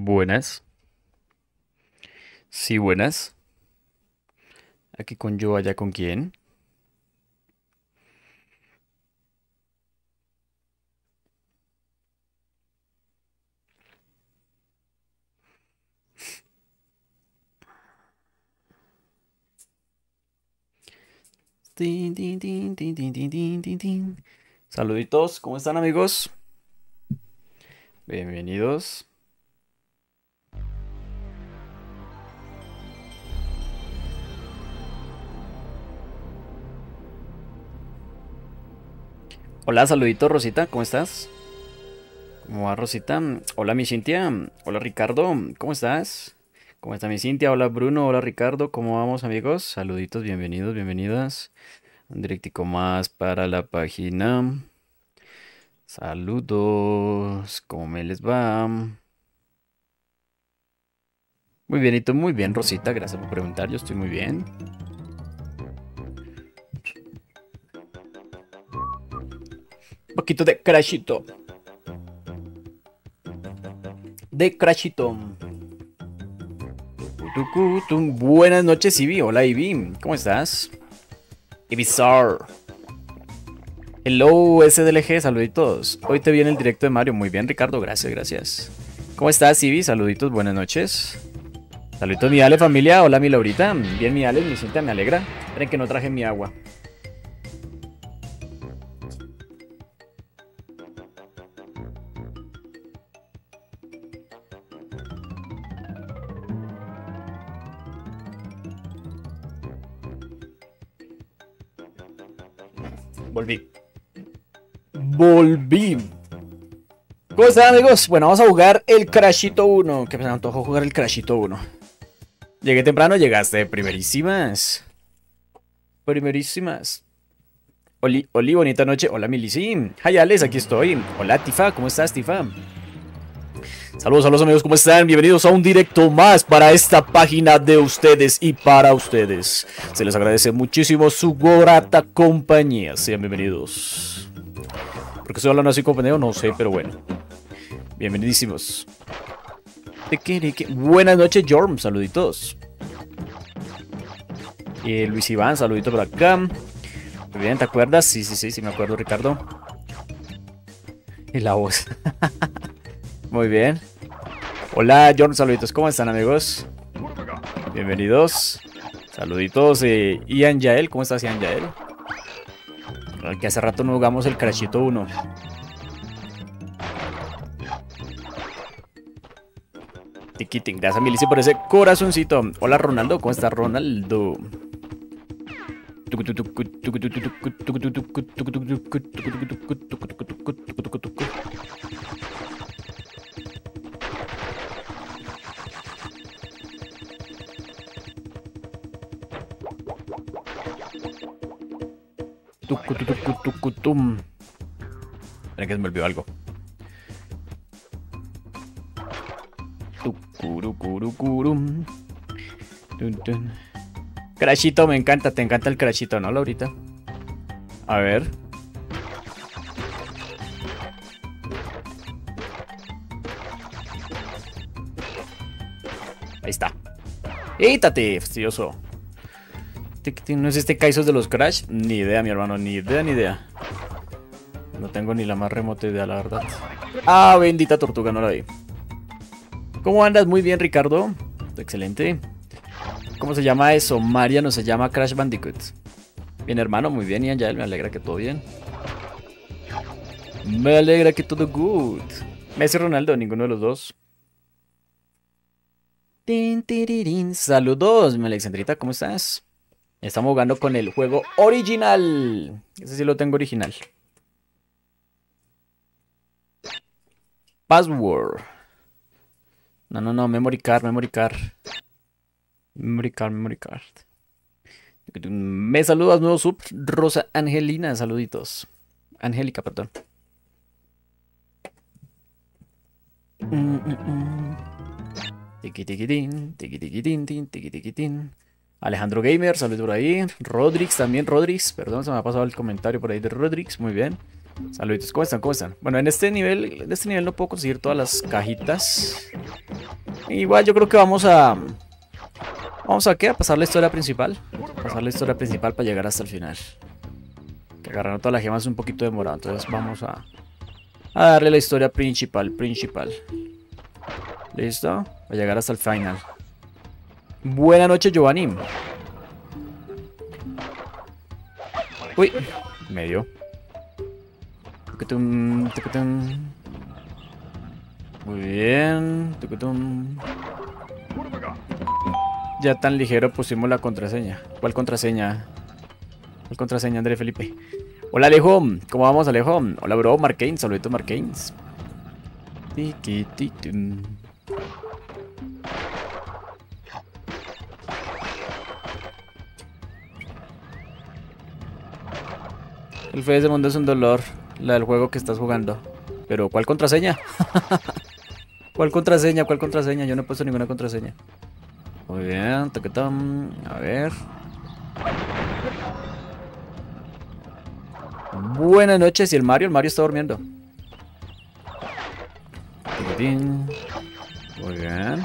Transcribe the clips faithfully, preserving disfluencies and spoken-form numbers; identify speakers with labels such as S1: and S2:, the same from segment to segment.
S1: Buenas. Sí, buenas. Aquí con yo, allá con quién. Tin, tin, tin, tin, tin, tin, tin, tin, tin. Saluditos, ¿cómo están amigos? Bienvenidos. Hola, saluditos Rosita, ¿cómo estás? ¿Cómo va Rosita? Hola mi Cintia. Hola Ricardo, ¿cómo estás? ¿Cómo está mi Cintia? Hola Bruno, hola Ricardo, ¿cómo vamos amigos? Saluditos, bienvenidos, bienvenidas. Un directico más para la página. Saludos, ¿cómo me les va? Muy bien, y tú muy bien, Rosita, gracias por preguntar, yo estoy muy bien. Un poquito de crashito, de crashito. Tucutum. Buenas noches, Ivy. Hola, Ivy. ¿Cómo estás? Ibizar. Hello, S D L G, saluditos. Hoy te vi en el directo de Mario. Muy bien, Ricardo, gracias, gracias. ¿Cómo estás, Ivy? Saluditos, buenas noches. Saluditos, mi Ale, familia. Hola, mi Laurita. Bien, mi Ale, mi Cintia, me alegra. Esperen que no traje mi agua. Volví. Volví. ¿Cómo están amigos? Bueno, vamos a jugar el Crashito uno. Que me antojó jugar el Crashito uno. Llegué temprano, llegaste primerísimas. Primerísimas. Oli, Oli, bonita noche. Hola, Milisim. Hi, Alex, aquí estoy. Hola, Tifa. ¿Cómo estás, Tifa? Saludos, saludos, amigos. ¿Cómo están? Bienvenidos a un directo más para esta página de ustedes y para ustedes. Se les agradece muchísimo su grata compañía. Sean bienvenidos. ¿Por qué estoy hablando así como pendejo? No sé, pero bueno. Bienvenidísimos. Buenas noches, Jorm. Saluditos. Eh, Luis Iván, saludito por acá. Muy bien, ¿te acuerdas? Sí, sí, sí, sí me acuerdo, Ricardo. Y la voz. Muy bien. Hola, Jorm, saluditos. ¿Cómo están, amigos? Bienvenidos. Saluditos. Eh, Ian Yael, ¿cómo estás, Ian Yael? Que hace rato no jugamos el Crashito uno. Tiquitín, gracias a Milicia por ese corazoncito. Hola Ronaldo, ¿cómo estás Ronaldo? Espera que se me olvidó algo. Crashito, me encanta, te encanta el Crashito, ¿no, Laurita? A ver. Ahí está. ¡Ítate, fastidioso! ¿No es este Kaisos de los Crash? Ni idea, mi hermano, ni idea, ni idea. No tengo ni la más remota idea, la verdad. Ah, bendita tortuga, no la vi. ¿Cómo andas? Muy bien, Ricardo. Excelente. ¿Cómo se llama eso? María no se llama Crash Bandicoot. Bien, hermano, muy bien, Ian Yael, me alegra que todo bien. Me alegra que todo good. Messi Ronaldo, ninguno de los dos. Tin, tirirín. Saludos, mi Alexandrita, ¿cómo estás? Estamos jugando con el juego original. Ese sí lo tengo original. Password. No, no, no, memory card, memory card. Memory card, memory card. Me saludas, nuevo sub. Rosa Angelina, saluditos. Angélica, perdón. Mm, mm, mm. Tiki tiki tin, tiki tiki tin, tin, tiki tiki tin. Alejandro Gamer, saludos por ahí. Rodrix también, Rodrix. Perdón, se me ha pasado el comentario por ahí de Rodrix. Muy bien. Saluditos, ¿cómo están? ¿Cómo están? Bueno, en este nivel, en este nivel no puedo conseguir todas las cajitas. Igual yo creo que vamos a... Vamos a qué, a pasar la historia principal. Pasar la historia principal para llegar hasta el final. Que agarrar todas las gemas es un poquito demorado. Entonces vamos a... A darle la historia principal, principal. ¿Listo? A llegar hasta el final. Buenas noches, Giovanni. Uy, me dio. Tucutum, tucutum. Muy bien. Tucutum. Ya tan ligero pusimos la contraseña. ¿Cuál contraseña? ¿Cuál contraseña, André Felipe? Hola, Alejo. ¿Cómo vamos, Alejo? Hola, bro. Marquains. Saluditos, Marquains. Tiquititum. El fe de ese mundo es un dolor. La del juego que estás jugando. Pero, ¿cuál contraseña? ¿Cuál contraseña? ¿Cuál contraseña? Yo no he puesto ninguna contraseña. Muy bien, taquetón. A ver. Buenas noches. ¿Y el Mario? El Mario está durmiendo. Muy bien.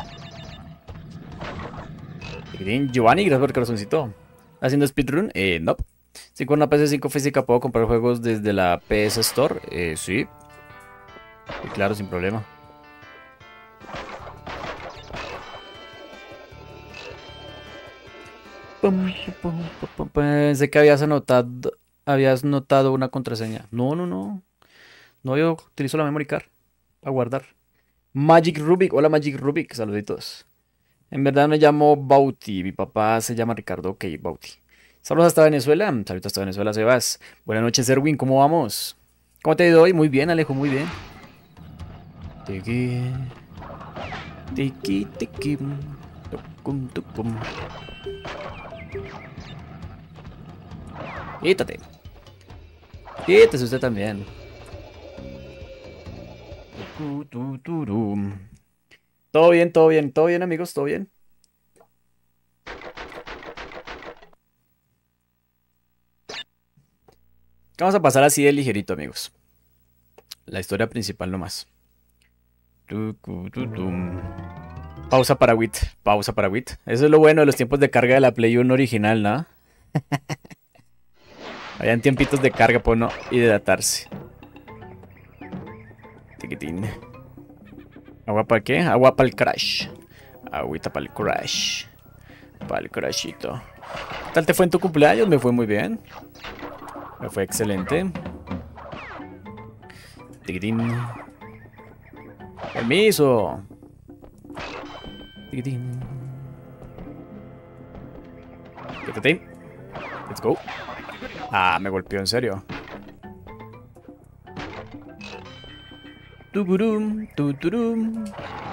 S1: Giovanni, gracias por el corazoncito. ¿Haciendo speedrun? Eh, no. Si con una P S cinco física puedo comprar juegos desde la P S Store. Eh, sí. Y claro, sin problema. Pensé que habías anotado, habías notado una contraseña. No, no, no. No, yo utilizo la memory card para guardar. Magic Rubik. Hola, Magic Rubik. Saluditos. En verdad me llamo Bauti. Mi papá se llama Ricardo. Ok, Bauti. Saludos hasta Venezuela. Saludos hasta Venezuela, Sebas. Buenas noches, Erwin. ¿Cómo vamos? ¿Cómo te ha ido hoy? Muy bien, Alejo. Muy bien. Tiki. Tiki, tiki. Tucum, tucum. Quítate. Quítese usted también. Todo bien, todo bien, todo bien, amigos, todo bien. Vamos a pasar así de ligerito, amigos. La historia principal nomás. Pausa para Wit, pausa para Wit. Eso es lo bueno de los tiempos de carga de la Play uno original, ¿no? Habían tiempitos de carga por no hidratarse. Tiquitín. ¿Agua para qué? Agua para el crash. Agüita para el crash. Para el crashito. ¿Qué tal te fue en tu cumpleaños? Me fue muy bien. Me fue excelente. Tiquitín. Permiso. Tiquitín. Quítate. Let's go. Ah, me golpeó en serio. Tugurum, tuturum.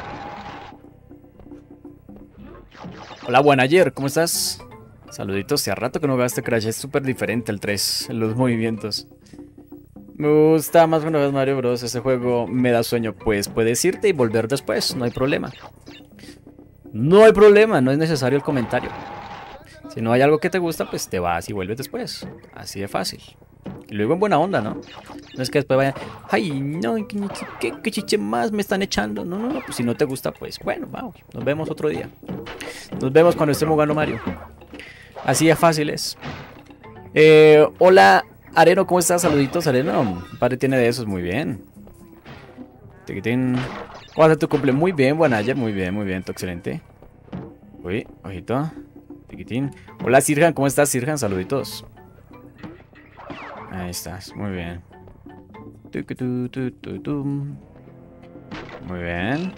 S1: Hola, buen ayer, ¿cómo estás? Saluditos, hace rato que no jugaste Crash, es súper diferente el tres, en los movimientos. Me gusta más cuando ves Mario Bros. Ese juego me da sueño, pues puedes irte y volver después, no hay problema. No hay problema, no es necesario el comentario. Si no hay algo que te gusta, pues te vas y vuelves después. Así de fácil. Y luego en buena onda, ¿no? No es que después vayan, ay, no, ¿qué, qué, qué chiche más me están echando? No, no, no, pues si no te gusta, pues bueno, vamos, nos vemos otro día. Nos vemos cuando estemos jugando Mario. Así de fácil es. Eh, hola, Areno, ¿cómo estás? Saluditos, Areno. Mi padre tiene de esos, muy bien. Tiquitín. ¿Cómo va a ser tu cumple? Muy bien, buen ayer, muy bien, muy bien, todo excelente. Uy, ojito. Tiquitín. Hola, Sirhan, ¿cómo estás, Sirhan? Saluditos. Ahí estás, muy bien. Muy bien.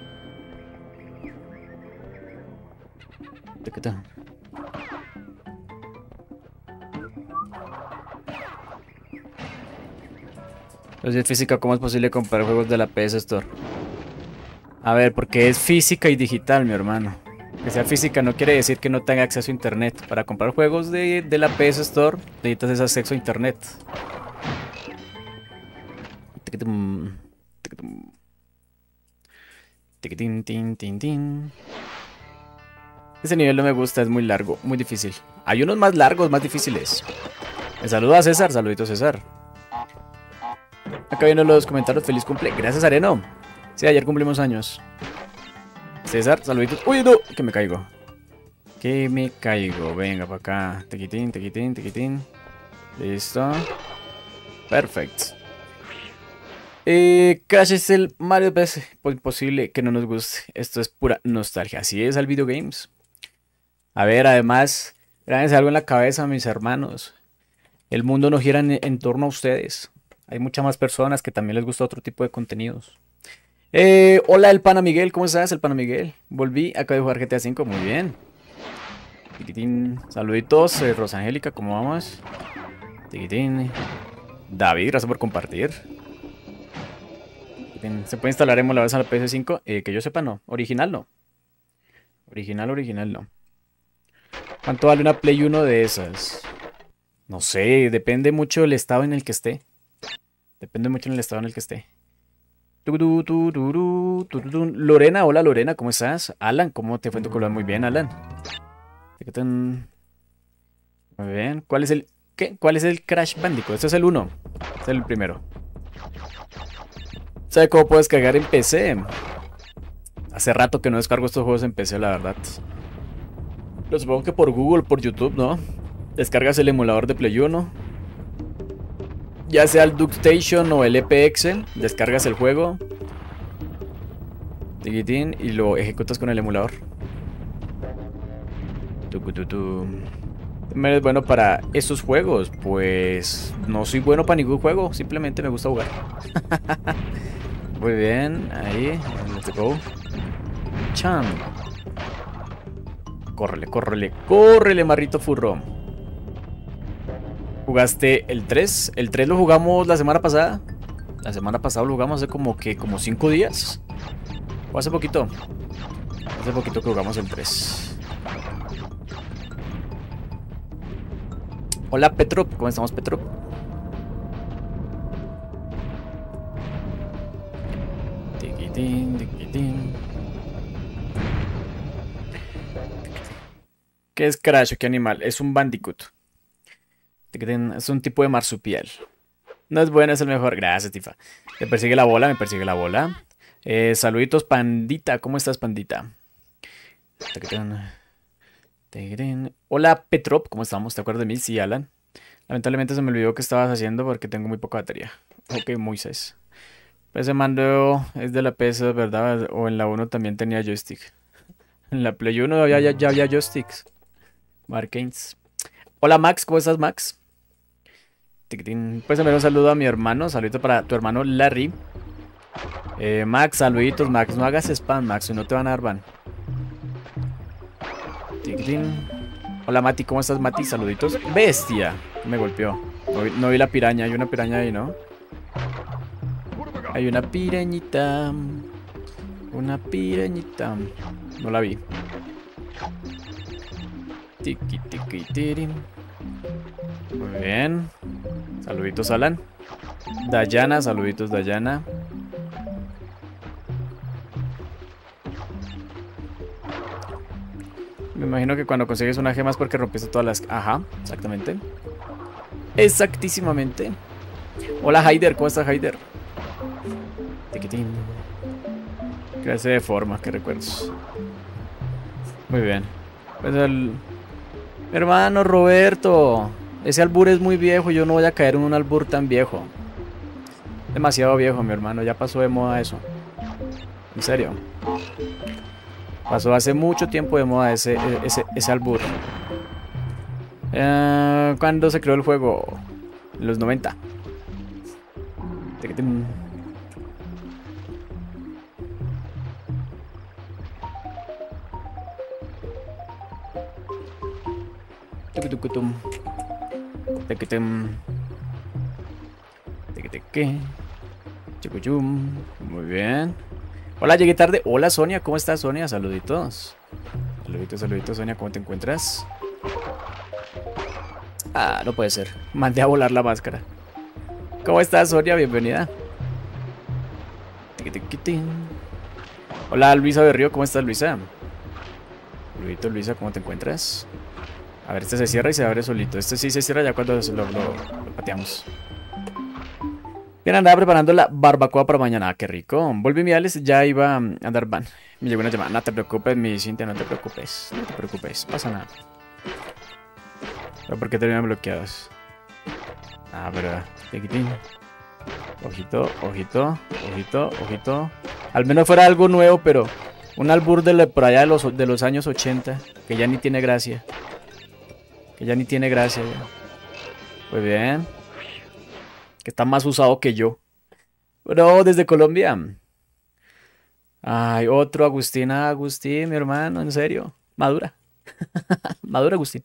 S1: Entonces, es física, ¿cómo es posible comprar juegos de la P S Store? A ver, porque es física y digital, mi hermano. Que sea física no quiere decir que no tenga acceso a internet. Para comprar juegos de, de la P S Store necesitas ese acceso a internet. Ese nivel no me gusta, es muy largo, muy difícil. Hay unos más largos, más difíciles. Me saluda a César, saludito César. Acá vienen los comentarios, feliz cumple. Gracias, Areno. Sí, ayer cumplimos años. César, saluditos. Uy, no, que me caigo. Que me caigo. Venga, para acá. Tequitín, tequitín, tequitín. Listo. Perfecto. Eh, Crash es el Mario Bros. Imposible que no nos guste. Esto es pura nostalgia. Así es al video games. A ver, además, grábense algo en la cabeza, mis hermanos. El mundo no gira en, en torno a ustedes. Hay muchas más personas que también les gusta otro tipo de contenidos. Eh, hola, el Pana Miguel. ¿Cómo estás, el Pana Miguel? Volví, acabo de jugar G T A cinco. Muy bien. Tiquitín. Saluditos, eh, Rosangélica, ¿cómo vamos? Tiquitín. David, gracias por compartir. ¿Se puede instalar emuladores a la P S cinco? Eh, que yo sepa, no. Original, no. Original, original, no. ¿Cuánto vale una Play uno de esas? No sé, depende mucho del estado en el que esté. Depende mucho del estado en el que esté. Lorena, hola Lorena, ¿cómo estás? Alan, ¿cómo te fue en tu color? Muy bien, Alan. Muy bien. ¿Cuál es el qué? ¿Cuál es el Crash Bandicoot? Este es el uno. Este es el primero. ¿Sabe cómo puedo descargar en P C? Hace rato que no descargo estos juegos en P C, la verdad. Lo supongo que por Google, por YouTube, ¿no? Descargas el emulador de Play uno. Ya sea el DuckStation o el E P X, descargas el juego. Tiquitín, y lo ejecutas con el emulador. ¿Eres bueno para esos juegos? Pues no soy bueno para ningún juego, simplemente me gusta jugar. Muy bien, ahí, let's go. Chan. Córrele, córrele, córrele, marrito furro. ¿Jugaste el tres? El tres lo jugamos la semana pasada. La semana pasada lo jugamos hace como que, como cinco días. O hace poquito. Hace poquito que jugamos el tres. Hola Petrop, ¿cómo estamos Petrop? Tiquitín, tiquitín. ¿Qué es Crash o qué animal? Es un Bandicoot. Tiquitín, es un tipo de marsupial. No es bueno, es el mejor. Gracias, Tifa. Me persigue la bola, me persigue la bola. Eh, saluditos, Pandita. ¿Cómo estás, Pandita? Tiquitín. Hola Petrop, ¿cómo estamos? ¿Te acuerdas de mí? Sí, Alan. Lamentablemente se me olvidó qué estabas haciendo porque tengo muy poca batería. Ok, Moisés. Ese mando es de la P S, ¿verdad? O en la uno también tenía joystick. En la Play uno ya, ya, ya había joysticks. Marquins. Hola Max, ¿cómo estás Max? Pues enviar un saludo a mi hermano. Saludito para tu hermano Larry. eh, Max, saluditos Max. No hagas spam Max, si no te van a dar ban. Hola Mati, ¿cómo estás Mati? Saluditos. Bestia, me golpeó. No vi, no vi la piraña, hay una piraña ahí, ¿no? Hay una pirañita. Una pirañita. No la vi. Tiki tiki tiri. Muy bien. Saluditos Alan. Dayana, saluditos Dayana. Me imagino que cuando consigues una gema es porque rompiste todas las... Ajá, exactamente. Exactísimamente. Hola Haider, ¿cómo estás Haider? Tiquitín. Clase de forma, qué recuerdos. Muy bien. Pues el... Hermano Roberto, ese albur es muy viejo. Yo no voy a caer en un albur tan viejo. Demasiado viejo, mi hermano. Ya pasó de moda eso. En serio. Pasó hace mucho tiempo de moda ese, ese, ese albur. Eh, ¿Cuándo se creó el juego? En los noventa. Muy bien. Hola, llegué tarde. Hola Sonia, ¿cómo estás Sonia? Saluditos. Saluditos, saluditos Sonia, ¿cómo te encuentras? Ah, no puede ser. Mandé a volar la máscara. ¿Cómo estás Sonia? Bienvenida. Hola Luisa Berrío, ¿cómo estás Luisa? Saludito Luisa, ¿cómo te encuentras? A ver, este se cierra y se abre solito. Este sí se cierra ya cuando lo, lo, lo pateamos. Bien, andaba preparando la barbacoa para mañana. Ah, qué rico. Volví miales, ya iba a andar van. Me llegó una llamada. No te preocupes, mi Cintia, no te preocupes. No te preocupes, pasa nada. ¿Pero por qué terminan bloqueados? Ah, pero... Tiquitín. Ojito, ojito, ojito, ojito. Al menos fuera algo nuevo, pero... Un albur de la- por allá de los, de los años ochenta. Que ya ni tiene gracia. Que ya ni tiene gracia. Ya. Muy bien. Que está más usado que yo. Bro, desde Colombia. Ay, otro Agustín. Ah, Agustín, mi hermano, en serio. Madura. Madura, Agustín.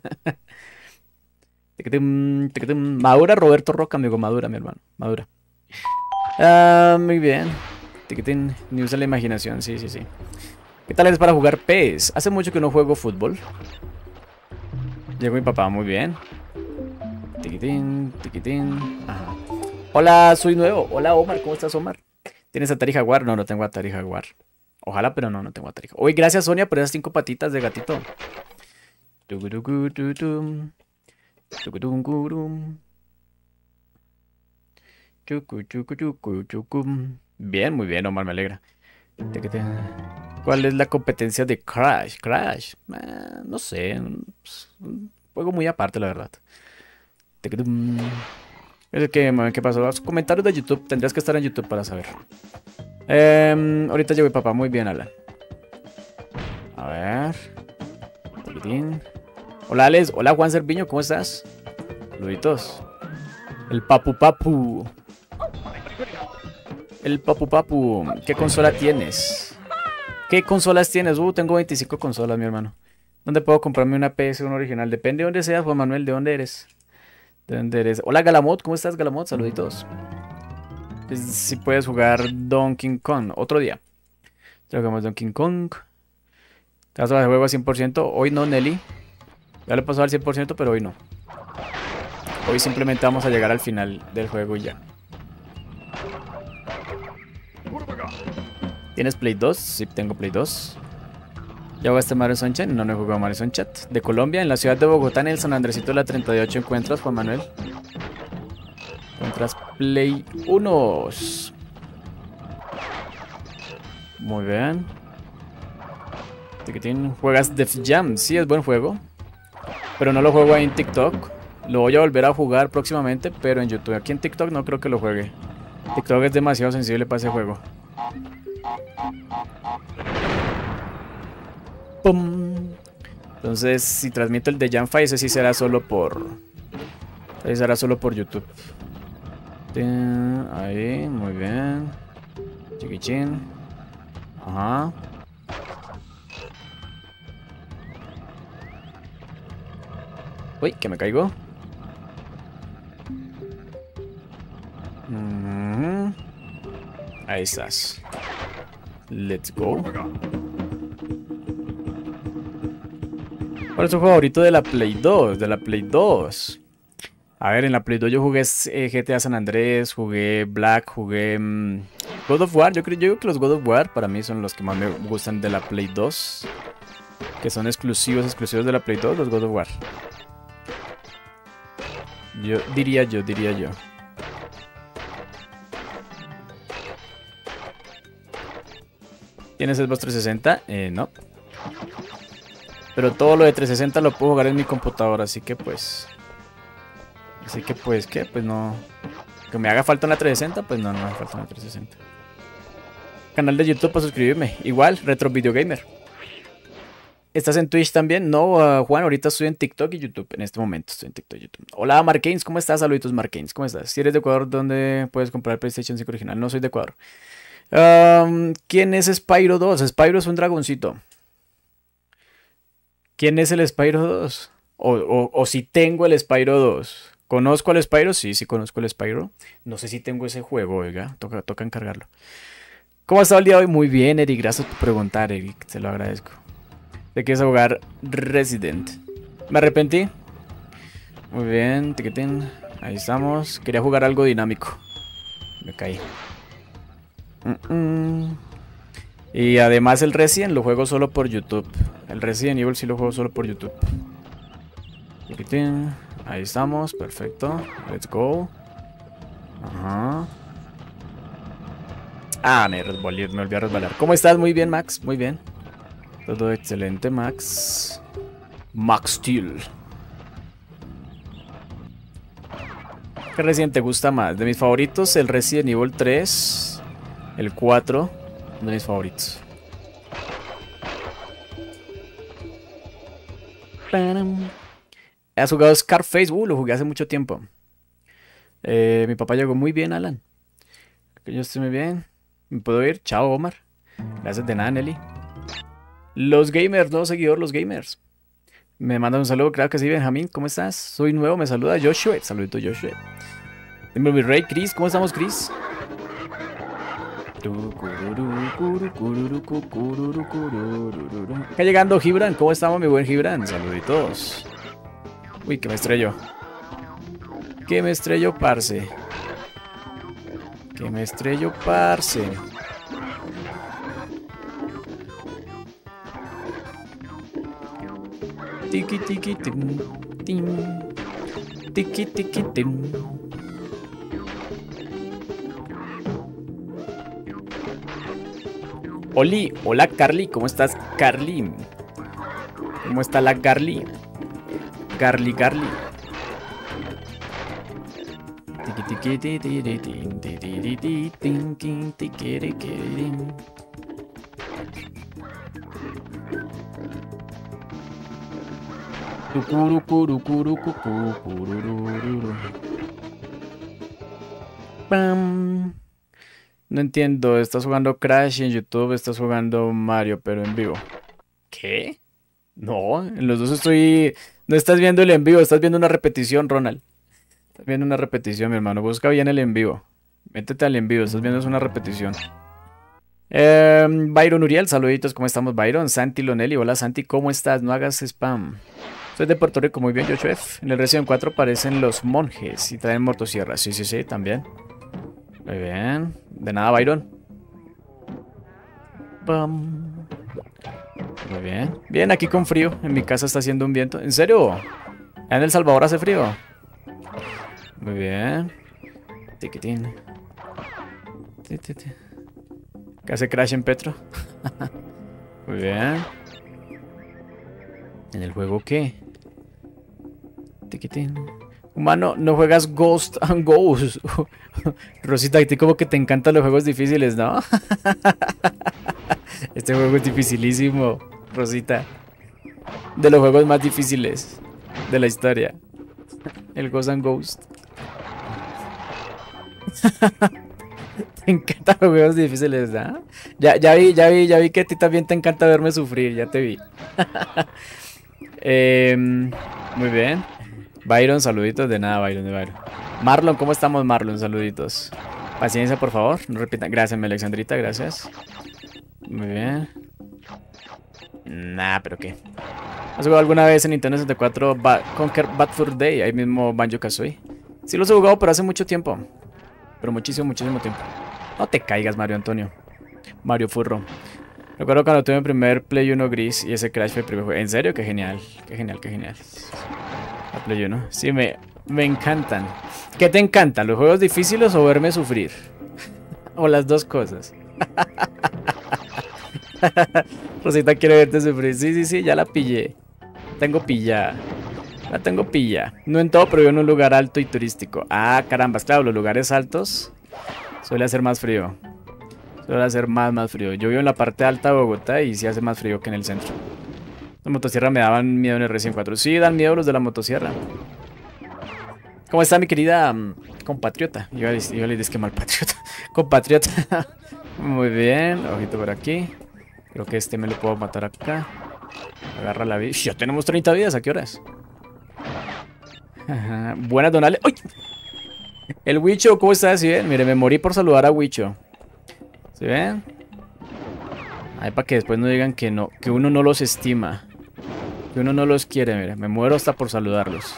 S1: Tiquitín, tiquitín. Madura, Roberto Roca, amigo. Madura, mi hermano. Madura. Ah, muy bien. Tiquitín. Ni usa la imaginación. Sí, sí, sí. ¿Qué tal es para jugar P E S? Hace mucho que no juego fútbol. Llegó mi papá, muy bien. Tiquitín, tiquitín. Ajá. Hola, soy nuevo. Hola, Omar. ¿Cómo estás, Omar? ¿Tienes Atari Jaguar? No, no tengo Atari Jaguar. Ojalá, pero no, no tengo Atari Jaguar. Uy, gracias, Sonia, por esas cinco patitas de gatito. Tucurucututum. Tucutuncurum. Chucuchucuchucuchucum. Bien, muy bien, Omar, me alegra. Tiquitín. ¿Cuál es la competencia de Crash? Crash. Eh, no sé. Es un juego muy aparte, la verdad. Tiquitum. Es que, ¿qué pasó? Los comentarios de YouTube. Tendrías que estar en YouTube para saber. Eh, ahorita llegó mi papá. Muy bien, Alan. A ver. Tiquitín. Hola, Alex. Hola, Juan Cerviño. ¿Cómo estás? Saluditos. El Papu Papu. El Papu Papu. ¿Qué consola tienes? ¿Qué consolas tienes? Uh, tengo veinticinco consolas, mi hermano. ¿Dónde puedo comprarme una P S uno original? Depende de dónde seas, Juan Manuel. ¿De dónde eres? ¿De dónde eres? Hola, Galamot. ¿Cómo estás, Galamot? Saluditos. Pues, si puedes jugar Donkey Kong. Otro día. Jugamos Donkey Kong. ¿Te vas a juego a cien por ciento? Hoy no, Nelly. Ya le pasó al cien por ciento, pero hoy no. Hoy simplemente vamos a llegar al final del juego y ya. ¿Tienes Play dos? Sí, tengo Play dos. ¿Ya jugaste Mario Sunshine? No, no he jugado Mario Sunshine. De Colombia, en la ciudad de Bogotá, en el San Andresito de la treinta y ocho, ¿encuentras, Juan Manuel? Encuentras Play uno. Muy bien. ¿Juegas Def Jam? Sí, es buen juego. Pero no lo juego ahí en TikTok. Lo voy a volver a jugar próximamente, pero en YouTube. Aquí en TikTok no creo que lo juegue. TikTok es demasiado sensible para ese juego. ¡Pum! Entonces, si transmito el de Jamfa, ese sí será solo por... Ese será solo por YouTube. Ahí, muy bien. Chiquichín. Ajá. Uy, que me caigo. Mm-hmm. Ahí estás. Let's go. ¿Cuál es tu juego favorito de la Play dos? De la Play dos. A ver, en la Play dos yo jugué eh, G T A San Andrés, jugué Black, jugué mmm, God of War. Yo creo, yo creo que los God of War para mí son los que más me gustan de la Play dos. Que son exclusivos, exclusivos de la Play dos, los God of War. Yo diría yo, diría yo. ¿Tienes Xbox trescientos sesenta? Eh, no. Pero todo lo de trescientos sesenta lo puedo jugar en mi computadora, así que pues... Así que pues, ¿qué? Pues no... Que me haga falta una trescientos sesenta, pues no, no me hace falta una trescientos sesenta. Canal de YouTube para suscribirme. Igual, Retro Video Gamer. ¿Estás en Twitch también? No, uh, Juan, ahorita estoy en TikTok y YouTube. En este momento estoy en TikTok y YouTube. Hola, Marquains, ¿cómo estás? Saluditos, Marquains, ¿cómo estás? Si eres de Ecuador, ¿dónde puedes comprar el PlayStation cinco original? No soy de Ecuador. Um, ¿Quién es Spyro dos? Spyro es un dragoncito. ¿Quién es el Spyro dos? O, o, o si tengo el Spyro dos. ¿Conozco al Spyro? Sí, sí conozco el Spyro. No sé si tengo ese juego, oiga. Toca, toca encargarlo. ¿Cómo ha estado el día de hoy? Muy bien, Eric. Gracias por preguntar, Eric. Te lo agradezco. ¿Te quieres jugar Resident? Me arrepentí. Muy bien, tiquitín. Ahí estamos. Quería jugar algo dinámico. Me caí. Mm -mm. Y además el Resident lo juego solo por YouTube. El Resident Evil sí lo juego solo por YouTube. Tiquitín. Ahí estamos, perfecto. Let's go. Ajá. Ah, me resbalé, me volví a resbalar. ¿Cómo estás? Muy bien, Max. Muy bien. Todo excelente, Max. Max Steel. ¿Qué Resident te gusta más? De mis favoritos, el Resident Evil tres. El cuatro. De mis favoritos. ¿Has jugado Scarface? Uh, lo jugué hace mucho tiempo. Eh, mi papá llegó muy bien, Alan. Que yo estoy muy bien. ¿Me puedo ir? Chao, Omar. Gracias de nada, Nelly. Los gamers, nuevo seguidor, los gamers. Me mandan un saludo, creo que sí, Benjamín. ¿Cómo estás? Soy nuevo, me saluda Joshua. Saludito, Joshua. Dime mi rey, Chris. ¿Cómo estamos, Chris? Está llegando Gibran. ¿Cómo estamos, mi buen Gibran? Saluditos. Uy, que me estrello. Que me estrello, parce. Que me estrello, parce. Tiki tiki tim, tim. Tiki tiki tim. Oli, hola Carly, ¿cómo estás, Carly? ¿Cómo está la Carly? Carly, Carly. Tiki tiki tiki tiki tiki tiki tiki tiki. Pam. No entiendo, estás jugando Crash y en YouTube estás jugando Mario, pero en vivo. ¿Qué? No, en los dos estoy... No estás viendo el en vivo, estás viendo una repetición, Ronald. Estás viendo una repetición, mi hermano. Busca bien el en vivo. Métete al en vivo, estás viendo es una repetición. Eh, Byron Uriel, saluditos, ¿cómo estamos, Byron? Santi Lonelli, hola Santi, ¿cómo estás? No hagas spam. Soy de Puerto Rico, muy bien, Joshua F. En el Resident cuatro aparecen los monjes y traen motosierras. Sí, sí, sí, también. Muy bien. De nada, Byron. Pam. Muy bien. Bien, aquí con frío. En mi casa está haciendo un viento. ¿En serio? ¿En El Salvador hace frío? Muy bien. Tiquitín. ¿Qué hace Crash en Petro? Muy bien. ¿En el juego qué? Tiquitín. Humano, no juegas Ghost and Ghost. Rosita, a ti como que te encantan los juegos difíciles, ¿no? Este juego es dificilísimo, Rosita. De los juegos más difíciles de la historia. El Ghost and Ghost. Te encantan los juegos difíciles, ¿no? Ya, ya vi, ya vi, ya vi que a ti también te encanta verme sufrir, ya te vi. eh, muy bien. Byron, saluditos. De nada, Byron, de Byron. Marlon, ¿cómo estamos, Marlon? Saluditos. Paciencia, por favor. No repitan. Gracias, Alexandrita, gracias. Muy bien. Nah, pero qué. ¿Has jugado alguna vez en Nintendo sesenta y cuatro ba Conquer Bad Fur Day? Ahí mismo Banjo-Kazooie. Sí los he jugado, pero hace mucho tiempo. Pero muchísimo, muchísimo tiempo. No te caigas, Mario Antonio. Mario Furro. Recuerdo cuando tuve mi primer Play uno gris y ese Crash fue el primer juego. ¿En serio? Qué genial. Qué genial, qué genial. La Play uno. Sí, me, me encantan. ¿Qué te encanta? ¿Los juegos difíciles o verme sufrir? O las dos cosas. Rosita quiere verte sufrir. Sí, sí, sí, ya la pillé. Tengo pillada. La tengo pilla. No en todo, pero yo en un lugar alto y turístico. Ah, carambas, claro, los lugares altos suele hacer más frío. Suele hacer más, más frío. Yo vivo en la parte alta de Bogotá y sí hace más frío que en el centro. Las motosierras me daban miedo en el Resident cuatro. Sí, dan miedo los de la motosierra. ¿Cómo está mi querida um, compatriota? Iba a decir, iba a decir que mal patriota. Compatriota. Muy bien, ojito por aquí. Creo que este me lo puedo matar acá. Agarra la vida. Ya tenemos treinta vidas, ¿a qué horas? Ajá. Buenas, Donale. ¡Uy! El Wicho, ¿cómo estás? ¿Sí ven? Mire, me morí por saludar a Wicho. ¿Sí ven? Ay, para que después no digan que no, que uno no los estima. Que uno no los quiere, mire. Me muero hasta por saludarlos.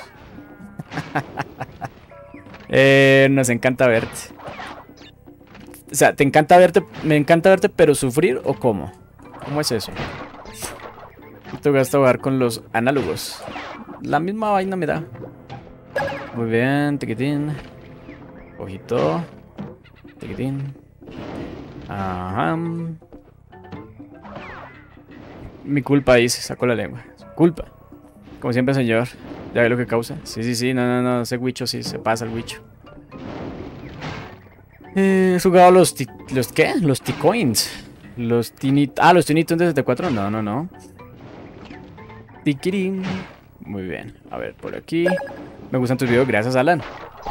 S1: eh, nos encanta verte. O sea, ¿te encanta verte? Me encanta verte, pero sufrir o cómo? ¿Cómo es eso? Te voy a jugar con los análogos. La misma vaina me da. Muy bien, tiquitín. Ojito. Tiquitín. Ajá. Mi culpa, dice. Sacó la lengua. Culpa. Como siempre, señor. ¿Ya ve lo que causa? Sí, sí, sí. No, no, no. Ese Wicho sí se pasa el Wicho. Eh, ¿Has jugado los... ¿Los qué? Los T-Coins. Los Tini... Ah, los Tiny Toons de setenta y cuatro. No, no, no. Tiquirín. Muy bien. A ver, por aquí. Me gustan tus videos. Gracias, Alan.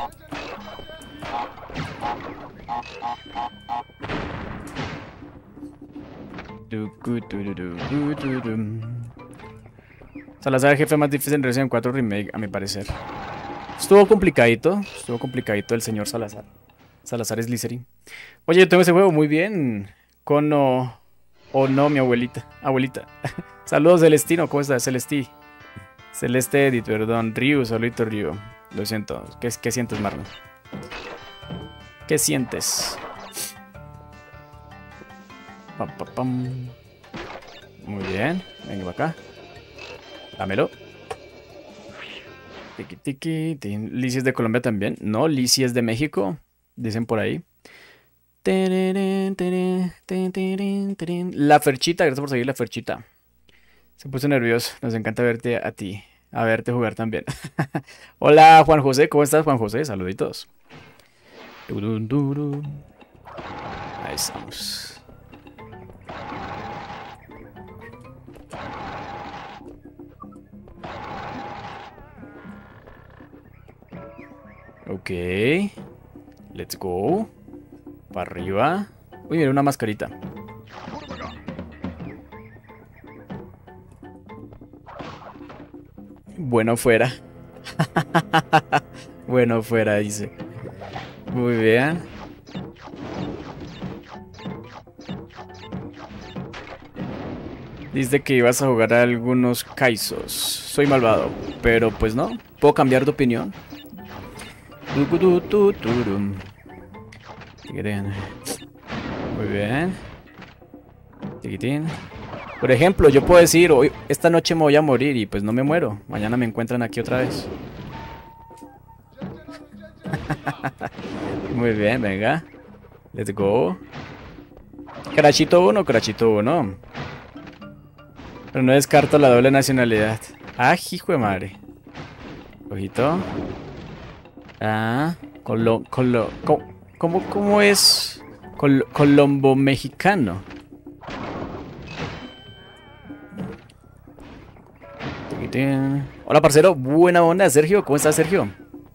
S1: Salazar, el jefe más difícil en Resident cuatro Remake, a mi parecer. Estuvo complicadito. Estuvo complicadito el señor Salazar. Salazar es Slytherin. Oye, yo tengo ese juego muy bien. Con o... O no, mi abuelita. Abuelita. Saludos, Celestino. ¿Cómo estás, Celestí? Celeste Edit, perdón. Ryu, solito Ryu. Lo siento. ¿Qué, qué sientes, Marlon? ¿Qué sientes? Pam, pam, pam. Muy bien. Venga para acá. Dámelo. Tiki, tiki, tiki. Lizzie es de Colombia también. No, Lizzie es de México. Dicen por ahí. La Ferchita, gracias por seguir la Ferchita. Se puso nervioso. Nos encanta verte a ti. A verte jugar también. Hola, Juan José. ¿Cómo estás, Juan José? Saluditos. Ahí estamos. Ok. Let's go. Para arriba. Uy, mira, una mascarita. Bueno fuera. Bueno fuera, dice. Muy bien. Dice que ibas a jugar a algunos Kaisos. Soy malvado, pero pues no. ¿Puedo cambiar de opinión? Muy bien. Tiquitín. Por ejemplo, yo puedo decir, hoy, esta noche me voy a morir y pues no me muero. Mañana me encuentran aquí otra vez. Muy bien, venga. Let's go. Crashito uno, Crashito uno. Pero no descarto la doble nacionalidad. Ah, hijo de madre. Ojito. Ah, colo, colo, co, ¿cómo, cómo es? Col, Colombo mexicano. Hola, parcero. Buena onda, Sergio. ¿Cómo estás, Sergio?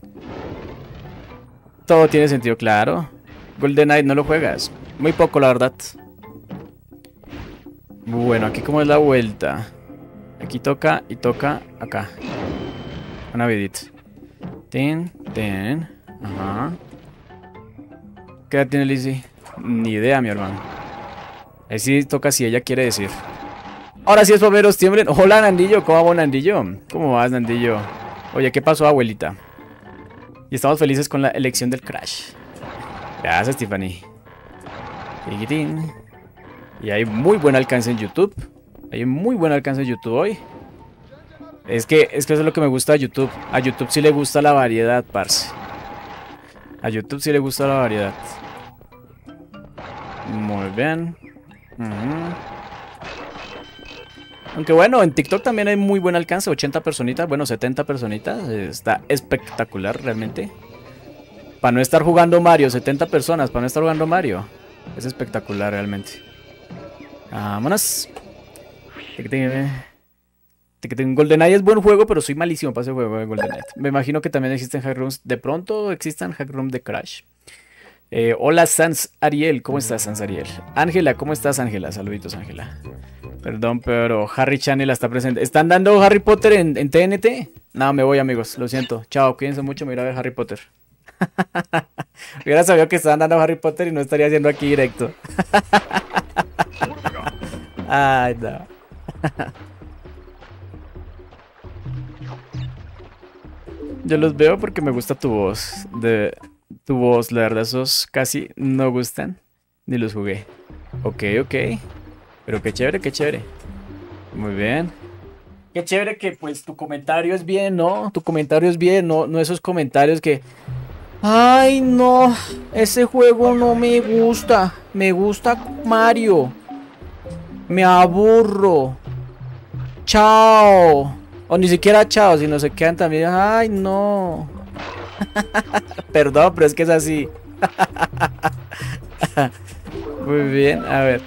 S1: Todo tiene sentido, claro. GoldenEye no lo juegas. Muy poco, la verdad. Bueno, aquí como es la vuelta. Aquí toca y toca acá. Una vidita. Ten, ten. Ajá. ¿Qué edad tiene Lizzie? Ni idea, mi hermano. Ahí sí toca si ella quiere decir. Ahora sí es bomberos, tiemblen. Hola, Nandillo. ¿Cómo va, Nandillo? ¿Cómo vas, Nandillo? Oye, ¿qué pasó, abuelita? Y estamos felices con la elección del Crash. Gracias, Tiffany. Tiquitín. Y hay muy buen alcance en YouTube. Hay muy buen alcance en YouTube hoy. Es que, es que eso es lo que me gusta de YouTube. A YouTube sí le gusta la variedad, parce. A YouTube sí le gusta la variedad. Muy bien. Uh-huh. Aunque bueno, en TikTok también hay muy buen alcance. ochenta personitas, bueno, setenta personitas. Está espectacular realmente. Para no estar jugando Mario, setenta personas, para no estar jugando Mario. Es espectacular realmente. Vámonos. GoldenEye es buen juego, pero soy malísimo para ese juego de GoldenEye. Me imagino que también existen hack rooms. De pronto existan hack rooms de Crash. Eh, hola, Sans Ariel. ¿Cómo estás, Sans Ariel? Ángela, ¿cómo estás, Ángela? Saluditos, Ángela. Perdón, pero Harry Channel está presente. ¿Están dando Harry Potter en, en T N T? No, me voy, amigos. Lo siento. Chao, cuídense mucho. Me iré a ver Harry Potter. Hubiera sabido que estaban dando Harry Potter y no estaría haciendo aquí directo. Ay, no. Yo los veo porque me gusta tu voz. De tu voz, la verdad, esos casi no gustan. Ni los jugué. Ok, ok. Pero qué chévere, qué chévere. Muy bien. Qué chévere que pues tu comentario es bien, ¿no? Tu comentario es bien, no, no esos comentarios que... Ay, no. Ese juego no me gusta. Me gusta Mario. Me aburro. Chao. O ni siquiera chao, sino se quedan también. Ay, no. Perdón, pero es que es así. Muy bien, a ver.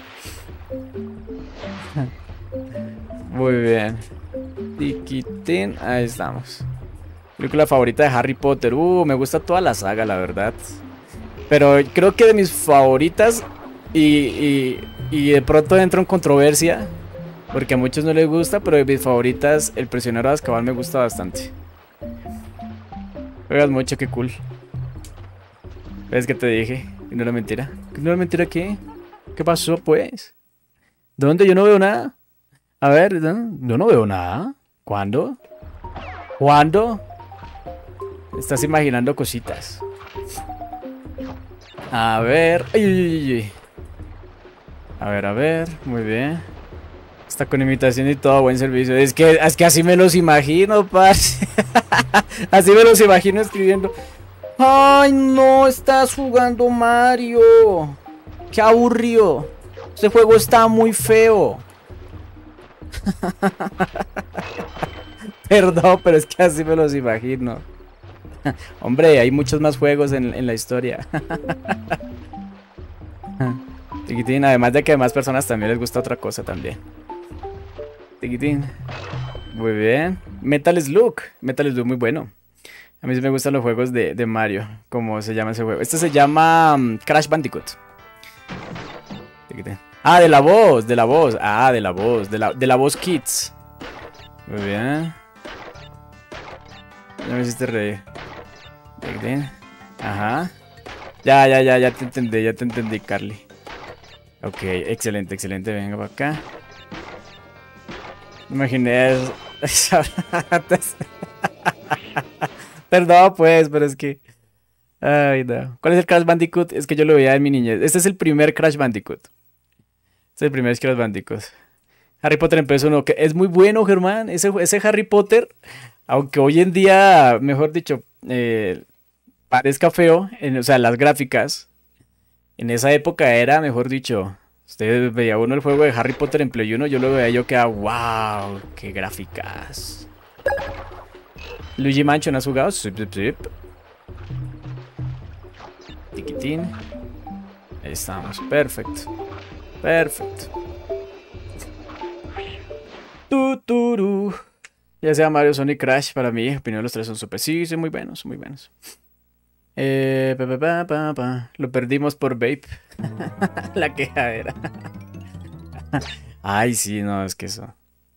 S1: Muy bien. Tiquitín, ahí estamos. Película favorita de Harry Potter. Uh, me gusta toda la saga, la verdad. Pero creo que de mis favoritas. Y, y, y de pronto entro en controversia, porque a muchos no les gusta, pero de mis favoritas, El prisionero de Azkaban me gusta bastante. Juegas mucho, qué cool. ¿Ves que te dije? Que no era mentira. ¿Que no era mentira qué? ¿Qué pasó, pues? ¿Dónde? Yo no veo nada. A ver, ¿no? Yo no veo nada. ¿Cuándo? ¿Cuándo? Estás imaginando cositas. A ver. Ay, ay, ay. A ver, a ver. Muy bien. Está con imitación y todo, buen servicio. Es que, es que así me los imagino, parce. Así me los imagino escribiendo. Ay, no, estás jugando Mario. Qué aburrido. Este juego está muy feo. Perdón, pero es que así me los imagino. Hombre, hay muchos más juegos en, en la historia. Tiquitín, además de que a más personas también les gusta otra cosa también. Tiquitín. Muy bien. Metal Slug. Metal Slug muy bueno. A mí sí me gustan los juegos de, de Mario. ¿Cómo se llama ese juego? Este se llama um, Crash Bandicoot. Tiquitín. Ah, de la voz, de la voz. Ah, de la voz, de la, de la voz Kids. Muy bien. Ya me hiciste reír. Ajá. Ya, ya, ya, ya te entendí, ya te entendí, Carly. Ok, excelente, excelente. Venga para acá. Imaginé eso. Perdón, pues, pero es que... Ay, no. ¿Cuál es el Crash Bandicoot? Es que yo lo veía en mi niñez. Este es el primer Crash Bandicoot. Este es el primer Crash Bandicoot. Harry Potter empezó uno que es muy bueno, Germán. Ese, ese Harry Potter, aunque hoy en día, mejor dicho, eh, parezca feo, en, o sea, las gráficas, en esa época era, mejor dicho, usted veía uno el juego de Harry Potter en Play uno, yo lo veía yo que wow, qué gráficas. Luigi Mansion, ¿has jugado? Zip, zip, zip. Tiquitín. Ahí estamos, perfecto. Perfecto. Tuturu. Ya sea Mario, Sonic, Crash, para mí, opinión de los tres son super. Sí, son muy buenos, son muy buenos. Eh, pa, pa, pa, pa, pa. Lo perdimos por Vape. La quejadera. Ay, sí, no, es que eso.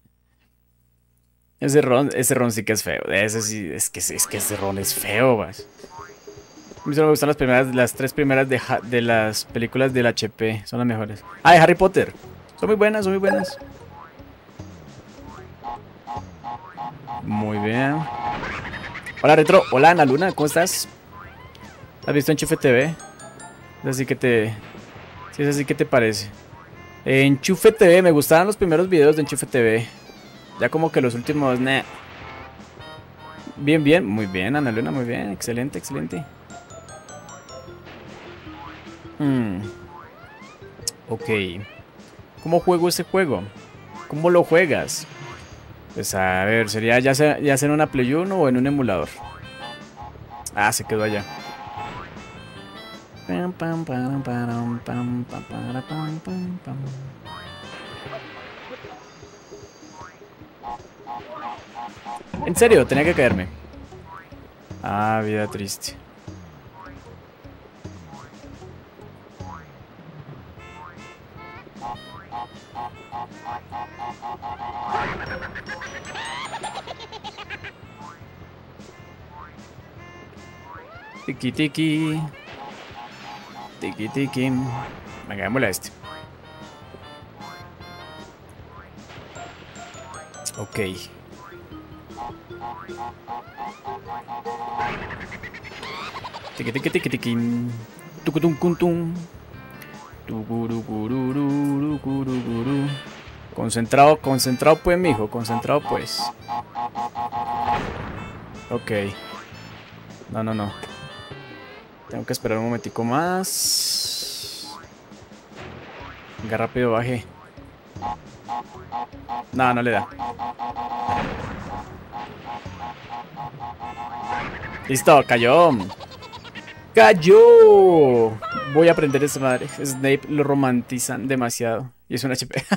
S1: Ese ron, ese ron sí que es feo. Ese sí, es que, es que ese ron es feo, vas. A mí solo me gustan las primeras, las tres primeras de, de las películas del H P. Son las mejores. Ah, de Harry Potter. Son muy buenas, son muy buenas. Muy bien. Hola, Retro. Hola, Ana Luna. ¿Cómo estás? ¿Has visto Enchufe T V? Es así que te... Sí, es así que te parece. Eh, Enchufe T V. Me gustaban los primeros videos de Enchufe T V. Ya como que los últimos... Nah. Bien, bien. Muy bien, Ana Luna. Muy bien. Excelente, excelente. Hmm. Ok. ¿Cómo juego ese juego? ¿Cómo lo juegas? Pues a ver, sería ya sea, ya sea en una Play uno o en un emulador. Ah, se quedó allá. En serio, tenía que caerme. Ah, vida triste. Tiki tiki. Tiki tiki. Venga, démosle a este. Ok. Tiki tiki tiki tiki. Tucutum cuntum. Tucurucururururururu. Concentrado, concentrado pues, mijo. Concentrado pues. Ok. No, no, no. Tengo que esperar un momentico más. Venga, rápido, baje. No, no le da. Listo, cayó. ¡Cayó! Voy a aprender esa madre. Snape lo romantizan demasiado. Y es un H P.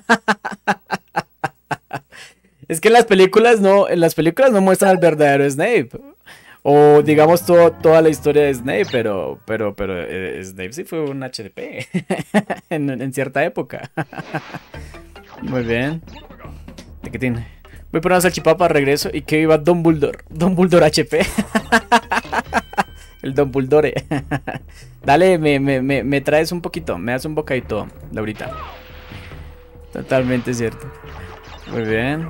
S1: Es que en las películas no, en las películas no muestran al verdadero Snape. O digamos todo, toda la historia de Snape, pero, pero, pero eh, Snape sí fue un H D P en, en cierta época. Muy bien. ¿De qué tiene? Voy por una salchipapa, regreso y que viva Dumbledore. Dumbledore H P. El Dumbledore. Dale, me, me, me, me traes un poquito, me das un bocadito, Laurita. Totalmente cierto. Muy bien.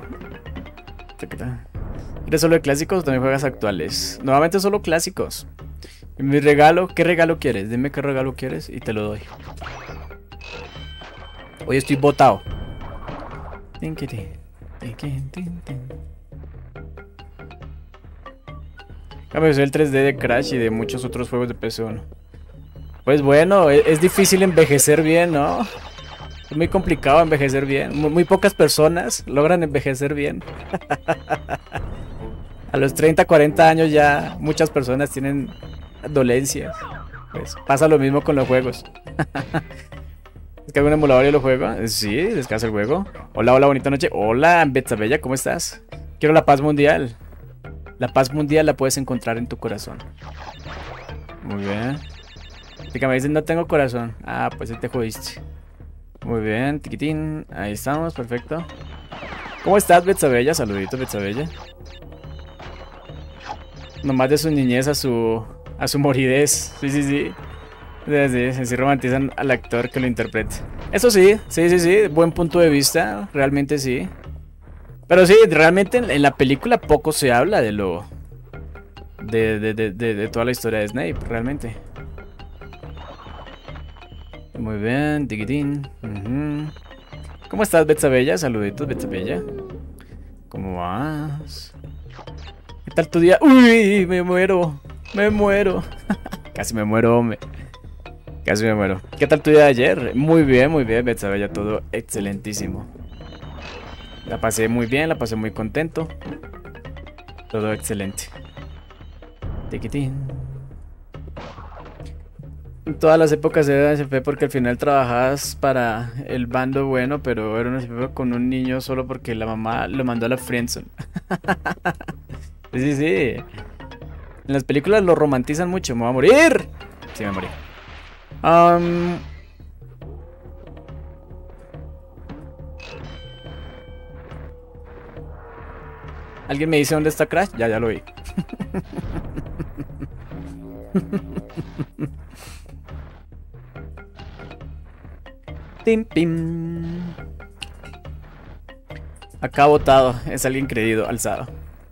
S1: ¿Eres solo de clásicos o también juegas actuales? Nuevamente solo clásicos. Y mi regalo, ¿qué regalo quieres? Dime qué regalo quieres y te lo doy. Hoy estoy botado. Cambio, soy el tres D de Crash y de muchos otros juegos de P S uno. Pues bueno, es, es difícil envejecer bien, ¿no? Es muy complicado envejecer bien. Muy, muy pocas personas logran envejecer bien. A los treinta, cuarenta años ya muchas personas tienen dolencias. Pues pasa lo mismo con los juegos. ¿Descarga un emulador y lo juego? Sí, descansa el juego. Hola, hola, bonita noche. Hola, Betzabella, ¿cómo estás? Quiero la paz mundial. La paz mundial la puedes encontrar en tu corazón. Muy bien. Chica, me dicen no tengo corazón. Ah, pues ahí te jodiste. Muy bien, tiquitín. Ahí estamos, perfecto. ¿Cómo estás, Betzabella? Saluditos, Betzabella. Nomás de su niñez a su a su moridez. Sí, sí, sí. Sí, sí, sí, romantizan al actor que lo interprete. Eso sí, sí, sí, sí. Buen punto de vista. Realmente sí. Pero sí, realmente en, en la película poco se habla de lo... De, de, de, de, de toda la historia de Snape, realmente. Muy bien, tiquitín. Uh-huh. ¿Cómo estás, Betzabella? Saluditos, Betzabella. ¿Cómo vas? ¿Qué tal tu día? ¡Uy! Me muero. Me muero. Casi me muero, hombre. Casi me muero. ¿Qué tal tu día de ayer? Muy bien, muy bien, Betzabella. Todo excelentísimo. La pasé muy bien, la pasé muy contento. Todo excelente. Tiquitín. En todas las épocas era S P porque al final trabajabas para el bando bueno, pero era una S P con un niño solo porque la mamá lo mandó a la friendzone. Sí, sí, sí. En las películas lo romantizan mucho. ¿Me voy a morir? Sí, me morí. Um... ¿Alguien me dice dónde está Crash? Ya, ya lo vi. Tim, pim. Acá botado. Es alguien creído, alzado.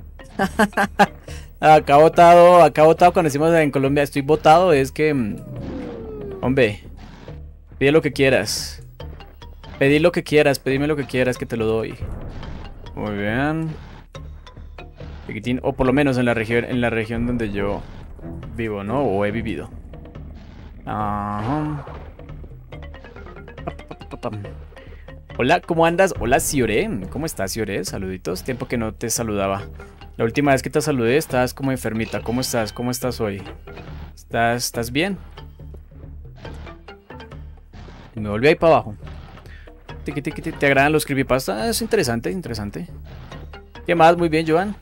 S1: Acá botado, acá botado cuando decimos en Colombia estoy botado es que... Hombre, pide lo que quieras. Pedí lo que quieras, pedime lo que quieras que te lo doy. Muy bien. O por lo menos en la región, en la región donde yo vivo, ¿no? O he vivido. Ajá. Hola, ¿cómo andas? Hola, Cioré. ¿Cómo estás, Cioré? Saluditos. Tiempo que no te saludaba. La última vez que te saludé estabas como enfermita. ¿Cómo estás? ¿Cómo estás hoy? ¿Estás, estás bien? Y me volví ahí para abajo. ¿Te, te, te, te agradan los creepypasta? Es interesante, interesante. ¿Qué más? Muy bien, Joan.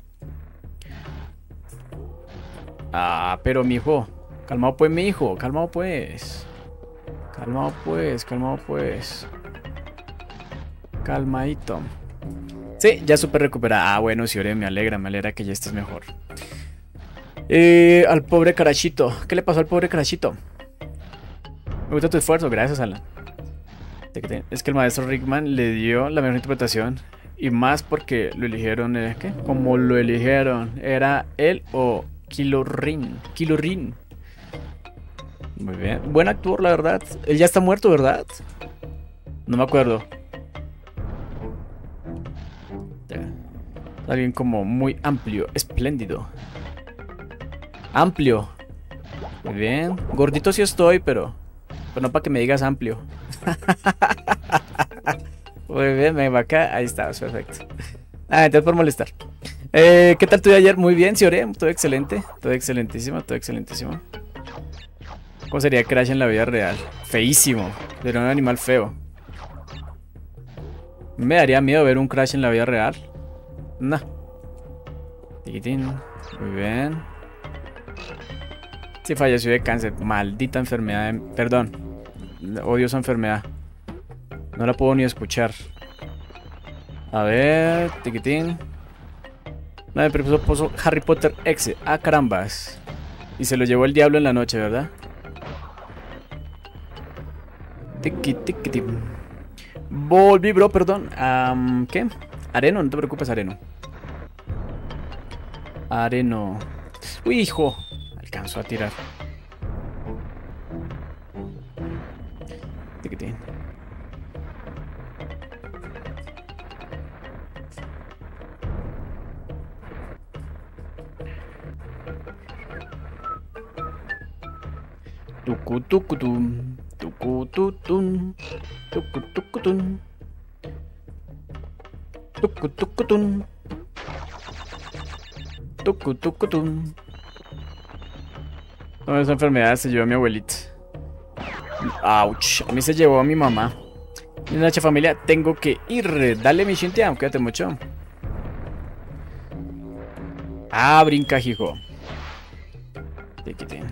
S1: Ah, pero mi hijo. Calmado pues, mi hijo. Calmado pues. Calmado pues, calmado pues. Calmadito. Sí, ya súper recuperada. Ah, bueno, Ciore, me alegra, me alegra que ya estés mejor. Eh, al pobre Carachito. ¿Qué le pasó al pobre Carachito? Me gusta tu esfuerzo, gracias, Alan. Es que el maestro Rickman le dio la mejor interpretación. Y más porque lo eligieron, ¿eh? ¿Qué? Como lo eligieron. ¿Era él o Kilorrin? Kilorrin. Muy bien. Buen actor, la verdad. Él ya está muerto, ¿verdad? No me acuerdo. Alguien como muy amplio, espléndido. Amplio. Muy bien. Gordito sí estoy, pero... Pero no para que me digas amplio. Muy bien, me va acá. Ahí está, perfecto. Ah, entonces por molestar. Eh, ¿Qué tal tu día ayer? Muy bien, ¿sí, Ore? Todo excelente. Todo excelentísimo, todo excelentísimo. ¿Cómo sería Crash en la vida real? Feísimo. Sería un animal feo. Me daría miedo ver un Crash en la vida real. No. Tiquitín. Muy bien. Sí, falleció de cáncer. Maldita enfermedad. De... Perdón. Odio esa enfermedad. No la puedo ni escuchar. A ver. Tiquitín. No, me propuso Harry Potter X. Ah, carambas. Y se lo llevó el diablo en la noche, ¿verdad? Tiki, tiki, tiki. Volví, bro, perdón. Um, ¿Qué? Areno, no te preocupes, Areno. Areno. Uy, hijo. Alcanzó a tirar. Tiki, tiki. Tucu, tucu, tum. Tucu, tutun. Tucu, tucu, tun. Tucu, tucu, tun. Tucu, tucu, tun. No, esa enfermedad se llevó a mi abuelita. Ouch. A mí se llevó a mi mamá. En H familia, tengo que ir. Dale, mi Shintia, cuídate mucho. Ah, brinca, hijo. Tiquitín.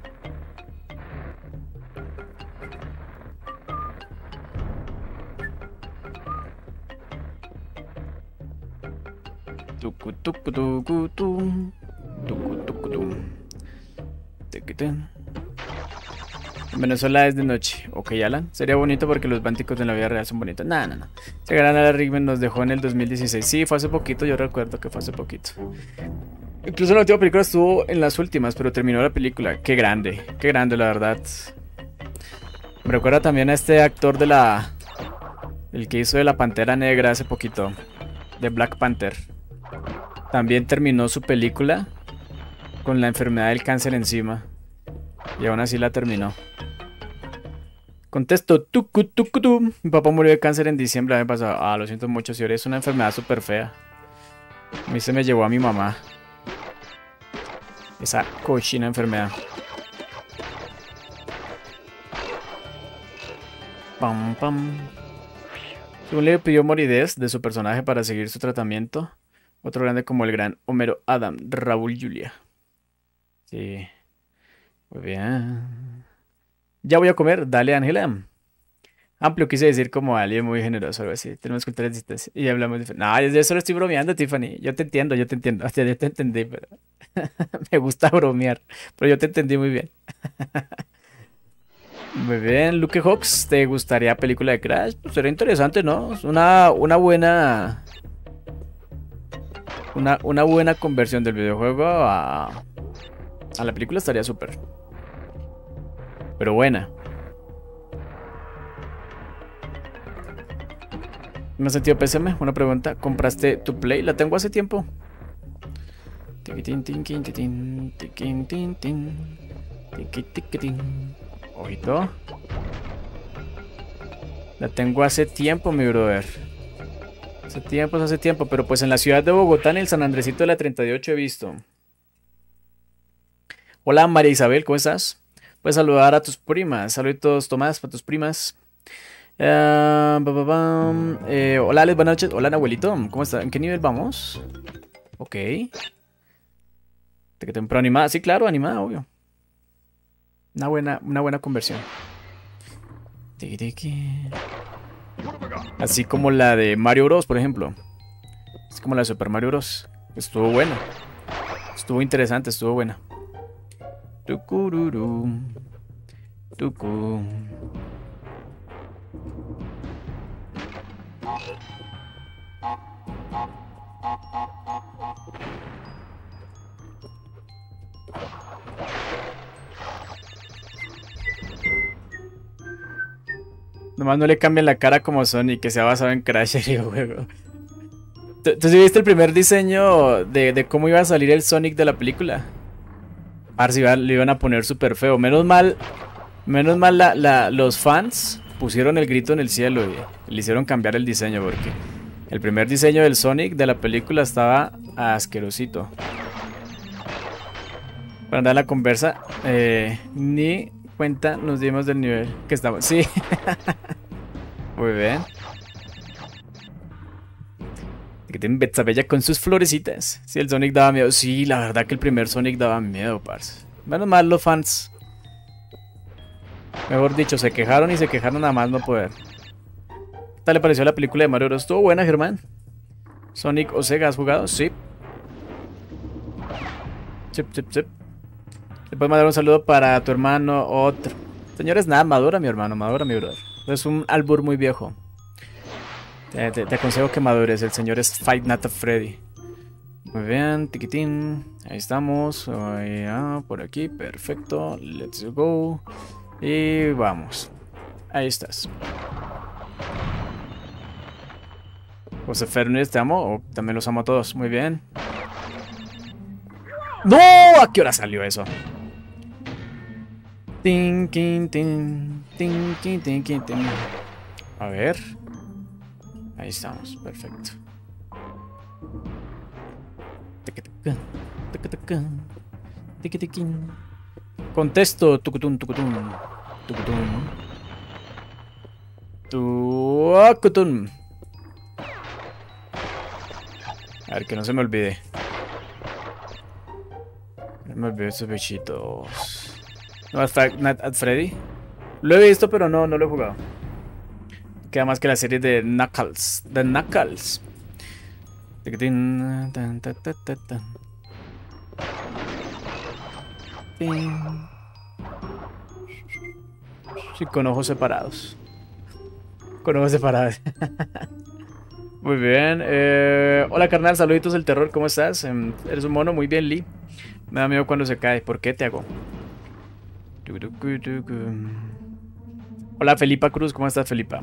S1: Tucu, tucu, tucu, tum. Tucu, tucu, tum. Tiquitín. En Venezuela es de noche. Ok, Alan. Sería bonito porque los bánticos en la vida real son bonitos. No, no, no. Ese gran Alan Rickman nos dejó en el dos mil dieciséis. Sí, fue hace poquito. Yo recuerdo que fue hace poquito. Incluso la última película estuvo en las últimas, pero terminó la película. Qué grande. Qué grande, la verdad. Me recuerda también a este actor de la... El que hizo de la Pantera Negra hace poquito. De Black Panther. También terminó su película con la enfermedad del cáncer encima. Y aún así la terminó. Contesto, tucu, tucu, tu. Mi papá murió de cáncer en diciembre del año pasado. Ah, lo siento mucho, señor. Es una enfermedad súper fea. A mí se me llevó a mi mamá. Esa cochina enfermedad. Pam, pam. Según le pidió moridez de su personaje para seguir su tratamiento. Otro grande como el gran Homero Adam, Raúl Julia. Sí. Muy bien. Ya voy a comer. Dale, Ángela. Amplio quise decir como alguien muy generoso, algo así. Tenemos cultura de existencia. Y hablamos de... No, yo solo estoy bromeando, Tiffany. Yo te entiendo, yo te entiendo. Hasta yo te entendí, pero... Me gusta bromear. Pero yo te entendí muy bien. Muy bien. Luke Hawks, ¿te gustaría película de Crash? Pues sería interesante, ¿no? Una, una buena... Una, una buena conversión del videojuego a... A la película estaría súper. Pero buena. ¿Me has sentido P S M? Una pregunta. ¿Compraste tu Play? La tengo hace tiempo. Ojito. La tengo hace tiempo, mi brother. Hace tiempo, hace tiempo. Pero pues en la ciudad de Bogotá, en el San Andresito de la treinta y ocho he visto. Hola, María Isabel, ¿cómo estás? Puedes saludar a tus primas. Saluditos, Tomás, para tus primas. Uh, ba, ba, ba. Eh, hola, Alex, buenas noches. Hola, abuelito, ¿cómo está? ¿En qué nivel vamos? Ok. ¿Te temprano animada? Sí, claro, animada, obvio. Una buena, una buena conversión. Así como la de Mario Bros, por ejemplo. Así como la de Super Mario Bros. Estuvo buena. Estuvo interesante, estuvo buena. Tucururu. Tucu. Nomás no le cambien la cara como Sonic, que se ha basado en Crash el juego. ¿Tú, tú sí viste el primer diseño de, de cómo iba a salir el Sonic de la película? Parce, iba- lo iban a poner súper feo. Menos mal, menos mal la, la- los fans pusieron el grito en el cielo y le hicieron cambiar el diseño porque el primer diseño del Sonic de la película estaba asquerosito. Para andar la conversa, eh, ni cuenta nos dimos del nivel que estamos. Sí. Muy bien. Que tienen Betsabella con sus florecitas. Sí, el Sonic daba miedo. Sí, la verdad que el primer Sonic daba miedo, parce. Menos mal los fans. Mejor dicho, se quejaron y se quejaron a más no poder. ¿Qué tal le pareció la película de Mario Bros? ¿Estuvo buena, Germán? Sonic o Sega, ¿has jugado? Sí. Chip, chip, chip. Le puedes mandar un saludo para tu hermano, otro. Señores, nada, madura mi hermano, madura mi brother. Es un albur muy viejo. Te, te, te aconsejo que madures, el señor es Fight Nights at Freddy. Muy bien, tiquitín. Ahí estamos. Ahí, ah, por aquí, perfecto. Let's go. Y vamos. Ahí estás. José Fernández, te amo. Oh, también los amo a todos. Muy bien. ¡No! ¿A qué hora salió eso? Tin, tin, tin, tin, tin, tin, tin, tin. A ver. Ahí estamos, perfecto. Contesto, tucutun, tucutun. Tucutun. Tucutun. A ver, que no se me olvide. No me olvide esos bichitos. No, at Freddy. Lo he visto, pero no, no lo he jugado. Queda más que la serie de Knuckles. De Knuckles. Sí, con ojos separados. Con ojos separados. Muy bien. Eh, hola, carnal. Saluditos del terror. ¿Cómo estás? Eh, eres un mono. Muy bien, Lee. Me da miedo cuando se cae. ¿Por qué te hago? Hola, Felipa Cruz. ¿Cómo estás, Felipa?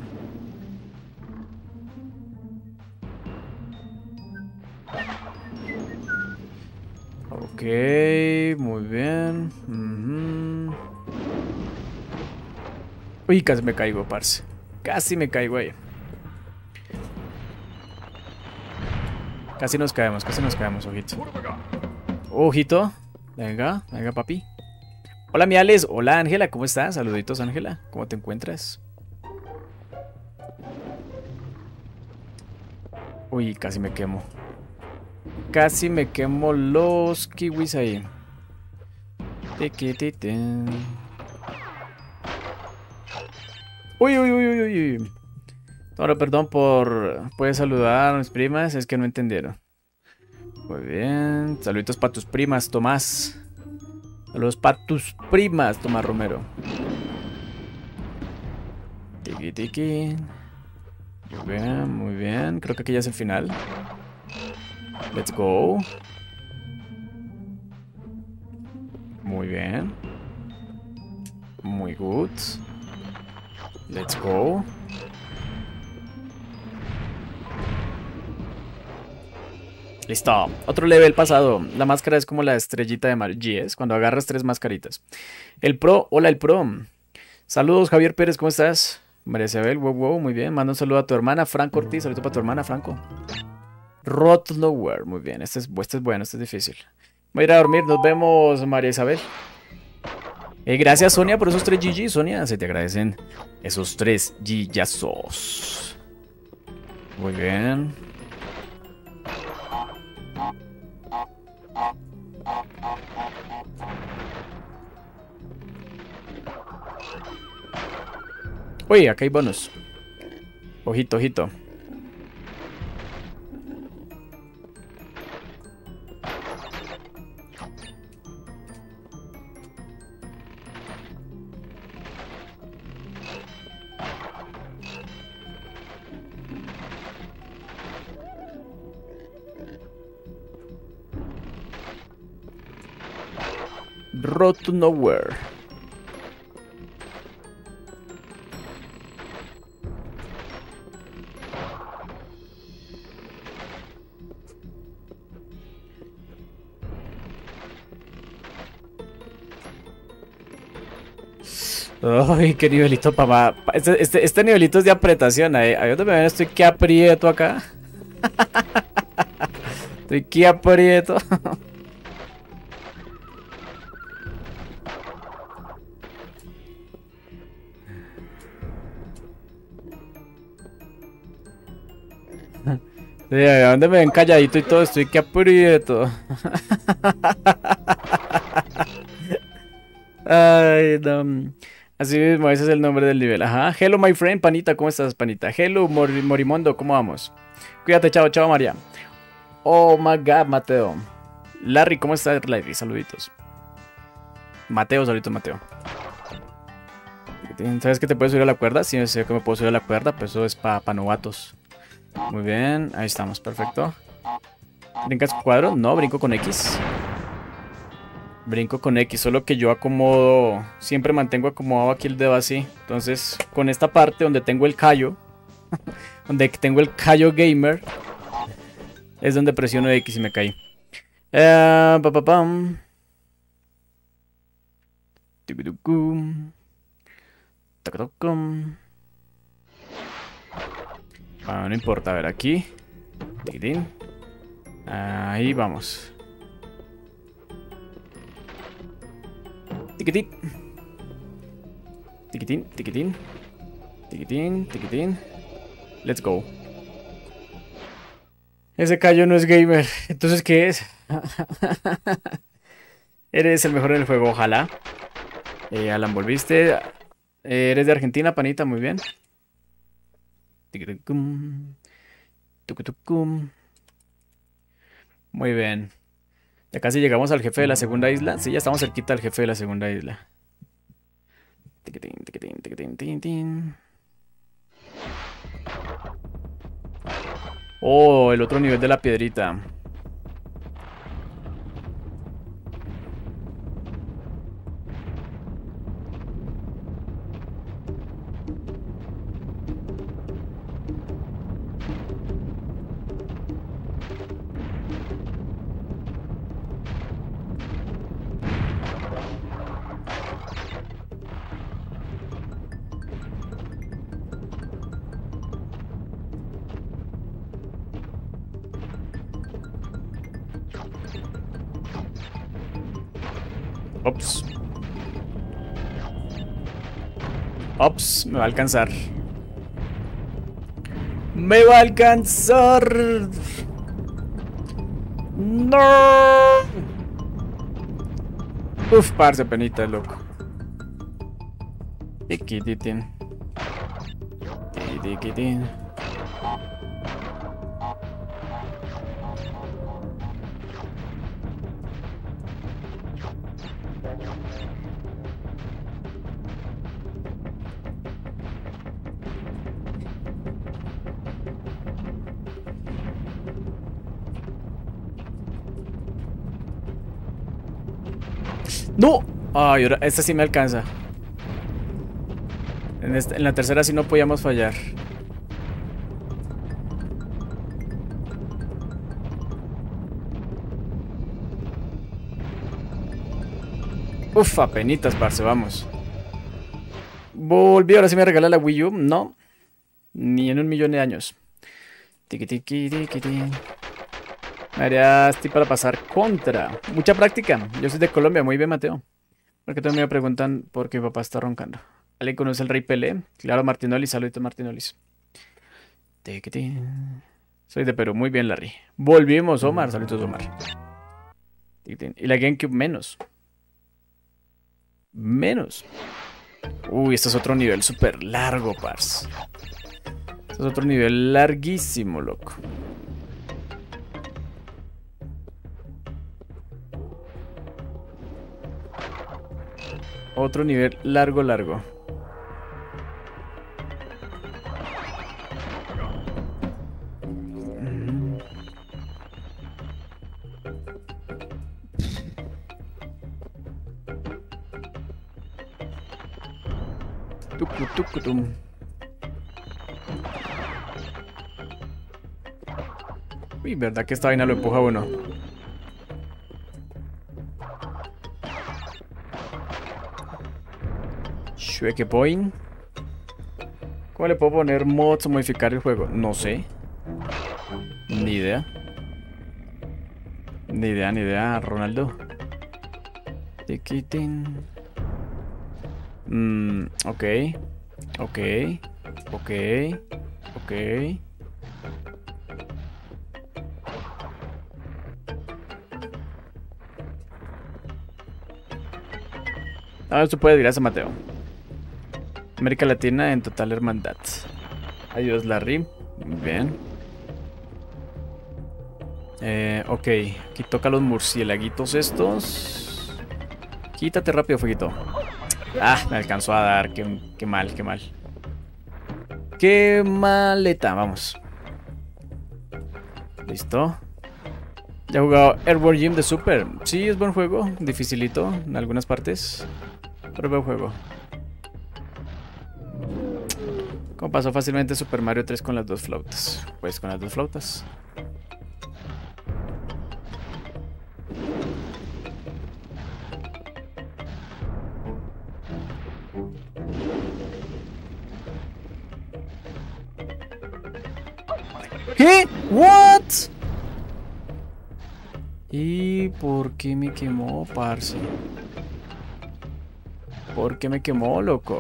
S1: Ok, muy bien. Uh-huh. Uy, casi me caigo, parce. Casi me caigo ahí. Casi nos caemos, casi nos caemos, ojito. Ojito. Venga, venga, papi. Hola, Miales. Hola, Ángela. ¿Cómo estás? Saluditos, Ángela. ¿Cómo te encuentras? Uy, casi me quemo. Casi me quemo los kiwis ahí. Uy, uy, uy, uy, uy. Ahora, perdón por... Puedes saludar a mis primas. Es que no entendieron. Muy bien. Saluditos para tus primas, Tomás. Saludos para tus primas, Tomás Romero. Tiki, tiki. Muy bien, muy bien. Creo que aquí ya es el final. Let's go. Muy bien. Muy good. Let's go. Listo. Otro level pasado. La máscara es como la estrellita de Mario G S. Cuando agarras tres mascaritas. El Pro. Hola, el Pro. Saludos, Javier Pérez. ¿Cómo estás? María Isabel. Wow, wow. Muy bien. Manda un saludo a tu hermana, Franco Ortiz. Saludo para tu hermana, Franco. Rot Lower. Muy bien. Este es, este es bueno. Este es difícil. Voy a ir a dormir. Nos vemos, María Isabel. Eh, gracias, Sonia, por esos tres G G. Sonia, se te agradecen esos tres G-yazos. Muy bien. Uy, acá hay bonus. Ojito, ojito. Road to Nowhere. Ay, qué nivelito, papá. Este, este, este nivelito es de apretación. Ahí, ahí donde me ven, estoy que aprieto acá. Estoy que aprieto. Sí, a donde me ven calladito y todo, estoy que aprieto. Ay, no. Así mismo, ese es el nombre del nivel. Ajá. Hello, my friend, panita, ¿cómo estás, panita? Hello, Mor Morimondo, ¿cómo vamos? Cuídate, chao, chao, María. Oh my god, Mateo. Larry, ¿cómo estás, Larry? Saluditos. Mateo, saluditos, Mateo. ¿Sabes que te puedes subir a la cuerda? Sí, sé que me puedo subir a la cuerda, pero eso es para pa novatos. Muy bien, ahí estamos, perfecto. ¿Brincas cuadro? No, brinco con X. Brinco con X, solo que yo acomodo, siempre mantengo acomodado aquí el dedo así. Entonces, con esta parte donde tengo el callo, donde tengo el callo gamer, es donde presiono X y me caí. Eh, pa, pa, pam. Ah, no importa, a ver, aquí. Ahí vamos. Tiquitín. Tiquitín, tiquitín. Tiquitín, tiquitín. Let's go. Ese callo no es gamer. Entonces, ¿qué es? Eres el mejor en el juego, ojalá. Eh, Alan, volviste. Eh, eres de Argentina, panita, muy bien. Muy bien. Ya casi llegamos al jefe de la segunda isla. Sí, ya estamos cerquita al jefe de la segunda isla. Oh, el otro nivel de la piedrita. Ops. Ops, me va a alcanzar. Me va a alcanzar. No. Uf, parce, penita, loco. Tiquititín. Tiquititín. ¡No! Ay, ahora esta sí me alcanza. En, esta, en la tercera sí no podíamos fallar. Uf, apenitas, parce, vamos. Volví, ahora sí me regala la Wii U. No, ni en un millón de años. Tiki tiki tiki tiki. Me harías ti para pasar contra. Mucha práctica. Yo soy de Colombia. Muy bien, Mateo. Porque también me preguntan por qué mi papá está roncando. ¿Alguien conoce al Rey Pelé? Claro, Martinolis. Saluditos, Martinolis. Soy de Perú. Muy bien, Larry. Volvimos, Omar. Saluditos, Omar. Y la GameCube menos. Menos. Uy, este es otro nivel súper largo, parce. Este es otro nivel larguísimo, loco. Otro nivel largo, largo. Tucu, tucu, tum. Uy, verdad que esta vaina lo empuja uno. Shueke Point. ¿Cómo le puedo poner mods o modificar el juego? No sé. Ni idea. Ni idea, ni idea, Ronaldo. Tiquitín. Mm, ok. Ok. Ok. Ok. Ah, esto puede, gracias Mateo. América Latina en total hermandad. Adiós Larry. Bien. Eh, ok. Aquí toca los murciélaguitos estos. Quítate rápido, fueguito. Ah, me alcanzó a dar. Qué, qué mal, qué mal. Qué maleta, vamos. Listo. Ya he jugado Airborne Gym de Super. Sí, es buen juego. Dificilito en algunas partes. Pero buen juego. ¿Cómo pasó fácilmente Super Mario tres con las dos flautas? Pues con las dos flautas. ¿Qué? ¿What? ¿Y por qué me quemó, parce? ¿Por qué me quemó, loco?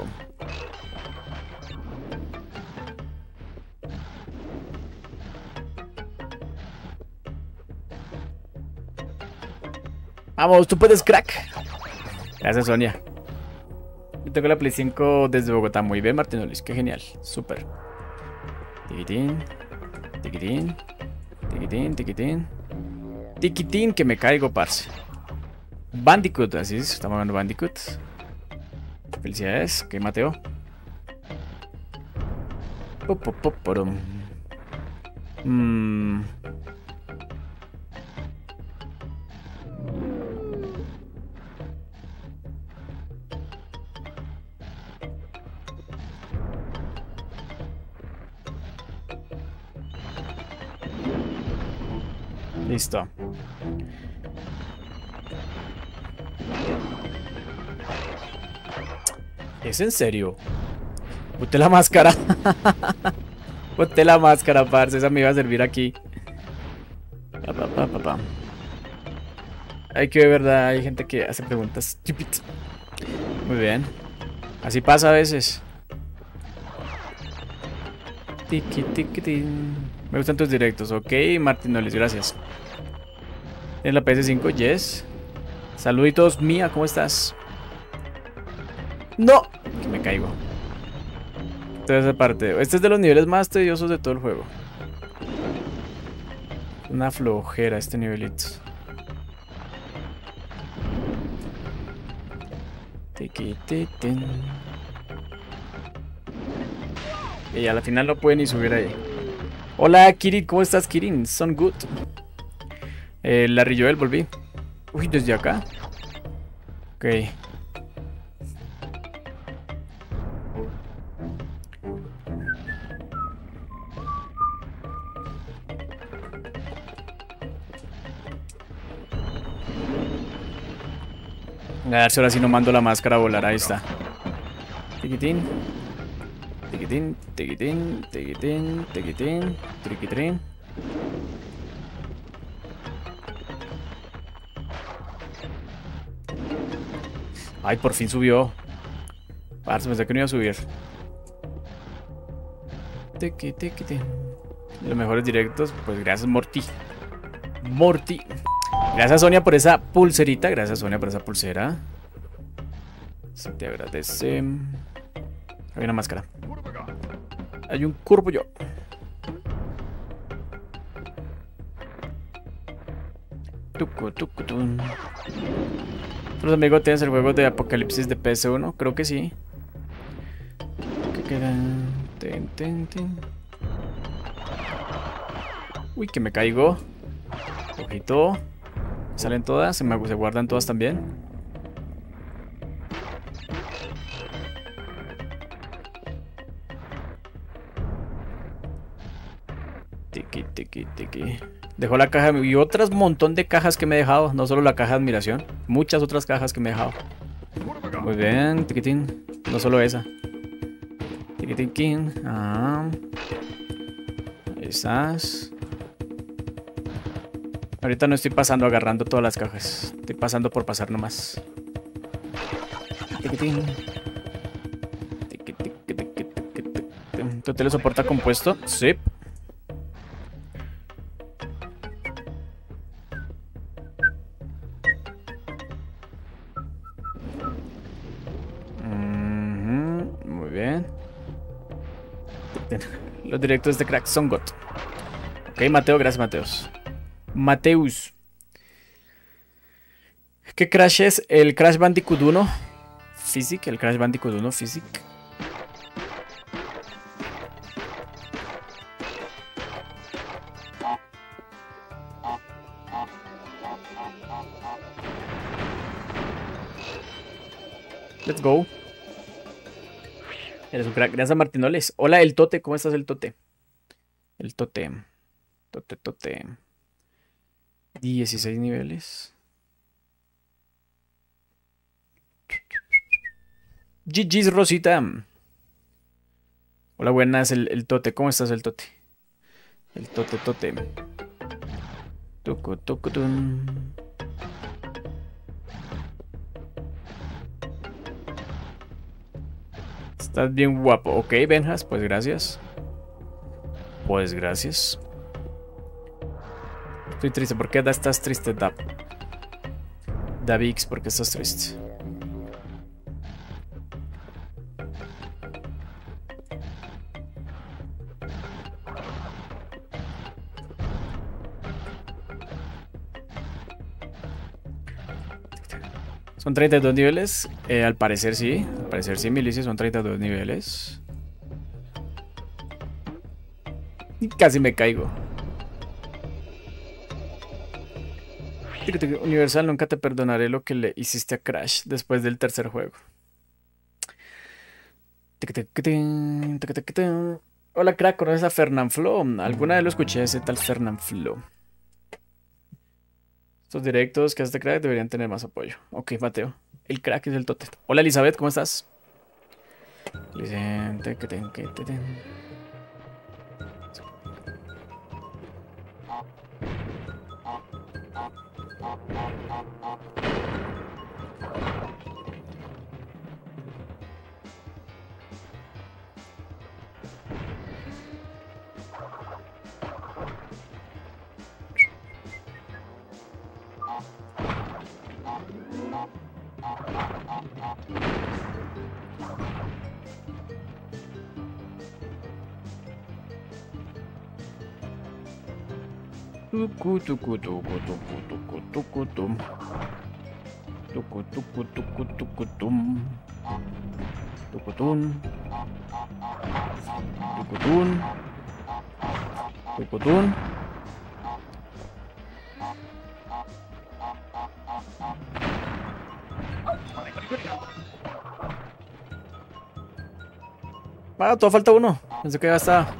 S1: Vamos, tú puedes, crack. Gracias, Sonia. Yo tengo la Play cinco desde Bogotá. Muy bien, Martín Luis. Qué genial. Súper. Tiquitín. Tiquitín. Tiquitín, tiquitín. Tiquitín, que me caigo, parce. Bandicoot, así es. Estamos jugando Bandicoot. Felicidades. ¿Qué, Mateo? Mmm... Listo. ¿Es en serio? Ponte la máscara. Ponte la máscara, parce. Esa me iba a servir aquí. Pa, pa, pa, pa, pa. Hay que ver, verdad. Hay gente que hace preguntas stupid. Muy bien. Así pasa a veces. Tiki, tiki, tin. Me gustan tus directos. Ok, Martín Noles, gracias. ¿En la P S cinco? Yes. Saluditos, Mía, ¿cómo estás? ¡No! Que me caigo. Toda esa parte. Este es de los niveles más tediosos de todo el juego. Una flojera este nivelito. Tiquititín. Y a la final no puede ni subir ahí. Hola, Kirin, ¿cómo estás, Kirin? Son good. Eh, Larry Joel, volví. Uy, desde acá. Ok. A ver si ahora sí no mando la máscara a volar. Ahí está. Tiquitín. Tiquitín, tiquitín, tiquitín, tiquitín, tiquitín. Ay, por fin subió. Parce, pensé que no iba a subir. Tiqui, tiqui, los mejores directos, pues gracias, Morty. Morty. Gracias, Sonia, por esa pulserita. Gracias, Sonia, por esa pulsera. Se te agradece. Hay una máscara. Hay un curvo yo. Tucu, tucu, tun. ¿Los amigos tienes el juego de Apocalipsis de P S uno? Creo que sí. ¿Qué queda? Ten, ten, ten. Uy, que me caigo. Ojito. Salen todas, se, me, se guardan todas también. Tiki, tiki, tiki. Dejó la caja y otras montón de cajas que me he dejado. No solo la caja de admiración. Muchas otras cajas que me he dejado. Muy bien, tiquitín. No solo esa. Tiquitiquín. Ah. Ahí estás. Ahorita no estoy pasando agarrando todas las cajas. Estoy pasando por pasar nomás. Tiquitín. ¿Tu tele soporta compuesto? Sí. Mm-hmm. Muy bien. Los directos de Crack son got. Ok, Mateo, gracias, Mateos. Mateus. ¿Qué Crash es? El Crash Bandicoot uno. Physic, el Crash Bandicoot uno Physic. Let's go. Eres un crack. Gracias a Martinoles. Hola, el Tote. ¿Cómo estás, el Tote? El Tote. Tote, Tote. dieciséis niveles. G G's Rosita. Hola, buenas, el, el Tote. ¿Cómo estás, el Tote? El Tote, Tote. Toco, toco, tun. Estás bien guapo. Ok, Benjas, pues gracias. Pues gracias. Estoy triste. ¿Por qué estás triste, Dab? Davix, ¿por qué estás triste? Son treinta y dos niveles. Eh, al parecer sí. Al parecer sí, Milicia, son treinta y dos niveles. Y casi me caigo. Universal, nunca te perdonaré lo que le hiciste a Crash después del tercer juego. Hola, crack, ¿conoces a Fernanfloo? Alguna vez lo escuché, ese tal Fernanfloo. Estos directos que hace crack deberían tener más apoyo. Ok, Mateo. El crack es el Tote. Hola, Elizabeth, ¿cómo estás? Tucu, tucu, tucu, tucu, tucu, tucu, tum. Tucu, tucu, tucu, tucu, tum. Tucutun. Tucutun. Tucutun. Ah, todavía falta uno. Pensé que ya está.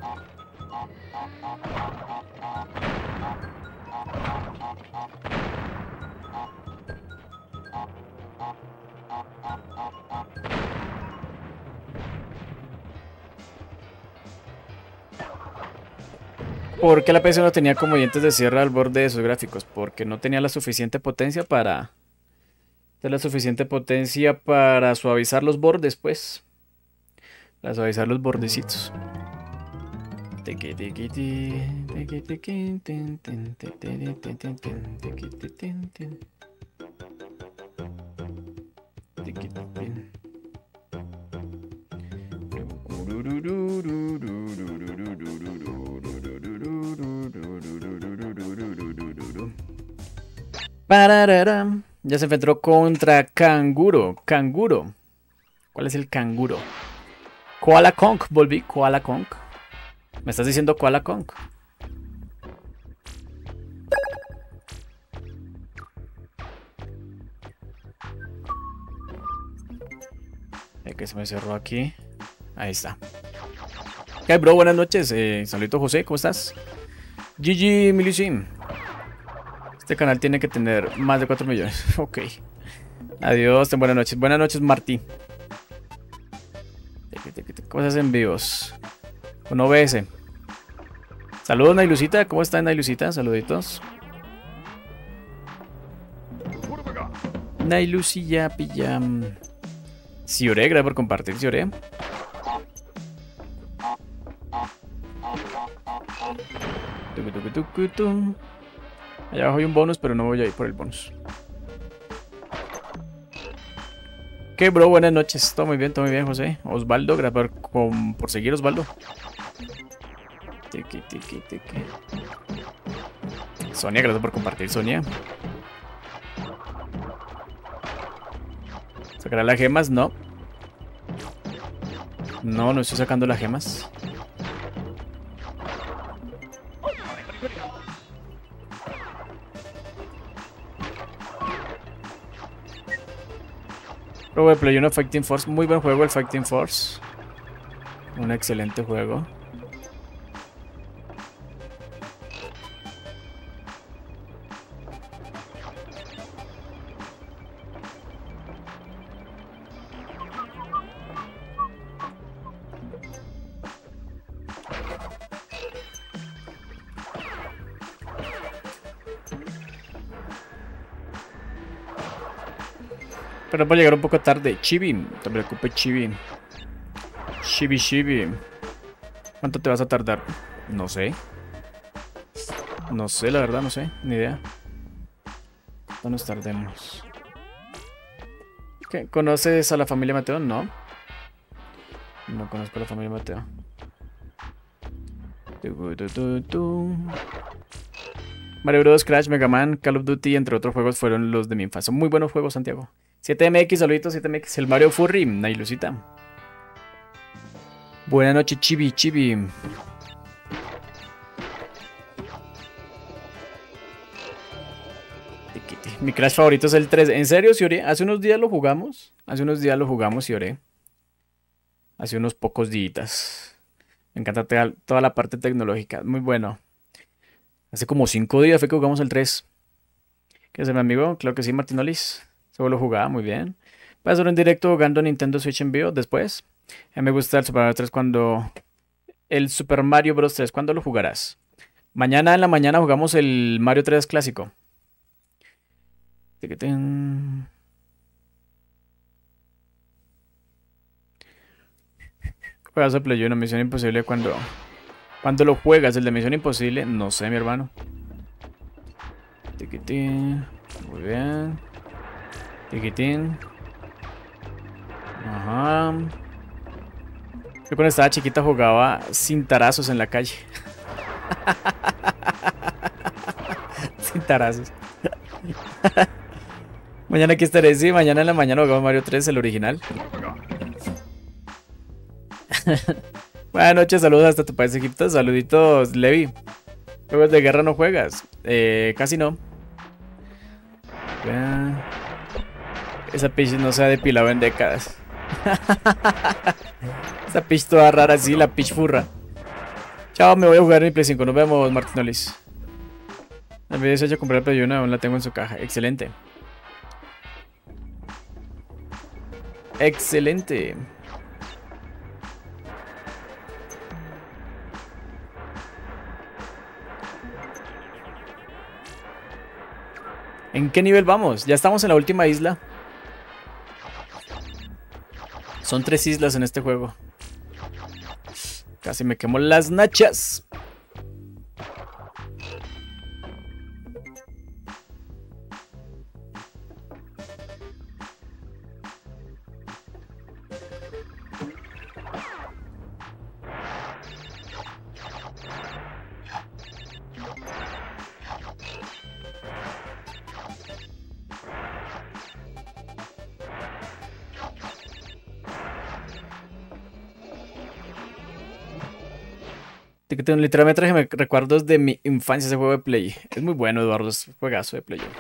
S1: ¿Por qué la P C no tenía como dientes de sierra al borde de sus gráficos? Porque no tenía la suficiente potencia para... La suficiente potencia para suavizar los bordes, pues. Para suavizar los bordecitos. Parararam. Ya se enfrentó contra Canguro. Canguro. ¿Cuál es el canguro? Koala Kong. Volví. Koala Kong. ¿Me estás diciendo Koala Kong? Eh, que se me cerró aquí. Ahí está. ¿Qué, bro? Buenas noches. Eh, saludito, José. ¿Cómo estás? G G Milisim. Este canal tiene que tener más de cuatro millones. Ok. Adiós, buenas noches. Buenas noches, Martí. Cosas en vivos. Con O B S. Saludos, Nailucita. ¿Cómo está, Nailucita? Saluditos. Nailucilla, pillam. Siore, gracias por compartir, Siore. Allá abajo hay un bonus, pero no voy a ir por el bonus. ¿Qué, bro? Buenas noches. Todo muy bien, todo muy bien, José. Osvaldo, gracias por, con, por seguir, Osvaldo. Tiki, tiki, tiki. Sonia, gracias por compartir, Sonia. ¿Sacará las gemas? No. No, no estoy sacando las gemas. Luego de Play uno Fighting Force. Muy buen juego el Fighting Force. Un excelente juego. Pero voy a llegar un poco tarde. Chibi, no te preocupes, Chibi. Chibi, Chibi. ¿Cuánto te vas a tardar? No sé. No sé, la verdad, no sé. Ni idea. ¿Cuánto nos tardemos? ¿Qué? ¿Conoces a la familia Mateo? No. No conozco a la familia Mateo. Mario Bros, Crash, Mega Man, Call of Duty, entre otros juegos, fueron los de mi infancia. Muy buenos juegos, Santiago. siete M X, saluditos, siete M X. El Mario Furry, Nailucita. Buenas noches, Chibi, Chibi. Mi Crash favorito es el tres. ¿En serio, Siore? Hace unos días lo jugamos. Hace unos días lo jugamos, Siore. Hace unos pocos días. Me encanta toda la parte tecnológica. Muy bueno. Hace como cinco días fue que jugamos el tres. ¿Qué es mi amigo? Claro que sí, Martinolis. Solo lo jugaba, muy bien. Voy a hacer un directo jugando Nintendo Switch en vivo después. A mí me gusta el Super Mario tres cuando... El Super Mario Bros. tres, ¿cuándo lo jugarás? Mañana en la mañana jugamos el Mario tres clásico. Juegas a Play uno, Misión Imposible cuando... Cuando lo juegas, el de Misión Imposible, no sé, mi hermano. Tiquitín. Muy bien. Tiquitín. Ajá. Yo cuando estaba chiquita jugaba sin tarazos en la calle. Sin tarazos. Mañana aquí estaré, sí, mañana en la mañana jugamos Mario tres, el original. Buenas noches, saludos hasta tu país, Egipto. Saluditos, Levi. ¿Juegos de guerra no juegas? Eh, casi no. Esa pitch no se ha depilado en décadas. Esa pitch toda rara así, la pitch furra. Chao, me voy a jugar en mi Play cinco. Nos vemos, Martinolis. Me había hecho comprar Play uno, aún la tengo en su caja. Excelente. Excelente. ¿En qué nivel vamos? Ya estamos en la última isla. Son tres islas en este juego. Casi me quemo las nachas. Literalmente traje recuerdos de mi infancia ese juego de Play. Es muy bueno, Eduardo, es un juegazo de Play.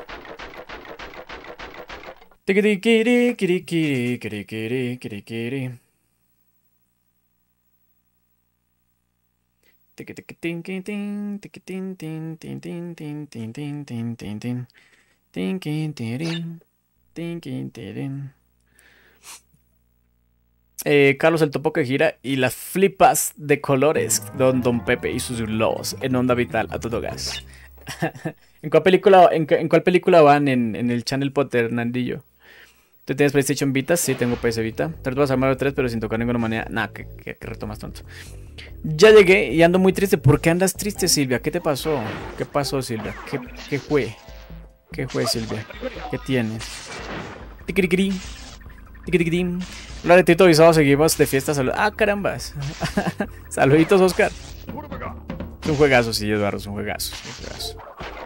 S1: Eh, Carlos el Topo que gira y las flipas de colores. Don Don Pepe y sus globos en onda vital a todo gas. ¿En cuál película, en, en cuál película van en, en el Channel Potter, Nandillo? ¿Tú tienes PlayStation Vita? Sí, tengo P S Vita. Trato de pasar Mario tres, pero sin tocar ninguna manera. Nah, que, que, que reto más tonto. Ya llegué y ando muy triste. ¿Por qué andas triste, Silvia? ¿Qué te pasó? ¿Qué pasó, Silvia? ¿Qué, qué fue? ¿Qué fue, Silvia? ¿Qué tienes? Tiquiriquirí. Tiquiriquirí. Hola, Retito Avisado, seguimos de fiesta. Salud. Ah, carambas. Saluditos, Oscar. Es un juegazo, sí, Eduardo, es un juegazo. Es un juegazo.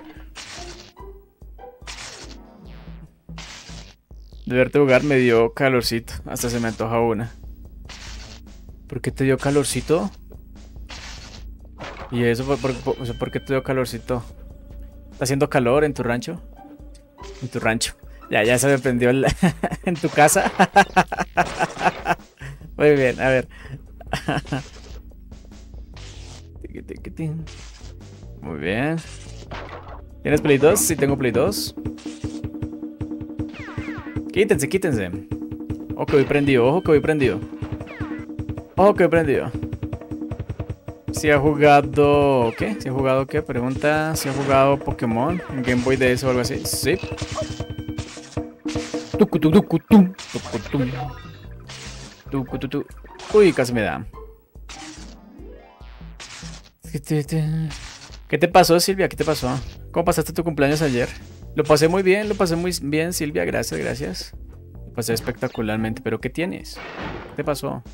S1: De verte jugar me dio calorcito. Hasta se me antoja una. ¿Por qué te dio calorcito? ¿Y eso por, por, por, o sea, ¿por qué te dio calorcito? ¿Está haciendo calor en tu rancho? En tu rancho. Ya, ya se me prendió el en tu casa. Muy bien, a ver. Muy bien. ¿Tienes Play dos? Sí, tengo Play dos. Quítense, quítense. Ojo que voy prendido, ojo que voy prendido. Ojo que voy prendido. Si ha jugado... ¿Qué? ¿Si ha jugado qué? Pregunta si ha jugado Pokémon en Game Boy D S o algo así. Sí. Uy, casi me da. ¿Qué te pasó, Silvia? ¿Qué te pasó? ¿Cómo pasaste tu cumpleaños ayer? Lo pasé muy bien, lo pasé muy bien, Silvia. Gracias, gracias. Lo pasé espectacularmente. ¿Pero qué tienes? ¿Qué te pasó?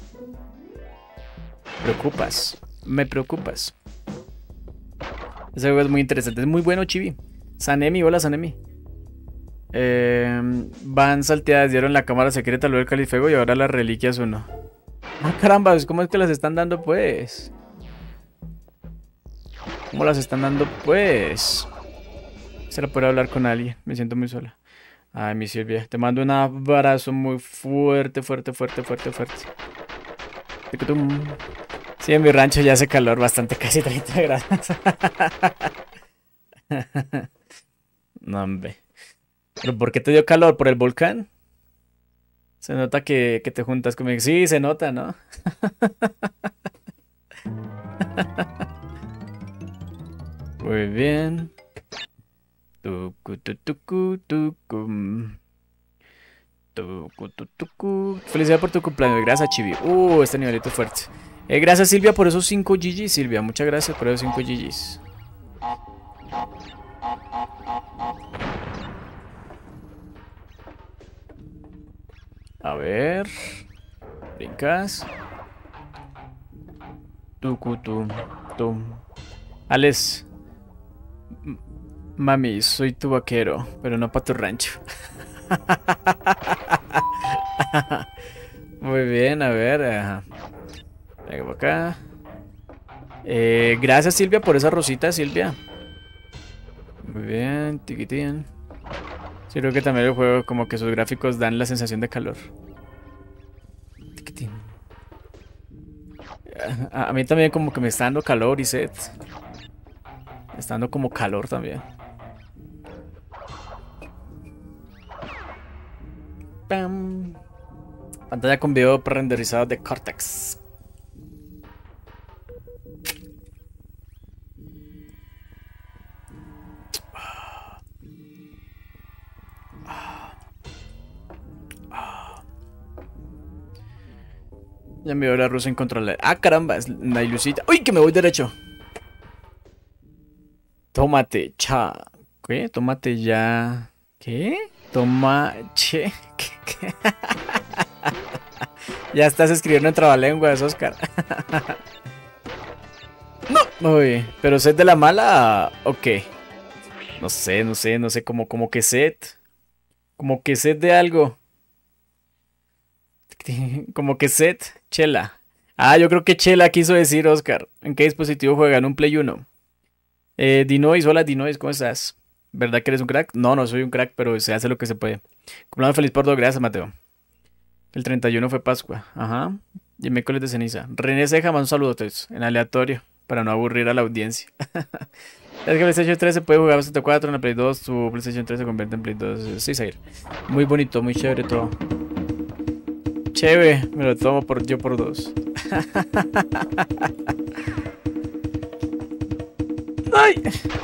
S1: Preocupas. Me preocupas. Ese juego es muy interesante. Es muy bueno, Chibi. Sanemi, hola, Sanemi. Eh, van salteadas, dieron la cámara secreta, luego el Califuego y ahora las reliquias uno. Ah, caramba, ¿cómo es que las están dando, pues? ¿Cómo las están dando, pues? Se la puedo hablar con alguien. Me siento muy sola. Ay, mi Silvia. Te mando un abrazo muy fuerte, fuerte, fuerte, fuerte, fuerte. Sí, en mi rancho ya hace calor bastante, casi treinta grados. No, hombre. ¿Pero por qué te dio calor? ¿Por el volcán? Se nota que, que te juntas conmigo. Sí, se nota, ¿no? Muy bien. Tucu, tucu, tucu. Tucu, tucu. Felicidades por tu cumpleaños. Gracias, Chibi. Uh, este nivelito es fuerte. Eh, gracias, Silvia, por esos cinco G Gs, Silvia. Muchas gracias por esos cinco G Gs. A ver. Brincas. Tucu, tu, tu. Alex. Mami, soy tu vaquero, pero no para tu rancho. Muy bien, a ver. Ajá. Venga por acá. Eh, gracias, Silvia, por esa rosita, Silvia. Muy bien, tiquitín. Sí, creo que también el juego, como que sus gráficos dan la sensación de calor. Tiquitín. A, a mí también como que me está dando calor y sed. Me está dando como calor también. Pam. Pantalla con video pre-renderizado de Cortex. Ya me veo la rusa en control. Ah, caramba, es la ilusita. ¡Uy, que me voy derecho! Tómate, cha. ¿Qué? Tómate ya. ¿Qué? Toma, che. ¿Qué? ¿Qué? Ya estás escribiendo en trabalenguas, Oscar. No. Uy, pero ¿sed de la mala o qué? No sé, no sé, no sé, como, como que sed. Como que sed de algo. Como que sed, chela. Ah, yo creo que chela quiso decir, Oscar. ¿En qué dispositivo juegan? Un Play uno. Eh, Dinois, hola Dinois, ¿cómo estás? ¿Verdad que eres un crack? No, no soy un crack, pero se hace lo que se puede. Cumpleaños feliz por dos, gracias, Mateo. El treinta y uno fue Pascua, ajá. Y el miércoles de ceniza. René Ceja, más un saludo en aleatorio, para no aburrir a la audiencia. Es que PlayStation tres se puede jugar bastante cuatro, en la Play dos, tu PlayStation tres se convierte en Play dos. Sí, Zair. Muy bonito, muy chévere todo. Chévere, me lo tomo por yo por dos. ¡Ay!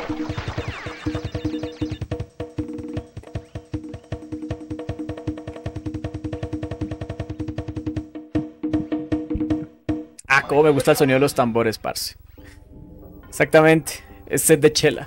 S1: Ah, cómo me gusta el sonido de los tambores, parce. Exactamente, es set de chela.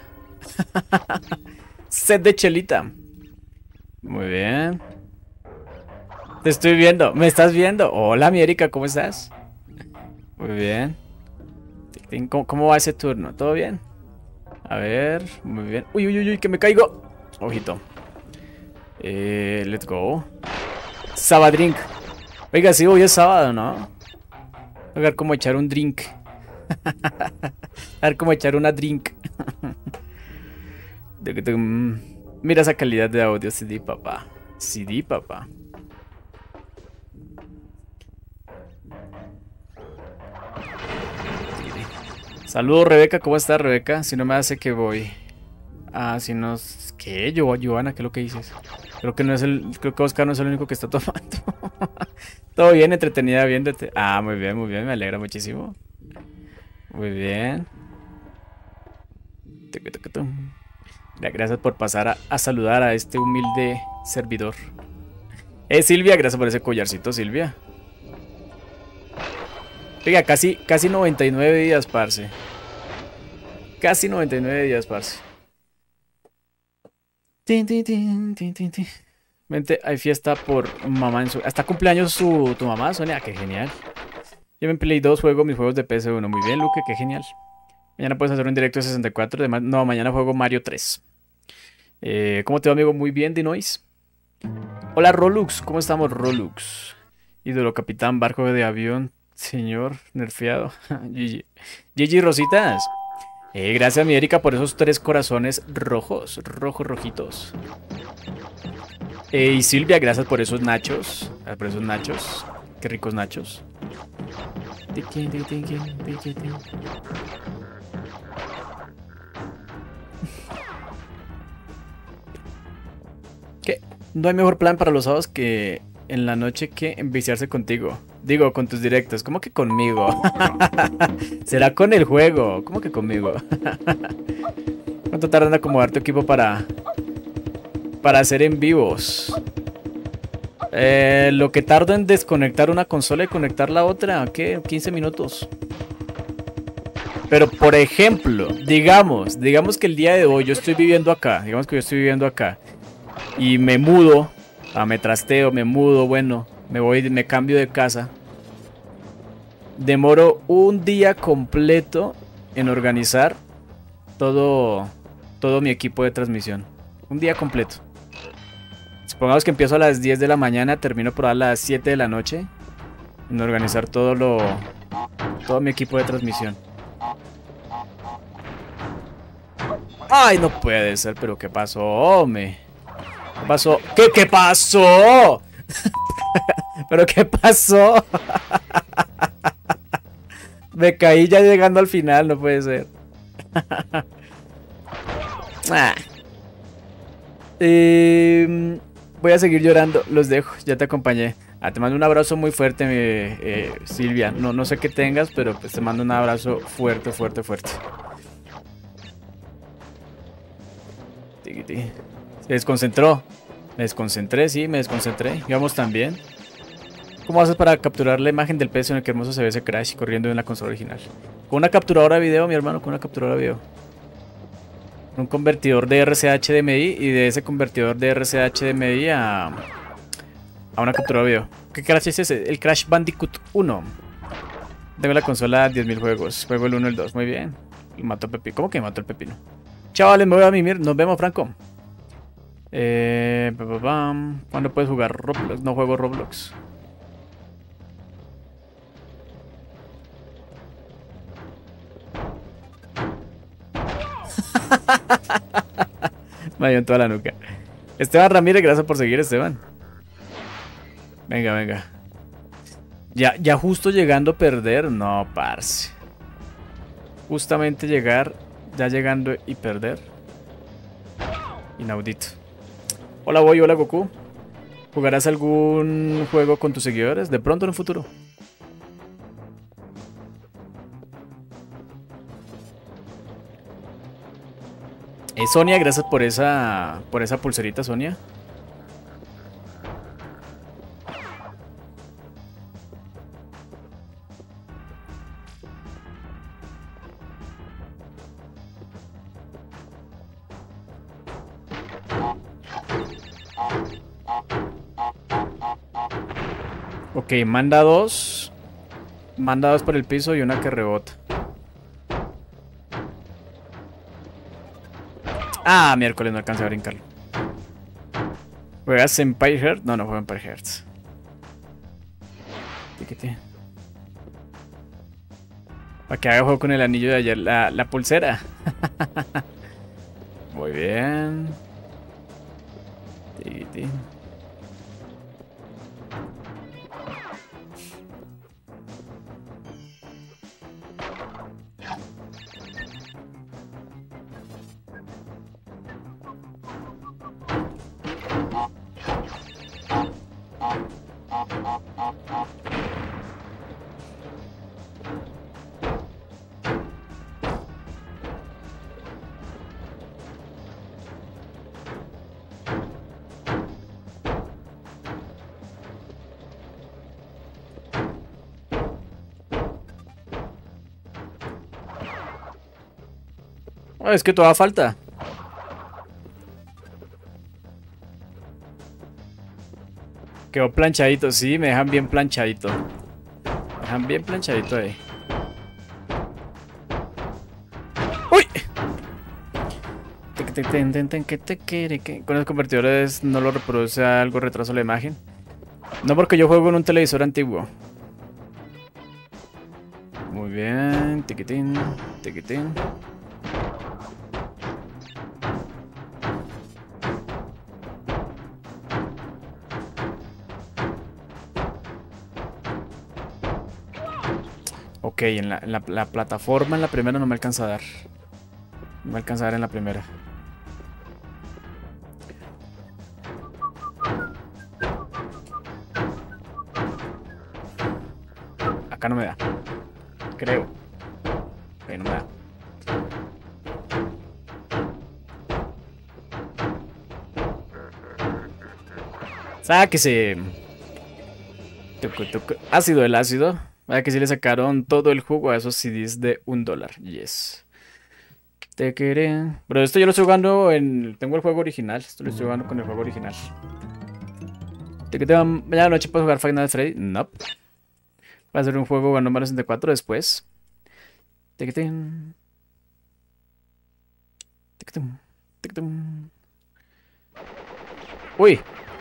S1: Set de chelita. Muy bien. Te estoy viendo, ¿me estás viendo? Hola, mi Erika, ¿cómo estás? Muy bien. ¿Cómo, cómo va ese turno? ¿Todo bien? A ver, muy bien. Uy, uy, uy, uy, que me caigo. Ojito. Eh, let's go. Sabadrink. Oiga, sí, hoy es sábado, ¿no? A ver cómo echar un drink. A ver cómo echar una drink. Mira esa calidad de audio, C D, papá. C D, papá. Saludos, Rebeca. ¿Cómo estás, Rebeca? Si no me hace que voy. Ah, si no... ¿Qué? Yo, Joana, ¿qué es lo que dices? Creo que no es el... Creo que Oscar no es el único que está tomando. Todo bien, entretenida, viéndote. Ah, muy bien, muy bien. Me alegra muchísimo. Muy bien. Gracias por pasar a, a saludar a este humilde servidor. Eh, Silvia, gracias por ese collarcito, Silvia. Oiga, casi, casi noventa y nueve días, parce. Casi noventa y nueve días, parce. Tin, tin, tin, tin, tin, tin. Vente, hay fiesta por mamá en su... ¿Hasta cumpleaños su, tu mamá, Sonia? Qué genial. Yo en Play dos juego mis juegos de P S uno. Muy bien, Luque, qué genial. Mañana puedes hacer un directo de sesenta y cuatro. Además, no, mañana juego Mario tres. Eh, ¿Cómo te va, amigo? Muy bien, Dinois. Hola, Rolux. ¿Cómo estamos, Rolux? Ídolo, capitán, barco de avión, señor nerfeado. G G. G G, Rositas. Eh, gracias, mi Erika, por esos tres corazones rojos. Rojos, rojitos. Eh, y Silvia, gracias por esos nachos. Por esos nachos. Qué ricos nachos. ¿Qué? No hay mejor plan para los sábados que en la noche que enviciarse contigo. Digo, con tus directos. ¿Cómo que conmigo? Será con el juego. ¿Cómo que conmigo? ¿Cuánto tardan en acomodar tu equipo para... para hacer en vivos? Eh, lo que tarda en desconectar una consola y conectar la otra, ¿qué? quince minutos. Pero por ejemplo, digamos, digamos que el día de hoy yo estoy viviendo acá, digamos que yo estoy viviendo acá y me mudo, ah, me trasteo, me mudo, bueno, me voy, me cambio de casa. Demoro un día completo en organizar todo, todo mi equipo de transmisión. Un día completo. Supongamos que empiezo a las diez de la mañana, termino por a las siete de la noche en organizar todo lo todo mi equipo de transmisión. Ay, no puede ser, pero ¿qué pasó, hombre? ¿Qué pasó? ¿Qué, qué pasó? ¿Pero qué pasó? Me caí ya llegando al final, no puede ser. ah. eh... Voy a seguir llorando, los dejo, ya te acompañé. Ah, te mando un abrazo muy fuerte, eh, eh, Silvia. No, no sé qué tengas, pero pues te mando un abrazo fuerte, fuerte, fuerte. Se desconcentró. Me desconcentré, sí, me desconcentré. Íbamos también. ¿Cómo haces para capturar la imagen del P S en el que hermoso se ve ese Crash corriendo en la consola original? Con una capturadora de video, mi hermano, con una capturadora de video. Un convertidor de R C A H D M I y de ese convertidor de R C A H D M I a, a una captura de video. ¿Qué Crash es ese? El Crash Bandicoot uno. Tengo la consola diez mil juegos. Juego el uno y el dos. Muy bien. Y mato a Pepino. ¿Cómo que mató el Pepino? Chavales, me voy a mimir. Nos vemos, Franco. Eh, ¿Cuándo puedes jugar Roblox? No juego Roblox. Me dio en toda la nuca. Esteban Ramírez, gracias por seguir, Esteban. Venga, venga. Ya, ya justo llegando a perder. No, parce. Justamente llegar, ya llegando y perder. Inaudito. Hola, Boy, hola, Goku. ¿Jugarás algún juego con tus seguidores? De pronto en un futuro. Eh, Sonia, gracias por esa por esa pulserita, Sonia. Ok, manda dos. Manda dos por el piso y una que rebota. Ah, miércoles no alcancé a brincarlo. ¿Juegas Empire Hearts? No, no juego Empire Hearts. Tiquete. Para que haga juego con el anillo de ayer. La, la pulsera. Muy bien. Tiquete. Oh, es que todavía falta. Quedó planchadito, sí, me dejan bien planchadito. Me dejan bien planchadito ahí. ¡Uy! Con los convertidores no lo reproduce algo retraso la imagen. No, porque yo juego en un televisor antiguo. Muy bien, tiquitín, tiquitín. Ok, en la, en la, la plataforma en la primera no me alcanza a dar. No me alcanza a dar en la primera. Acá no me da. Creo. Ok, no me da. Sáquese. Tucu, tucu. Ácido el ácido. Vaya que sí le sacaron todo el jugo a esos C Ds de un dólar. Yes. Te queré. Pero esto yo lo estoy jugando en. Tengo el juego original. Esto lo estoy jugando con el juego original. ¿Te quedé mañana noche puedes jugar Five Nights at Freddy's? No. Nope. Va a ser un juego con número sesenta y cuatro después. Te quedé. Te quedé. Te quedé. Uy.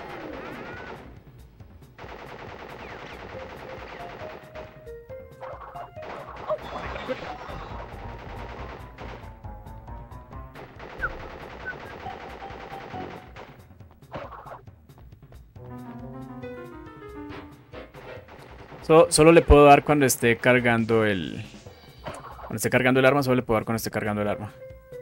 S1: So, solo le puedo dar cuando esté cargando el... Cuando esté cargando el arma, solo le puedo dar cuando esté cargando el arma.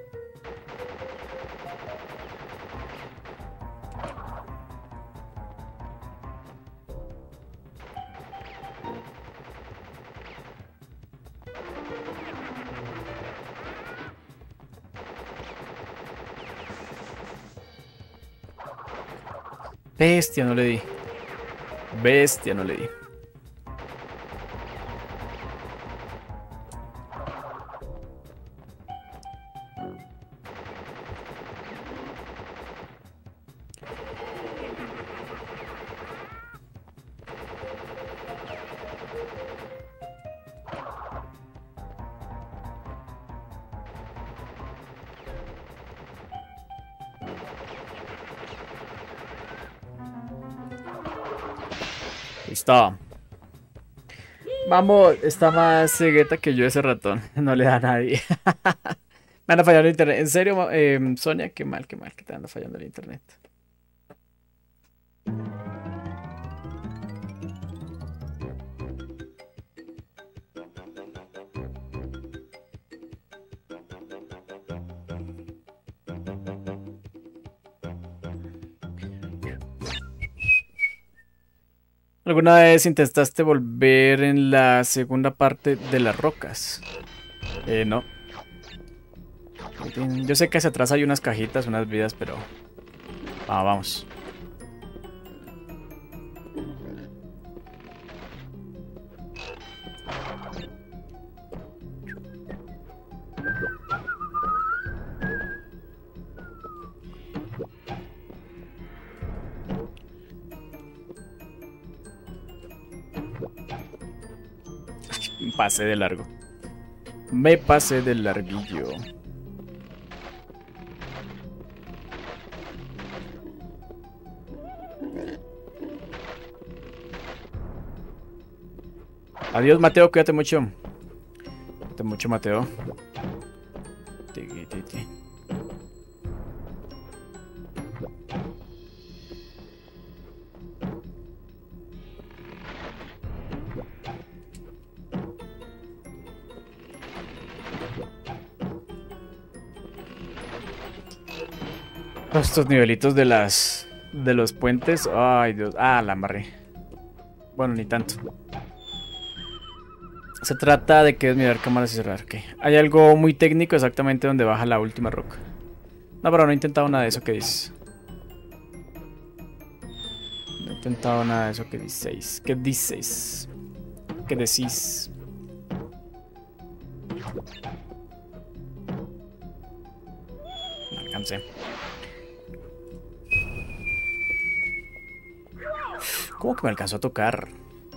S1: Bestia, no le di. Bestia, no le di. Listo. Vamos, está más cegueta que yo ese ratón. No le da a nadie. Me anda fallando el internet. ¿En serio, eh, Sonia? Qué mal, qué mal que te anda fallando el internet. ¿Alguna vez intentaste volver en la segunda parte de las rocas? Eh, no. Yo sé que hacia atrás hay unas cajitas, unas vidas, pero... Ah, vamos. Pasé de largo. Me pasé del larguillo. Adiós, Mateo, cuídate mucho. Cuídate mucho, Mateo. Tiki, tiki. Estos nivelitos de las... de los puentes. Ay, Dios. Ah, la amarré. Bueno, ni tanto. Se trata de que es mirar cámaras y cerrar. ¿Qué? Hay algo muy técnico exactamente donde baja la última roca. No, pero no he intentado nada de eso que dices. No he intentado nada de eso que dices. ¿Qué dices? ¿Qué decís? No alcancé. ¿Cómo que me alcanzó a tocar?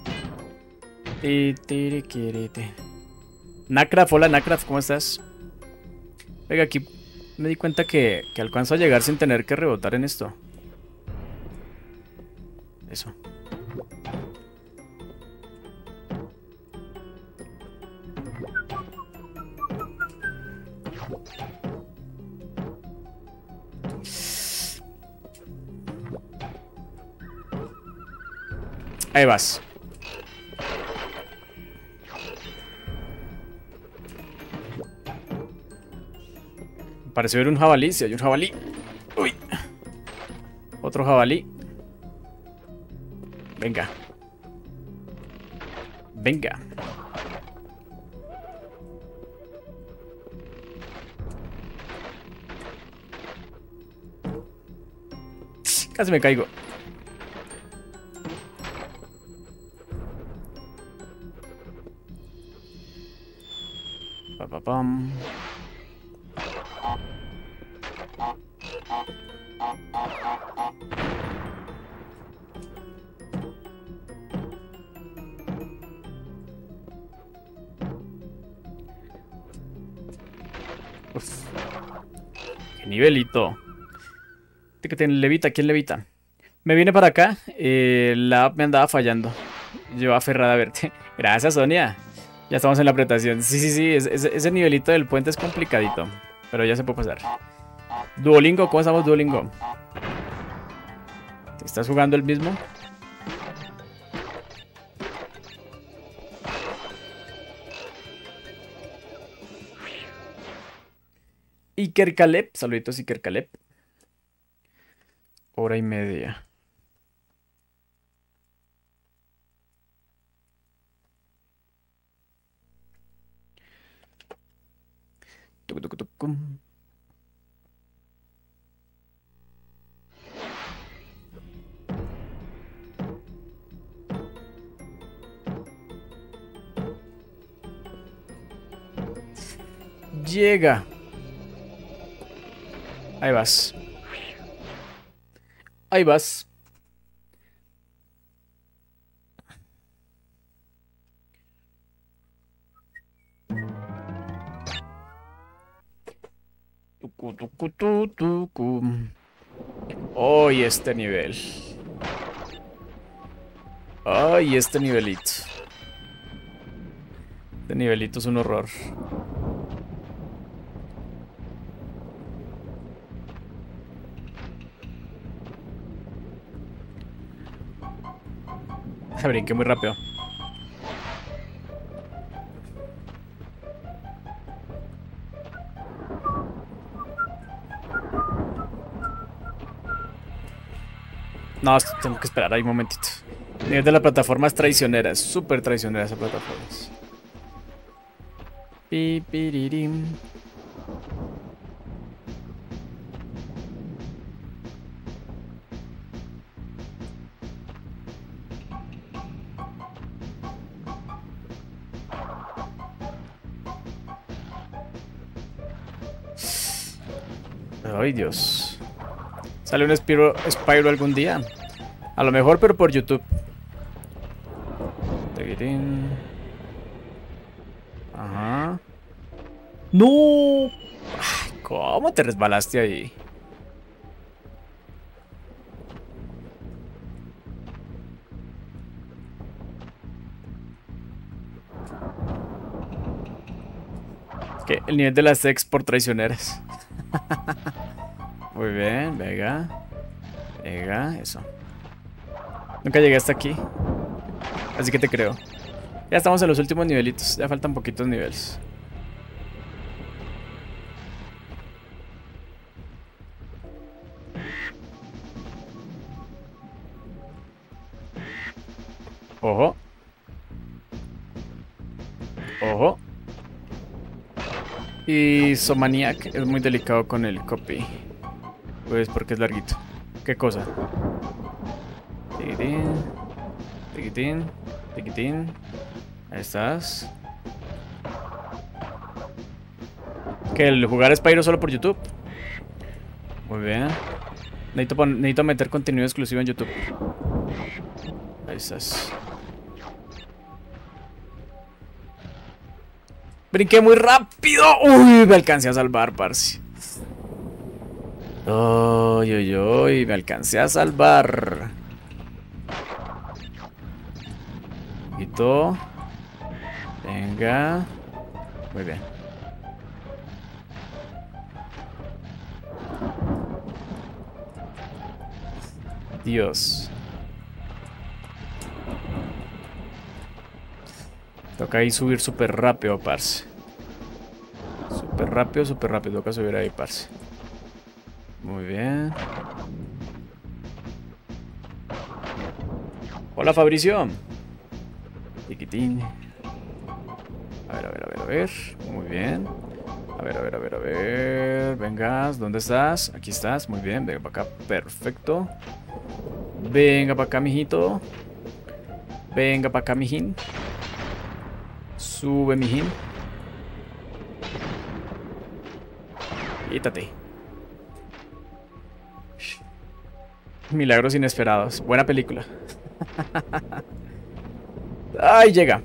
S1: Nacraf, hola Nacraf, ¿cómo estás? Venga, aquí me di cuenta que, que alcanzo a llegar sin tener que rebotar en esto. Eso. Ahí vas. Pareció ver un jabalí, si hay un jabalí. Uy. Otro jabalí. Venga. Venga. Casi me caigo. Pa, pa, pam. Uf. Qué nivelito. Que te levita, ¿quién levita? Me viene para acá. Eh, la app me andaba fallando. Yo aferrada a verte. Gracias, Sonia. Ya estamos en la apretación. Sí, sí, sí. Ese, ese nivelito del puente es complicadito. Pero ya se puede pasar. Duolingo, ¿cómo estamos, Duolingo? ¿Te estás jugando el mismo? Iker Caleb, saluditos Iker Caleb. Hora y media. Tuc, tuc, tuc, cum. Llega. Ahí vas. Ahí vas. Tucu, tucu, tu, tucu. Ay, este nivel. Ay, este nivelito. Este nivelito es un horror. Brinqué muy rápido. No, tengo que esperar ahí un momentito. Nivel de las plataformas traicioneras. Súper traicioneras esas plataformas. Pi, piririm. Ay, Dios. ¿Sale un Spyro, Spyro algún día? A lo mejor, pero por YouTube. Ajá. ¡No! Ay, ¿cómo te resbalaste ahí? Es que el nivel de las ex por traicioneras. Muy bien, venga. Venga, eso. Nunca llegué hasta aquí. Así que te creo. Ya estamos en los últimos nivelitos. Ya faltan poquitos niveles. Ojo. Ojo. Y Somaniac es muy delicado con el copy. Pues porque es larguito. ¿Qué cosa? Tiquitín. Tiquitín. Tiquitín. Ahí estás. ¿Que el jugar Spyro solo por YouTube? Muy bien. Necesito, necesito meter contenido exclusivo en YouTube. Ahí estás. Brinqué muy rápido. Uy, me alcancé a salvar, parce. Uy, uy, uy, me alcancé a salvar. Quito. Venga. Muy bien. Dios. Toca ahí subir súper rápido, parce. Súper rápido, súper rápido. Toca subir ahí, parce. Muy bien. Hola, Fabricio. Tiquitín. A ver, a ver, a ver, a ver. Muy bien. A ver, a ver, a ver, a ver. Vengas, ¿dónde estás? Aquí estás, muy bien. Venga para acá, perfecto. Venga para acá, mijito. Venga para acá, mijín. Sube, mijín. Quítate. Milagros inesperados. Buena película. Ay, llega.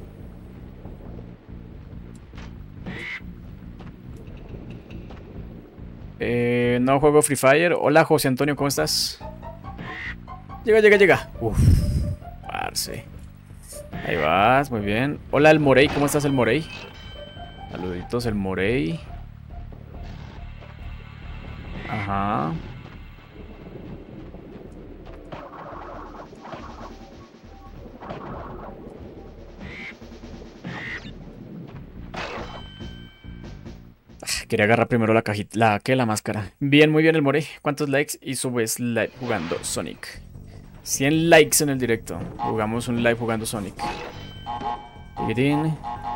S1: Eh, no juego Free Fire. Hola, José Antonio, ¿cómo estás? Llega, llega, llega. Uf, parce. Ahí vas, muy bien. Hola, el Morey, ¿cómo estás, el Morey? Saluditos, el Morey. Ajá. Quería agarrar primero la cajita, la que la máscara. Bien, muy bien el Morey. ¿Cuántos likes? Y subes live jugando Sonic. cien likes en el directo. Jugamos un live jugando Sonic. Tiquitín.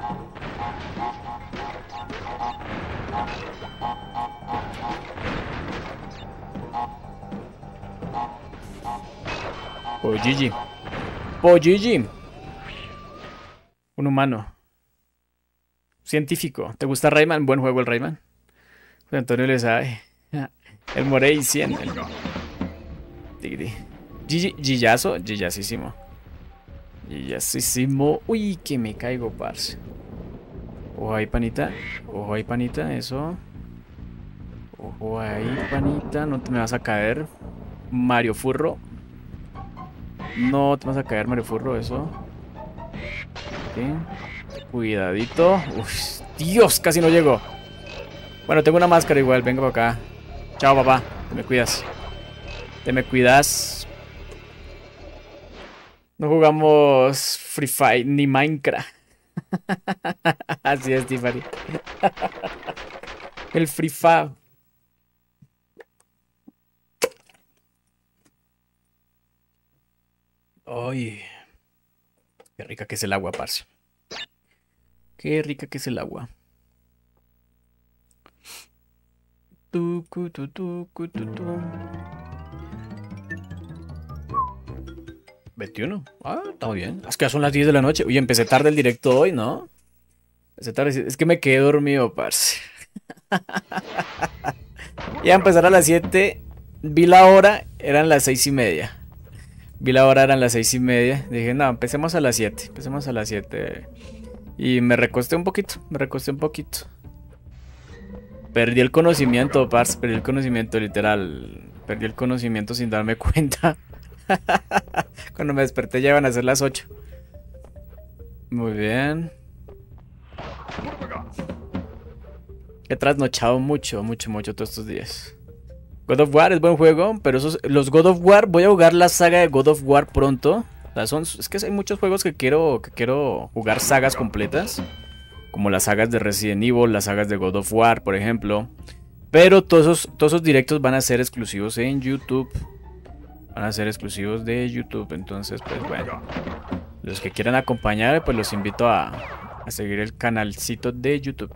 S1: Polligi. Polligi. Un humano. Científico. ¿Te gusta Rayman? Buen juego el Rayman. José Antonio le sabe. El Morey cien. El... Tigri. Gillazo. Gillazísimo. Gillazísimo. Uy, que me caigo, parce. Ojo ahí, panita. Ojo ahí, panita. Eso. Ojo ahí, panita. No te me vas a caer. Mario Furro. No te vas a caer, Mario Furro. Eso. ¿Sí? Cuidadito. Uf, Dios, casi no llego. Bueno, tengo una máscara igual. Venga para acá. Chao, papá. Te me cuidas. Te me cuidas. No jugamos Free Fire ni Minecraft. Así es, Tiffany. El Free Fire. Ay. rica que es el agua, parce. Qué rica que es el agua. Tucu, tu, tucu, tu, tu. veintiuno. Ah, está muy bien. Es que ya son las diez de la noche. Uy, empecé tarde el directo hoy, ¿no? Empecé tarde. Es que me quedé dormido, parce. Iba a empezar a las siete. Vi la hora, eran las seis y media. Vi la hora, eran las seis y media. Dije, no, empecemos a las siete. Empecemos a las siete. Y me recosté un poquito. Me recosté un poquito. Perdí el conocimiento, parce. Perdí el conocimiento, literal. Perdí el conocimiento sin darme cuenta. Cuando me desperté ya iban a ser las ocho. Muy bien. He trasnochado mucho, mucho, mucho todos estos días. God of War es buen juego, pero esos, los God of War, voy a jugar la saga de God of War pronto. O sea, son, es que hay muchos juegos que quiero, que quiero jugar sagas completas. Como las sagas de Resident Evil, las sagas de God of War, por ejemplo. Pero todos esos, todos esos directos van a ser exclusivos en YouTube. Van a ser exclusivos de YouTube. Entonces, pues bueno. Los que quieran acompañar, pues los invito a, a seguir el canalcito de YouTube.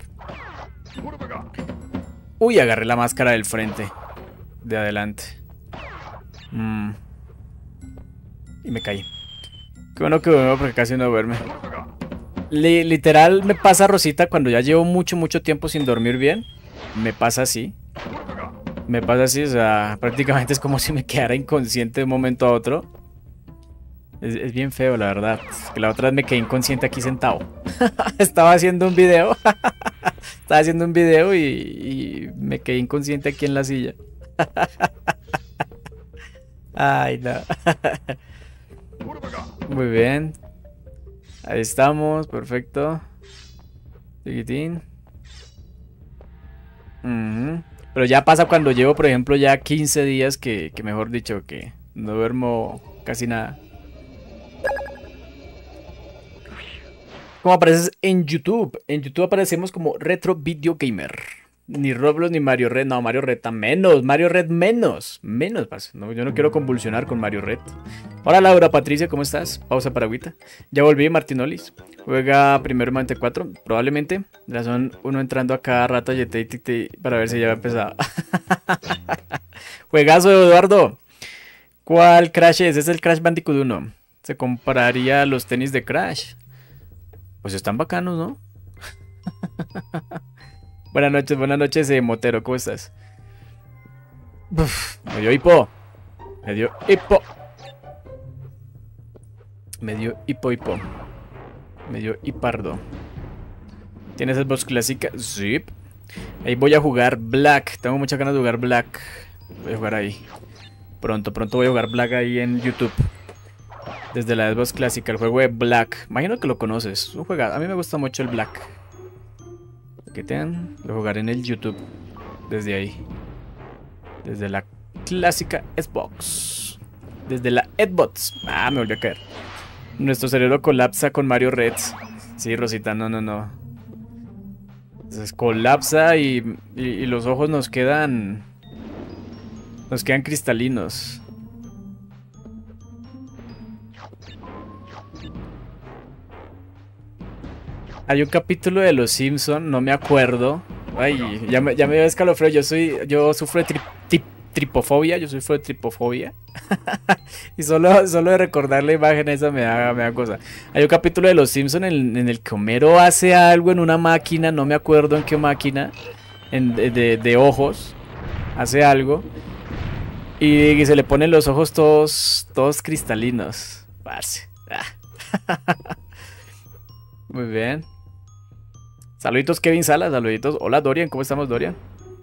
S1: Uy, agarré la máscara del frente. De adelante. Mm. Y me caí. Qué bueno que duermo porque casi no duerme. Li literal me pasa, Rosita, cuando ya llevo mucho, mucho tiempo sin dormir bien. Me pasa así. Me pasa así, o sea, prácticamente es como si me quedara inconsciente de un momento a otro. Es, es bien feo, la verdad. Es que la otra vez me quedé inconsciente aquí sentado. Estaba haciendo un video. Estaba haciendo un video y, y me quedé inconsciente aquí en la silla. Ay, no. Muy bien. Ahí estamos, perfecto. Chiquitín. Uh-huh. Pero ya pasa cuando llevo, por ejemplo, ya quince días que, que mejor dicho, que no duermo casi nada. ¿Cómo apareces en YouTube? En YouTube aparecemos como Retro Video Gamer. Ni Roblox ni Mario Red. No, Mario Red está menos. Mario Red menos. Menos, parce. No, yo no quiero convulsionar con Mario Red. Hola Laura Patricia, ¿cómo estás? Pausa para agüita. Ya volví, Martinolis. Juega primero noventa y cuatro, probablemente. Ya son uno entrando a cada rato a Y T T para ver si ya va empezado. Juegazo, Eduardo. ¿Cuál Crash es? Es el Crash Bandicoot uno. Se compararía a los tenis de Crash. Pues están bacanos, ¿no? Buenas noches, buenas noches, eh, Motero, ¿cómo estás? Uf, me dio hipo. Me dio hipo. Me dio hipo, hipo. Me dio hipardo. ¿Tienes el boss clásica? Sí. Ahí voy a jugar Black. Tengo muchas ganas de jugar Black. Voy a jugar ahí. Pronto, pronto voy a jugar Black ahí en YouTube. Desde la Xbox clásica, el juego de Black. Imagino que lo conoces. Un juego. A mí me gusta mucho el Black. Que tengan, lo jugaré en el YouTube. Desde ahí. Desde la clásica Xbox. Desde la Xbox. Ah, me volvió a caer. Nuestro cerebro colapsa con Mario Red. Sí, Rosita, no, no, no. Entonces colapsa y, y, y los ojos nos quedan... Nos quedan cristalinos. Hay un capítulo de Los Simpson, no me acuerdo. Ay, ya me, ya me dio escalofrío. Yo soy, yo sufro de tri, tri, tripofobia. Yo sufro de tripofobia. Y solo, solo de recordar la imagen esa me da, me da cosa. Hay un capítulo de Los Simpson en, en el que Homero hace algo en una máquina. No me acuerdo en qué máquina. En, de, de, de ojos. Hace algo. Y, y se le ponen los ojos todos, todos cristalinos. Parce. Ah. Muy bien. Saluditos Kevin Salas, saluditos. Hola Dorian, ¿cómo estamos Dorian?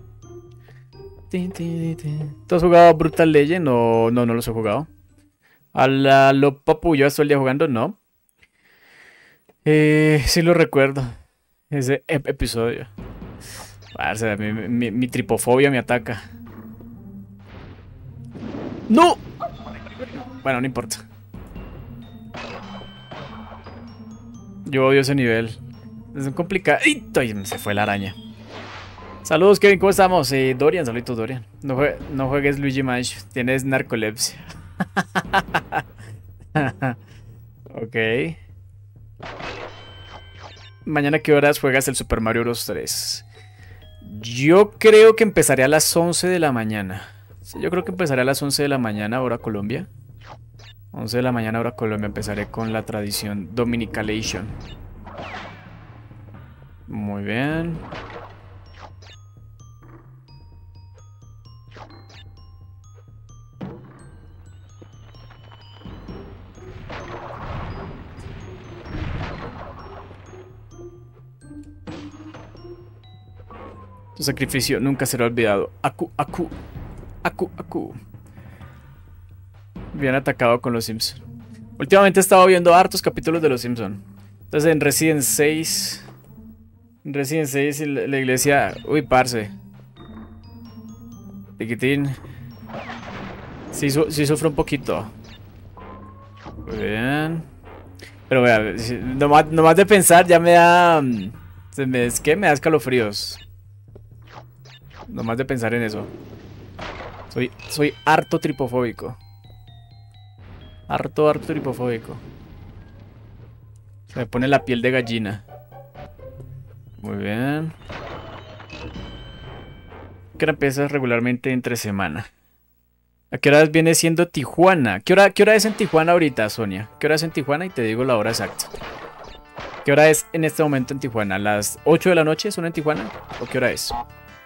S1: ¿Tú has jugado Brutal Legend? No, no, no los he jugado. A la lo papu, yo estoy el día jugando, no. Eh, sí lo recuerdo. Ese ep episodio. Parce, mi, mi, mi tripofobia me ataca. ¡No! Bueno, no importa. Yo odio ese nivel. Es un complicadito. Y se fue la araña. Saludos, Kevin, ¿cómo estamos? Eh, Dorian, saluditos, Dorian. No, jue no juegues Luigi Mansion. Tienes narcolepsia. Ok. ¿Mañana qué horas juegas el Super Mario Bros. tres? Yo creo que empezaré a las once de la mañana. Sí, yo creo que empezaré a las once de la mañana, hora Colombia. once de la mañana, hora Colombia. Empezaré con la tradición Dominicalation. Muy bien. Tu sacrificio nunca será olvidado. Aku, Aku, Aku, Aku. Bien atacado con los Simpsons. Últimamente he estado viendo hartos capítulos de los Simpsons. Entonces en Resident seis... En Resident seis la, la iglesia... Uy, parce. Tiquitín. Sí, su, sí sufre un poquito. Muy bien. Pero vea, nomás, nomás de pensar ya me da... Se me, es que me da escalofríos. Nomás de pensar en eso. Soy, soy harto tripofóbico. Harto, harto tripofóbico. Se me pone la piel de gallina. Muy bien. ¿Qué hora empiezas regularmente entre semana? ¿A qué hora viene siendo Tijuana? ¿Qué hora, qué hora es en Tijuana ahorita, Sonia? ¿Qué hora es en Tijuana? Y te digo la hora exacta. ¿Qué hora es en este momento en Tijuana? ¿Las ocho de la noche son en Tijuana? ¿O qué hora es?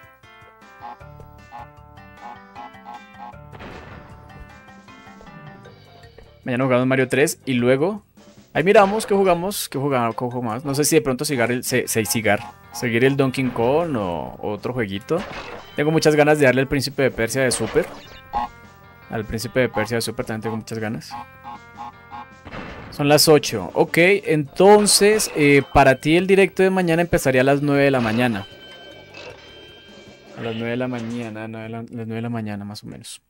S1: Mañana jugamos Mario tres y luego... Ahí miramos que jugamos, que jugamos, que jugamos. No sé si de pronto sigar el, se, se, sigar, seguir el Donkey Kong o, o otro jueguito. Tengo muchas ganas de darle al Príncipe de Persia de Super. Al Príncipe de Persia de Super también tengo muchas ganas. Son las ocho. Ok, entonces eh, para ti el directo de mañana empezaría a las nueve de la mañana. A las nueve de la mañana, nueve de la, las nueve de la mañana más o menos.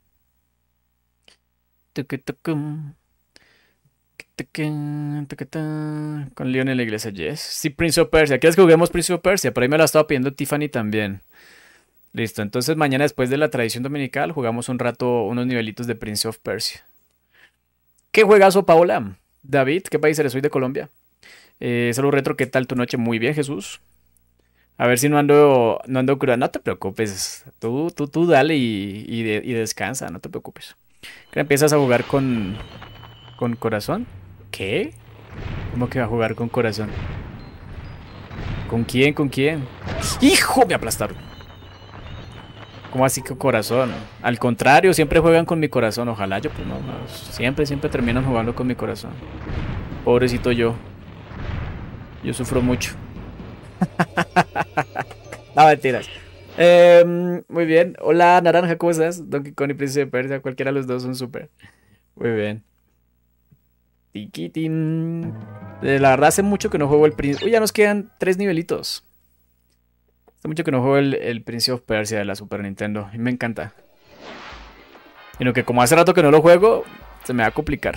S1: Con Leon en la iglesia, yes. Sí, Prince of Persia. ¿Quieres que juguemos Prince of Persia? Por ahí me lo ha estado pidiendo Tiffany también. Listo, entonces mañana después de la tradición dominical jugamos un rato, unos nivelitos de Prince of Persia. ¿Qué juegazo, Paola? David, ¿qué país eres? Soy de Colombia. Eh, Salud Retro, ¿qué tal tu noche? Muy bien, Jesús. A ver si no ando, no ando cruda. No te preocupes. Tú, tú, tú dale y, y, de, y descansa, no te preocupes. ¿Qué empiezas a jugar con, con corazón? ¿Qué? ¿Cómo que va a jugar con corazón? ¿Con quién? ¿Con quién? ¡Hijo! Me aplastaron. ¿Cómo así que corazón? Al contrario, siempre juegan con mi corazón. Ojalá yo, pues no, no. Siempre, siempre terminan jugando con mi corazón. Pobrecito yo. Yo sufro mucho. No, mentiras. Eh, muy bien. Hola, Naranja, ¿cómo estás? Donkey Kong y Príncipe de Persia. Cualquiera de los dos son súper. Muy bien. Tiquitín. Eh, la verdad, hace mucho que no juego el Príncipe. Uy, ya nos quedan tres nivelitos. Hace mucho que no juego el, el Prince of Persia de la Super Nintendo. Y me encanta. Y lo que como hace rato que no lo juego, se me va a complicar.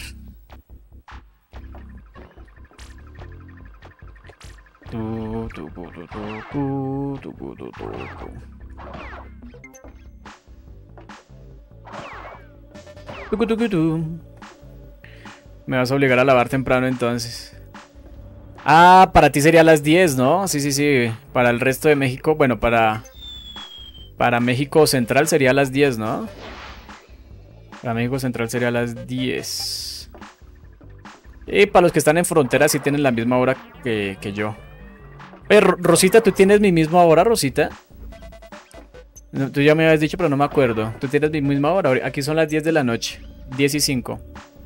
S1: Tu, tu, tu, tu, tu, tu, tu, tu, tu. Tu, tu, tu, tu. Me vas a obligar a lavar temprano entonces. Ah, para ti sería a las diez, ¿no? Sí, sí, sí. Para el resto de México, bueno, para... Para México Central sería a las diez, ¿no? Para México Central sería a las diez. Y para los que están en frontera sí tienen la misma hora que, que yo. Eh, Rosita, ¿tú tienes mi misma hora, Rosita? No, tú ya me habías dicho, pero no me acuerdo. ¿Tú tienes mi misma hora? Aquí son las diez de la noche. diez y cinco.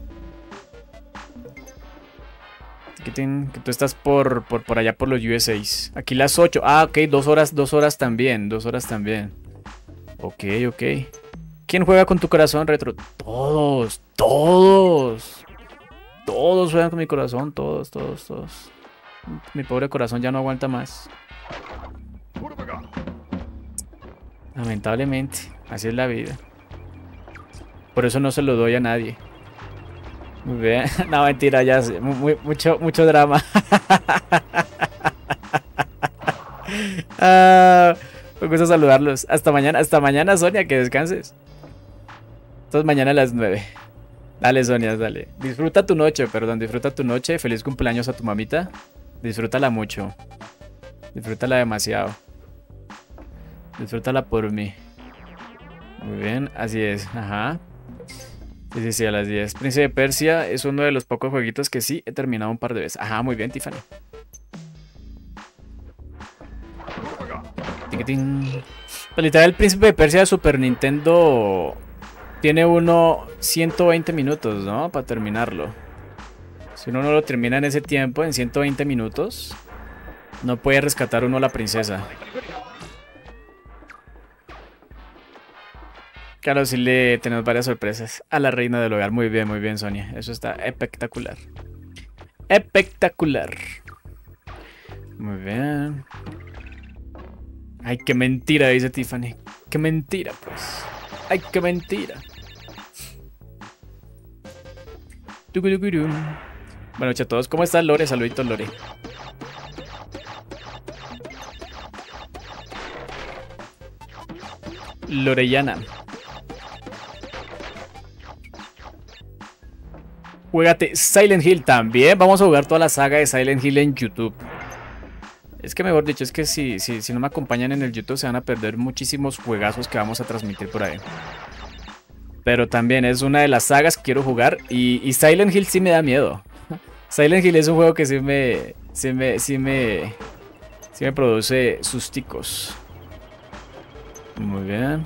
S1: Que, ten, que tú estás por, por, por allá por los U S As. Aquí las ocho. Ah, ok, dos horas, dos horas también. Dos horas también. Ok, ok. ¿Quién juega con tu corazón, Retro? Todos, todos. Todos juegan con mi corazón, todos, todos, todos. Mi pobre corazón ya no aguanta más. Lamentablemente, así es la vida. Por eso no se lo doy a nadie. Muy bien. No, mentira, ya sé. Muy, mucho, mucho drama. Ah, me gusta saludarlos. Hasta mañana, hasta mañana, Sonia, que descanses. Entonces mañana a las nueve. Dale, Sonia, dale. Disfruta tu noche, perdón, disfruta tu noche. Feliz cumpleaños a tu mamita. Disfrútala mucho. Disfrútala demasiado. Disfrútala por mí. Muy bien, así es. Ajá. Sí, sí, sí, a las diez. Príncipe de Persia es uno de los pocos jueguitos que sí he terminado un par de veces. Ajá, muy bien, Tiffany. Pues literal, el Príncipe de Persia de Super Nintendo tiene uno ciento veinte minutos, ¿no? Para terminarlo. Si uno no lo termina en ese tiempo, en ciento veinte minutos, no puede rescatar uno a la princesa. Claro, sí le tenemos varias sorpresas a la reina del hogar. Muy bien, muy bien, Sonia. Eso está espectacular. Espectacular. Muy bien. Ay, qué mentira, dice Tiffany. Qué mentira, pues. Ay, qué mentira. Bueno, chatos, ¿cómo estás, Lore? Saluditos, Lore. Lorellana. Juégate Silent Hill también. Vamos a jugar toda la saga de Silent Hill en YouTube. Es que mejor dicho, es que si, si, si no me acompañan en el YouTube se van a perder muchísimos juegazos que vamos a transmitir por ahí. Pero también es una de las sagas que quiero jugar. Y, y Silent Hill sí me da miedo. Silent Hill es un juego que sí me... Sí me... Sí me, sí me produce susticos. Muy bien.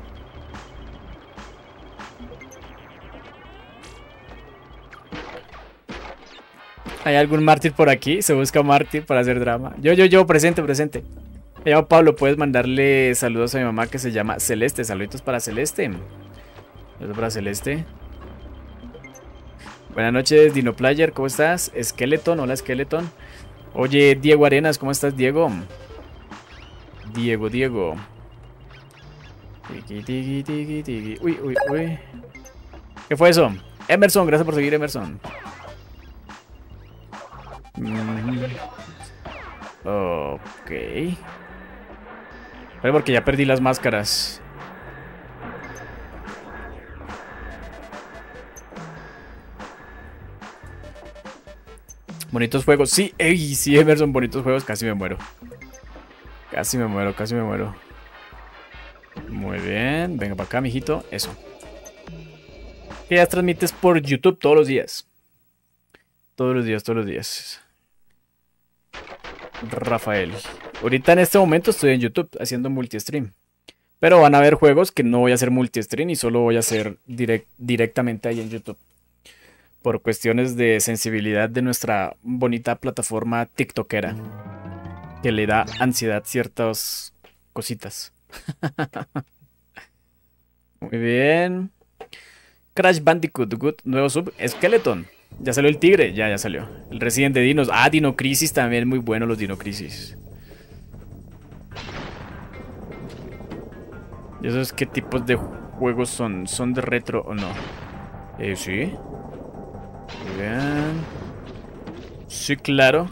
S1: ¿Hay algún mártir por aquí? Se busca mártir para hacer drama. Yo, yo, yo, presente, presente. Me llamo Pablo, puedes mandarle saludos a mi mamá que se llama Celeste. Saluditos para Celeste. Saludos para Celeste. Buenas noches, Dino Player, ¿cómo estás? Skeleton, hola Skeleton. Oye, Diego Arenas, ¿cómo estás, Diego? Diego, Diego. Tiki, tiki, tiki, tiki. Uy, uy, uy. ¿Qué fue eso? Emerson, gracias por seguir, Emerson. Mm. Ok. Pero porque ya perdí las máscaras. Bonitos juegos. Sí, ey, sí, Emerson, bonitos juegos. Casi me muero. Casi me muero, casi me muero. Muy bien. Venga para acá, mijito. Eso. Que ya transmites por YouTube todos los días. Todos los días, todos los días. Rafael. Ahorita en este momento estoy en YouTube haciendo multi-stream. Pero van a haber juegos que no voy a hacer multi-stream y solo voy a hacer direct, directamente ahí en YouTube. Por cuestiones de sensibilidad de nuestra bonita plataforma tiktokera. Que le da ansiedad ciertas cositas. Muy bien. Crash Bandicoot, good, nuevo sub, Skeleton. Ya salió el tigre, ya, ya salió. El Resident de Dinos. Ah, Dino Crisis también, muy bueno los Dino Crisis. ¿Y esos qué tipos de juegos son? ¿Son de retro o no? Eh, sí. Muy bien. Sí, claro.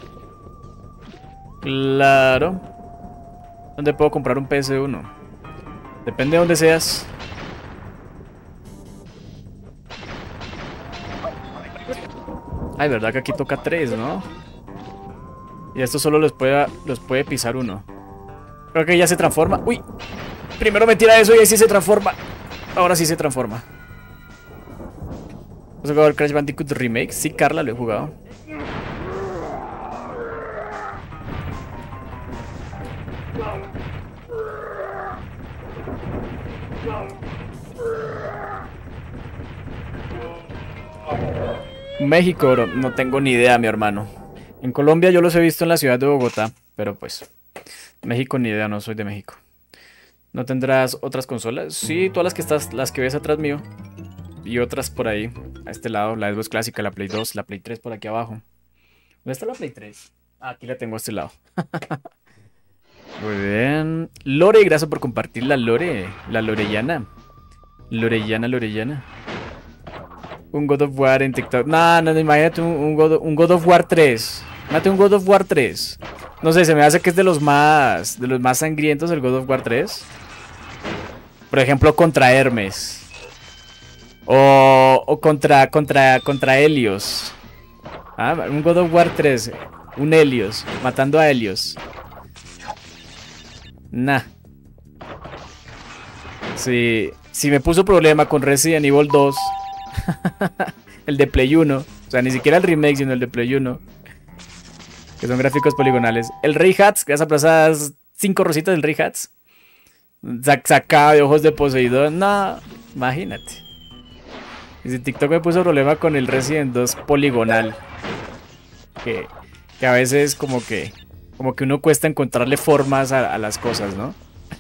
S1: Claro. ¿Dónde puedo comprar un P S uno? Depende de dónde seas. Ay, verdad que aquí toca tres, ¿no? Y esto solo los puede, los puede pisar uno. Creo que ya se transforma. ¡Uy! Primero me tira eso y ahí sí se transforma. Ahora sí se transforma. ¿Has jugado el Crash Bandicoot Remake? Sí, Carla, lo he jugado. México, bro. No tengo ni idea, mi hermano. En Colombia yo los he visto en la ciudad de Bogotá, pero pues México ni idea, no soy de México. ¿No tendrás otras consolas? Sí, todas las que estás, las que ves atrás mío. Y otras por ahí, a este lado, la Xbox clásica, la Play dos, la Play tres por aquí abajo. ¿Dónde está la Play tres? Ah, aquí la tengo a este lado. Muy bien. Lore, gracias por compartir la Lore, la Lorellana. Lorellana, Lorellana. Un God of War en TikTok. No, no, no, imagínate un, un, God, un God of War tres. Imagínate un God of War tres. No sé, se me hace que es de los más de los más sangrientos el God of War tres. Por ejemplo, contra Hermes. O, o contra, contra, contra Helios. Ah, un God of War tres. Un Helios. Matando a Helios. Nah. Si, si me puso problema con Resident Evil dos. El de Play uno. O sea, ni siquiera el remake, sino el de Play uno. Que son gráficos poligonales. El Rey Hats, que has aplazado cinco rositas del Rey Hats. Sac sacada de ojos de poseidón. No, imagínate. Y si TikTok me puso problema con el Resident dos poligonal. Que, que a veces como que como que uno cuesta encontrarle formas a, a las cosas, ¿no?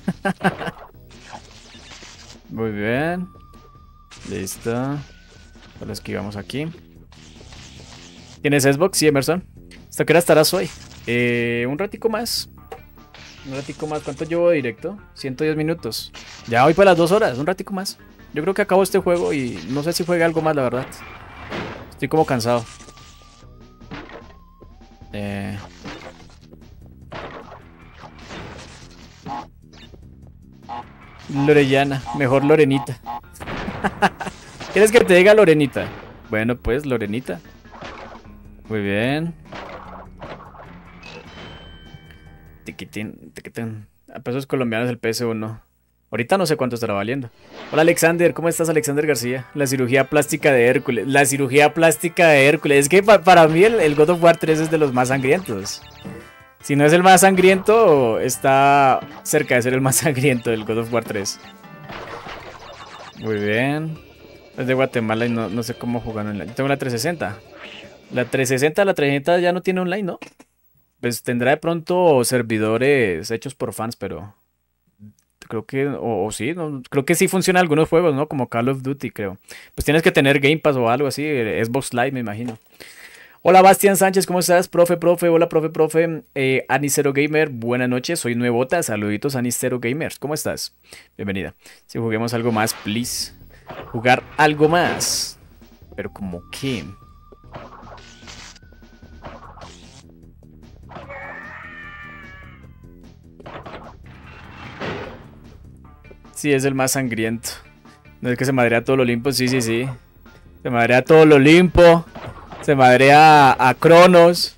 S1: Muy bien. Listo. Lo esquivamos aquí. ¿Tienes Xbox? Sí, Emerson. ¿Hasta qué hora estarás hoy? Eh, un ratico más. Un ratico más. ¿Cuánto llevo de directo? ciento diez minutos. Ya voy para las dos horas. Un ratico más. Yo creo que acabo este juego y no sé si juegue algo más, la verdad. Estoy como cansado. Eh... Lorellana, mejor Lorenita. ¿Quieres que te diga Lorenita? Bueno, pues Lorenita. Muy bien. Tiquitín, tiquitín. A pesos colombianos el P S uno. Ahorita no sé cuánto estará valiendo. Hola Alexander, ¿cómo estás Alexander García? La cirugía plástica de Hércules. La cirugía plástica de Hércules. Es que pa para mí el, el God of War tres es de los más sangrientos. Si no es el más sangriento, está cerca de ser el más sangriento del God of War tres. Muy bien. Es de Guatemala y no, no sé cómo jugar online. Yo tengo la trescientos sesenta. La trescientos sesenta, la trescientos sesenta ya no tiene online, ¿no? Pues tendrá de pronto servidores hechos por fans, pero... Creo que, o, o sí, no, creo que sí funciona en algunos juegos, ¿no? Como Call of Duty, creo. Pues tienes que tener Game Pass o algo así, Xbox Live, me imagino. Hola, Bastián Sánchez, ¿cómo estás? Profe, profe, hola, profe, profe. Eh, Anicero Gamer, buenas noches, soy nuevota, saluditos Anicero Gamers, ¿cómo estás? Bienvenida. Si juguemos algo más, please. Jugar algo más. Pero ¿como qué? Sí, es el más sangriento. No es que se madrea todo el Olimpo, sí, sí, sí. Se madrea todo el Olimpo. Se madrea a, a Cronos.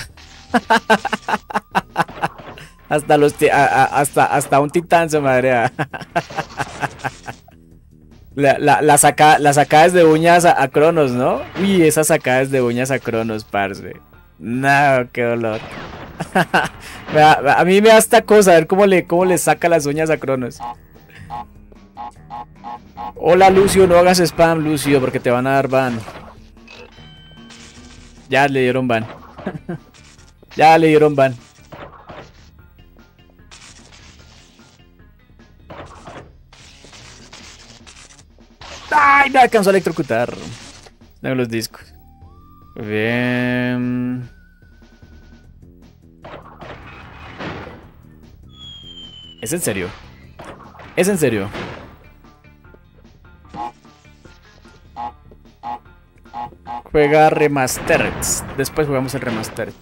S1: Hasta los a, a, hasta, hasta un titán se madrea. La, la, la, saca, las sacadas de uñas a, a Cronos, ¿no? Uy, esas sacadas de uñas a Cronos, parce. No, qué dolor. a, a mí me da esta cosa, a ver cómo le, cómo le saca las uñas a Cronos. Hola Lucio, no hagas spam, Lucio, porque te van a dar ban. Ya le dieron ban. Ya le dieron ban. ¡Ay! Me alcanzó a electrocutar. Tengo los discos. Muy bien. ¿Es en serio? ¿Es en serio? Juega Remastered. Después jugamos el Remastered.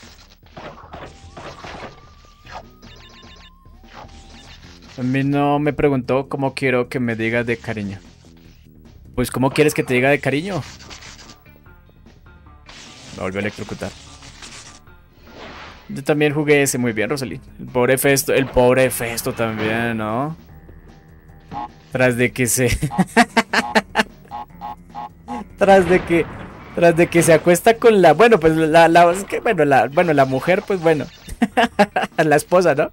S1: A mí no me preguntó cómo quiero que me diga de cariño. Pues ¿cómo quieres que te diga de cariño? Me volvió a electrocutar. Yo también jugué ese muy bien, Rosalí. El pobre Festo, el pobre Festo también, ¿no? Tras de que se... Tras de que... Tras de que se acuesta con la... Bueno, pues la... la es que, bueno, la, bueno, la mujer, pues bueno. La esposa, ¿no?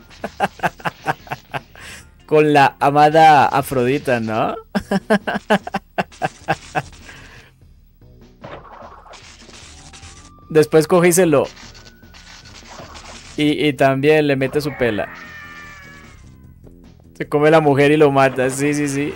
S1: Con la amada Afrodita, ¿no? Después coge y se lo... Y, y también le mete su pela. Se come la mujer y lo mata. Sí, sí, sí.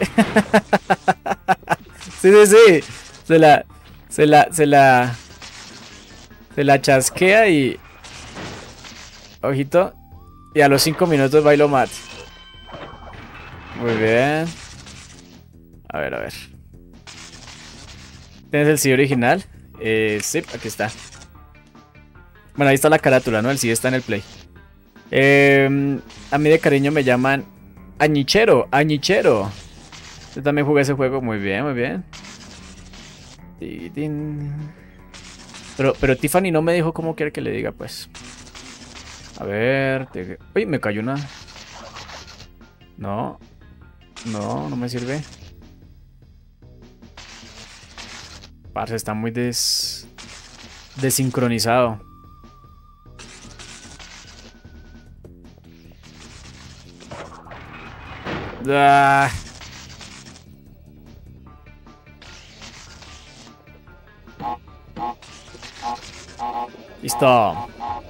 S1: Sí, sí, sí. Se la... Se la... Se la... Se la chasquea y... Ojito. Y a los cinco minutos va y lo mata. Muy bien. A ver, a ver. ¿Tienes el C D original? Eh, sí, aquí está. Bueno, ahí está la carátula, ¿no? El C D está en el Play. Eh, a mí de cariño me llaman Añichero, Añichero. Yo también jugué ese juego. Muy bien, muy bien. Pero, pero Tiffany no me dijo cómo quiere que le diga, pues. A ver... Te... Uy, me cayó una... No. No, no me sirve. Parce, está muy des... desincronizado. Ah. Listo.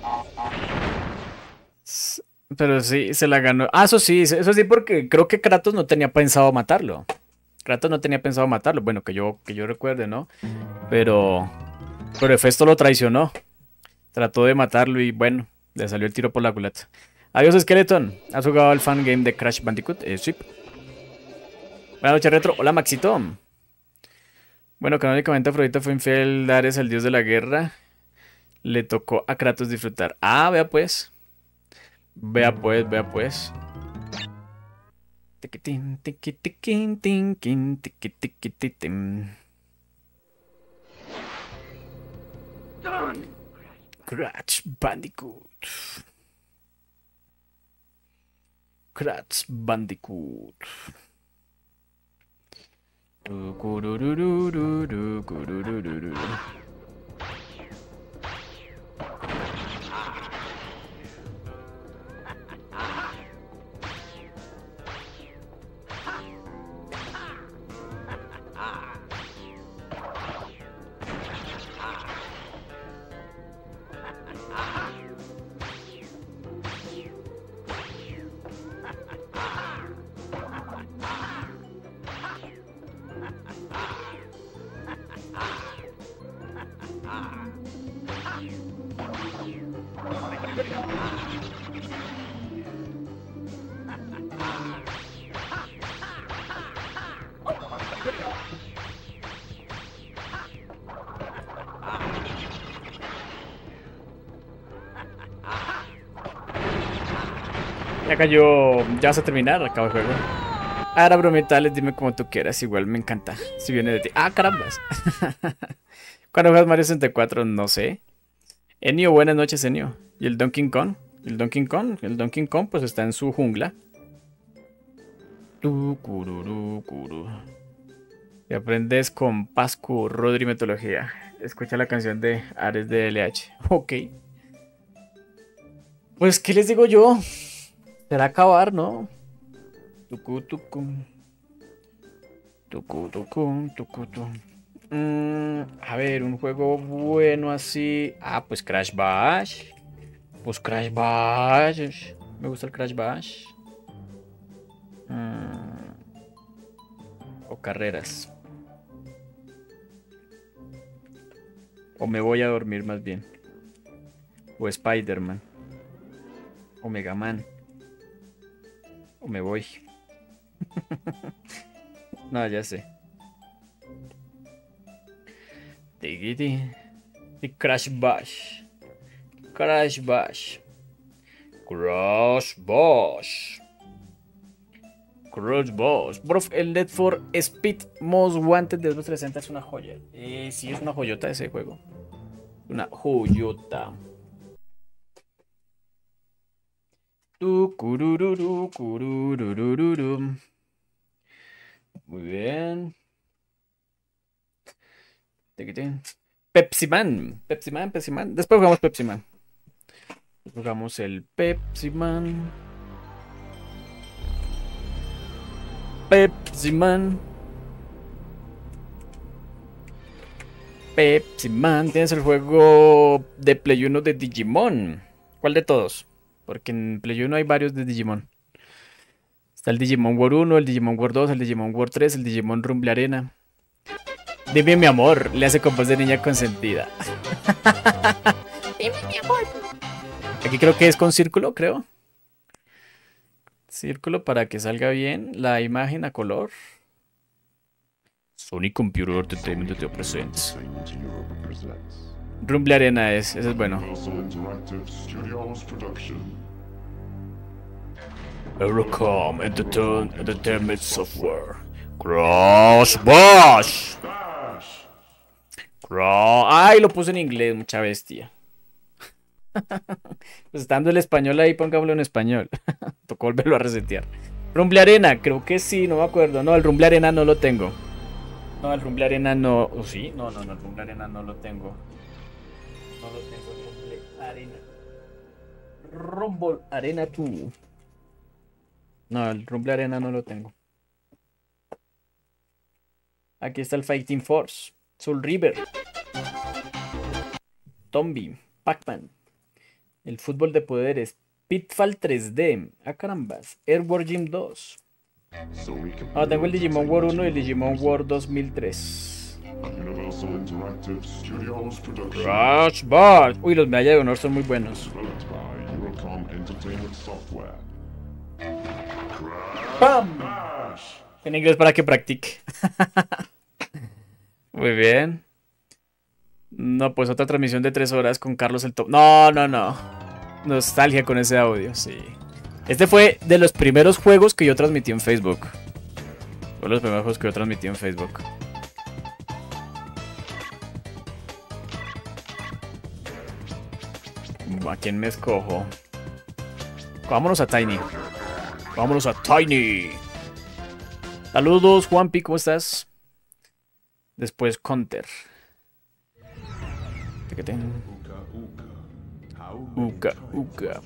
S1: Pero sí, se la ganó. Ah, eso sí, eso sí, porque creo que Kratos no tenía pensado matarlo. Kratos no tenía pensado matarlo. Bueno, que yo, que yo recuerde, ¿no? Pero... Pero Hefesto lo traicionó. Trató de matarlo y bueno, le salió el tiro por la culata. Adiós, Skeleton. ¿Has jugado el fan game de Crash Bandicoot? Eh, sí. Buenas noches, Retro. Hola, Maxito. Bueno, canónicamente Afrodita fue infiel, Ares, el dios de la guerra. Le tocó a Kratos disfrutar. Ah, vea pues. Vea pues, vea pues. Tiquitín, tiquitín, tiquitín, tiquitín. Crash Bandicoot. Crash Bandicoot. Ya cayó, ya vas a terminar, acabo el juego. Ahora bromitales, dime como tú quieras, igual me encanta. Si viene de ti. Ah, carambas. ¿Cuándo juegas Mario sesenta y cuatro? No sé. Enio, buenas noches, Enio. ¿Y el Donkey Kong? ¿El Donkey Kong? El Donkey Kong pues está en su jungla. Tu, cururu, curu. Y aprendes con Pascu, Rodri Metodología. Escucha la canción de Ares de L H. Ok. Pues, ¿qué les digo yo? Será acabar, ¿no? Tucu, tucu. Tucu, tucu, tucu, tucu. Mm, a ver, un juego bueno así. Ah, pues Crash Bash. Pues Crash Bash. Me gusta el Crash Bash. Mm, o carreras. O me voy a dormir más bien. O Spider-Man. O Mega Man. O me voy. No, ya sé. Tigiti. Y Crash Bash. Crash Bash. Crash Bash. Crash Bash. Bro, el Need for Speed Most Wanted de Xbox trescientos sesenta es una joya. Eh, sí, es una joyota ese juego. Una joyota. Tu curururu, cururururu. Muy bien. Pepsi Man. Pepsi Man, Pepsi Man. Después jugamos Pepsi Man. Después jugamos el Pepsi Man. Pepsi Man. Pepsi Man. Tienes el juego de Play uno de Digimon. ¿Cuál de todos? Porque en Play uno hay varios de Digimon. Está el Digimon World uno, el Digimon World dos, el Digimon World tres, el Digimon Rumble Arena. Dime mi amor, le hace con voz de niña consentida. Dime mi amor. Aquí creo que es con círculo, creo. Círculo para que salga bien la imagen a color. Sony Computer Entertainment te presents. Rumble Arena es, ese es bueno. Eurocom Entertainment Software. Crash Bash. Bro. Ay, lo puse en inglés, mucha bestia. Pues estando el español ahí, pongámoslo en español. Tocó volverlo a resetear. Rumble Arena, creo que sí, no me acuerdo. No, el Rumble Arena no lo tengo. No, el Rumble Arena no. ¿O sí? No, no, no, el Rumble Arena no lo tengo. No lo tengo, el Rumble Arena. Rumble Arena dos. No, el Rumble Arena no lo tengo. Aquí está el Fighting Force, Soul River, Tombi, Pac-Man, el fútbol de poderes, Pitfall tres D, ah carambas, Airworld Gym dos. Ah, tengo el Digimon World uno y el Digimon World dos mil tres. Crash Bash. Uy, los medallas de honor son muy buenos. ¡Pam! En inglés para que practique. Muy bien. No, pues otra transmisión de tres horas con Carlos el Top. No, no, no. Nostalgia con ese audio, sí. Este fue de los primeros juegos que yo transmití en Facebook. Fue de los primeros juegos que yo transmití en Facebook. ¿A quién me escojo? Vámonos a Tiny. Vámonos a Tiny. Saludos, Juanpi, ¿cómo estás? Después Counter. Uka, uka.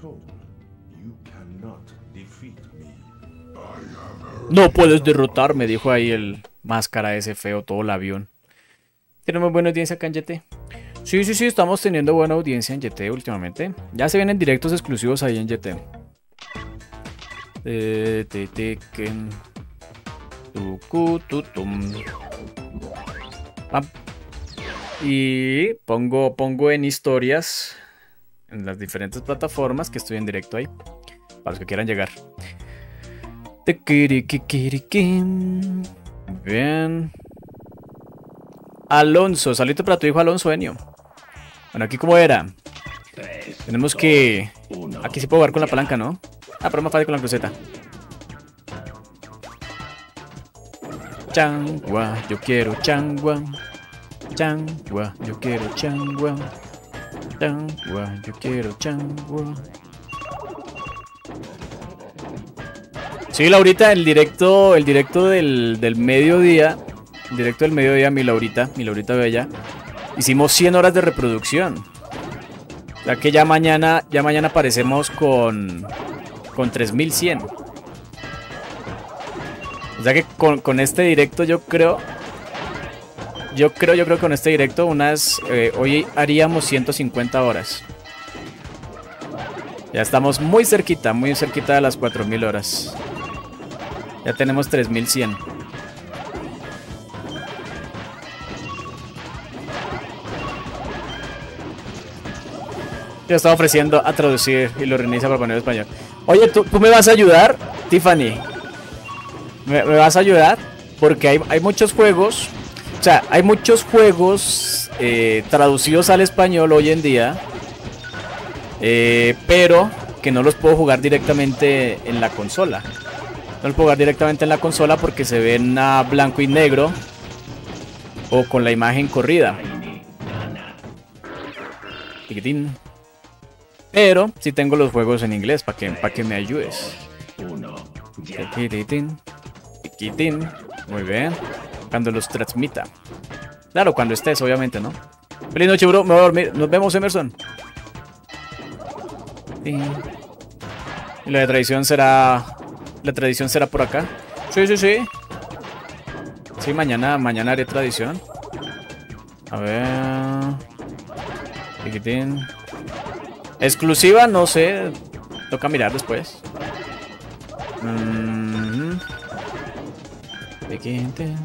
S1: No puedes derrotarme, dijo ahí el máscara ese feo, todo el avión. ¿Tenemos buena audiencia acá en Y T? Sí, sí, sí, estamos teniendo buena audiencia en Y T últimamente. Ya se vienen directos exclusivos ahí en Y T. Eh, te, te, que... Y pongo, pongo en historias en las diferentes plataformas que estoy en directo ahí, para los que quieran llegar. Bien. Alonso, salito para tu hijo Alonso Enio. Bueno, aquí como era. Tenemos que... Aquí sí puedo jugar con la palanca, ¿no? Ah, pero más fácil con la cruceta. Changua, yo quiero changua. Changua, yo quiero changua. Changua, yo quiero changua. Sí, Laurita, el directo, el directo del, del mediodía. El directo del mediodía, mi Laurita, mi Laurita bella. Hicimos cien horas de reproducción. O sea que ya mañana, ya mañana aparecemos con, con tres mil cien. O sea que con, con este directo yo creo... Yo creo, yo creo que con este directo unas... Eh, hoy haríamos ciento cincuenta horas. Ya estamos muy cerquita, muy cerquita de las cuatro mil horas. Ya tenemos tres mil cien. Yo estaba ofreciendo a traducir y lo reinicia para poner en español. Oye, ¿tú, ¿tú me vas a ayudar, Tiffany? ¿Me, me vas a ayudar? Porque hay, hay muchos juegos... O sea, hay muchos juegos eh, traducidos al español hoy en día. Eh, pero que no los puedo jugar directamente en la consola. No los puedo jugar directamente en la consola porque se ven a blanco y negro. O con la imagen corrida. Tiquitín. Pero sí tengo los juegos en inglés para que, para que me ayudes. Tiquitín. Tiquitín. Muy bien. Cuando los transmita. Claro, cuando estés, obviamente, ¿no? Feliz noche, bro. Me voy a dormir. Nos vemos, Emerson. Y la de tradición será... La tradición será por acá. Sí, sí, sí. Sí, mañana, mañana haré tradición. A ver... Tiquitín. Exclusiva, no sé. Toca mirar después. Mm-hmm. Tiquitín.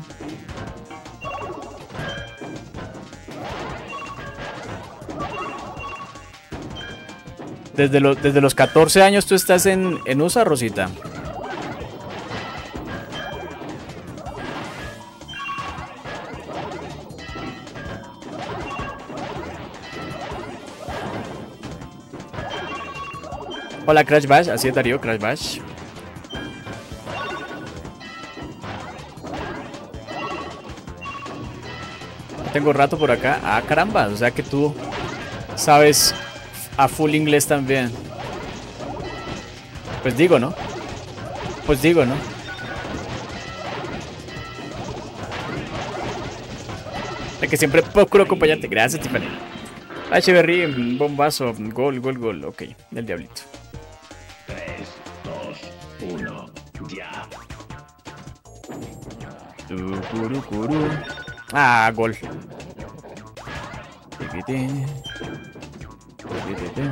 S1: Desde, lo, desde los catorce años tú estás en, en U S A, Rosita. Hola, Crash Bash. Así es, Darío, Crash Bash. No tengo rato por acá. Ah, caramba. O sea que tú sabes a full inglés también. Pues digo, ¿no? Pues digo, ¿no? De que siempre procuro acompañarte. Gracias, Tiffany. H-Berry, bombazo. Gol, gol, gol. Ok, del diablito.
S2: tres, dos, uno, ya.
S1: Tucurucuru. Ah, gol. Tiquiti. Tiquititi.